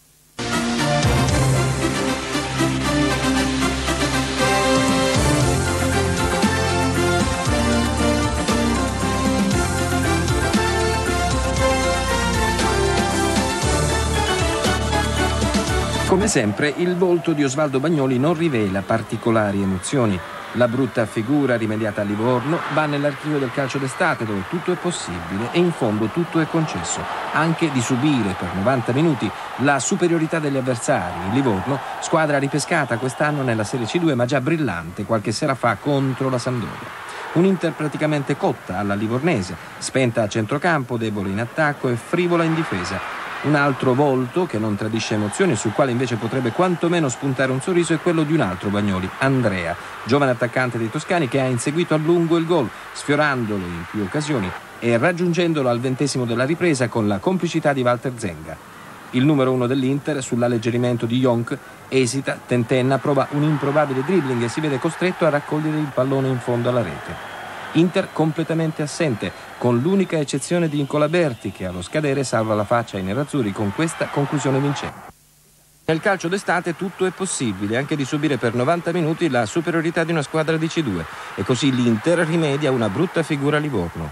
Come sempre, il volto di Osvaldo Bagnoli non rivela particolari emozioni. La brutta figura rimediata a Livorno va nell'archivio del calcio d'estate, dove tutto è possibile e in fondo tutto è concesso, anche di subire per novanta minuti la superiorità degli avversari. Il Livorno, squadra ripescata quest'anno nella Serie C due, ma già brillante qualche sera fa contro la Sampdoria. Un Inter praticamente cotta alla livornese, spenta a centrocampo, debole in attacco e frivola in difesa. Un altro volto che non tradisce emozioni, sul quale invece potrebbe quantomeno spuntare un sorriso, è quello di un altro Bagnoli, Andrea, giovane attaccante dei toscani che ha inseguito a lungo il gol, sfiorandolo in più occasioni e raggiungendolo al ventesimo della ripresa con la complicità di Walter Zenga. Il numero uno dell'Inter, sull'alleggerimento di Jonk, esita, tentenna, prova un improbabile dribbling e si vede costretto a raccogliere il pallone in fondo alla rete. Inter completamente assente, con l'unica eccezione di Nicola Berti, che allo scadere salva la faccia ai nerazzurri con questa conclusione vincente. Nel calcio d'estate tutto è possibile, anche di subire per novanta minuti la superiorità di una squadra di C due, e così l'Inter rimedia una brutta figura a Livorno.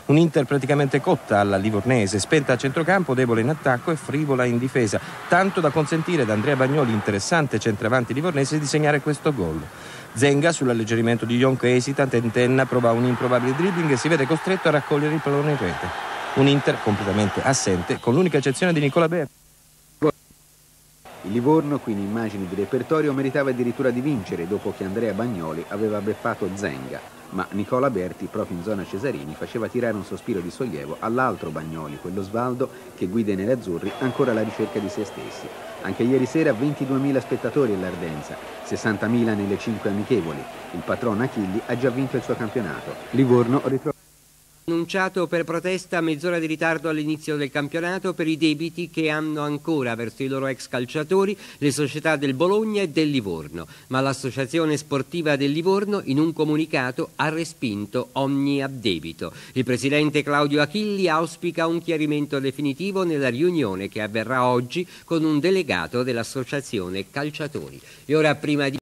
Un Inter praticamente cotta alla livornese, spenta a centrocampo, debole in attacco e frivola in difesa, tanto da consentire ad Andrea Bagnoli, interessante centravanti livornese, di segnare questo gol. Zenga, sull'alleggerimento di Jon che esita, tentenna, prova un improbabile dribbling e si vede costretto a raccogliere il pallone in rete. Un Inter completamente assente, con l'unica eccezione di Nicola Berti. Il Livorno, qui in immagini di repertorio, meritava addirittura di vincere dopo che Andrea Bagnoli aveva beffato Zenga, ma Nicola Berti, proprio in zona Cesarini, faceva tirare un sospiro di sollievo all'altro Bagnoli, quello Svaldo, che guida i nerazzurri ancora alla ricerca di se stessi. Anche ieri sera ventiduemila spettatori all'Ardenza, sessantamila nelle cinque amichevoli. Il patrono Achilli ha già vinto il suo campionato. Livorno ritrova annunciato per protesta mezz'ora di ritardo all'inizio del campionato per i debiti che hanno ancora verso i loro ex calciatori le società del Bologna e del Livorno, ma l'associazione sportiva del Livorno in un comunicato ha respinto ogni addebito. Il presidente Claudio Achilli auspica un chiarimento definitivo nella riunione che avverrà oggi con un delegato dell'associazione calciatori. E ora, prima di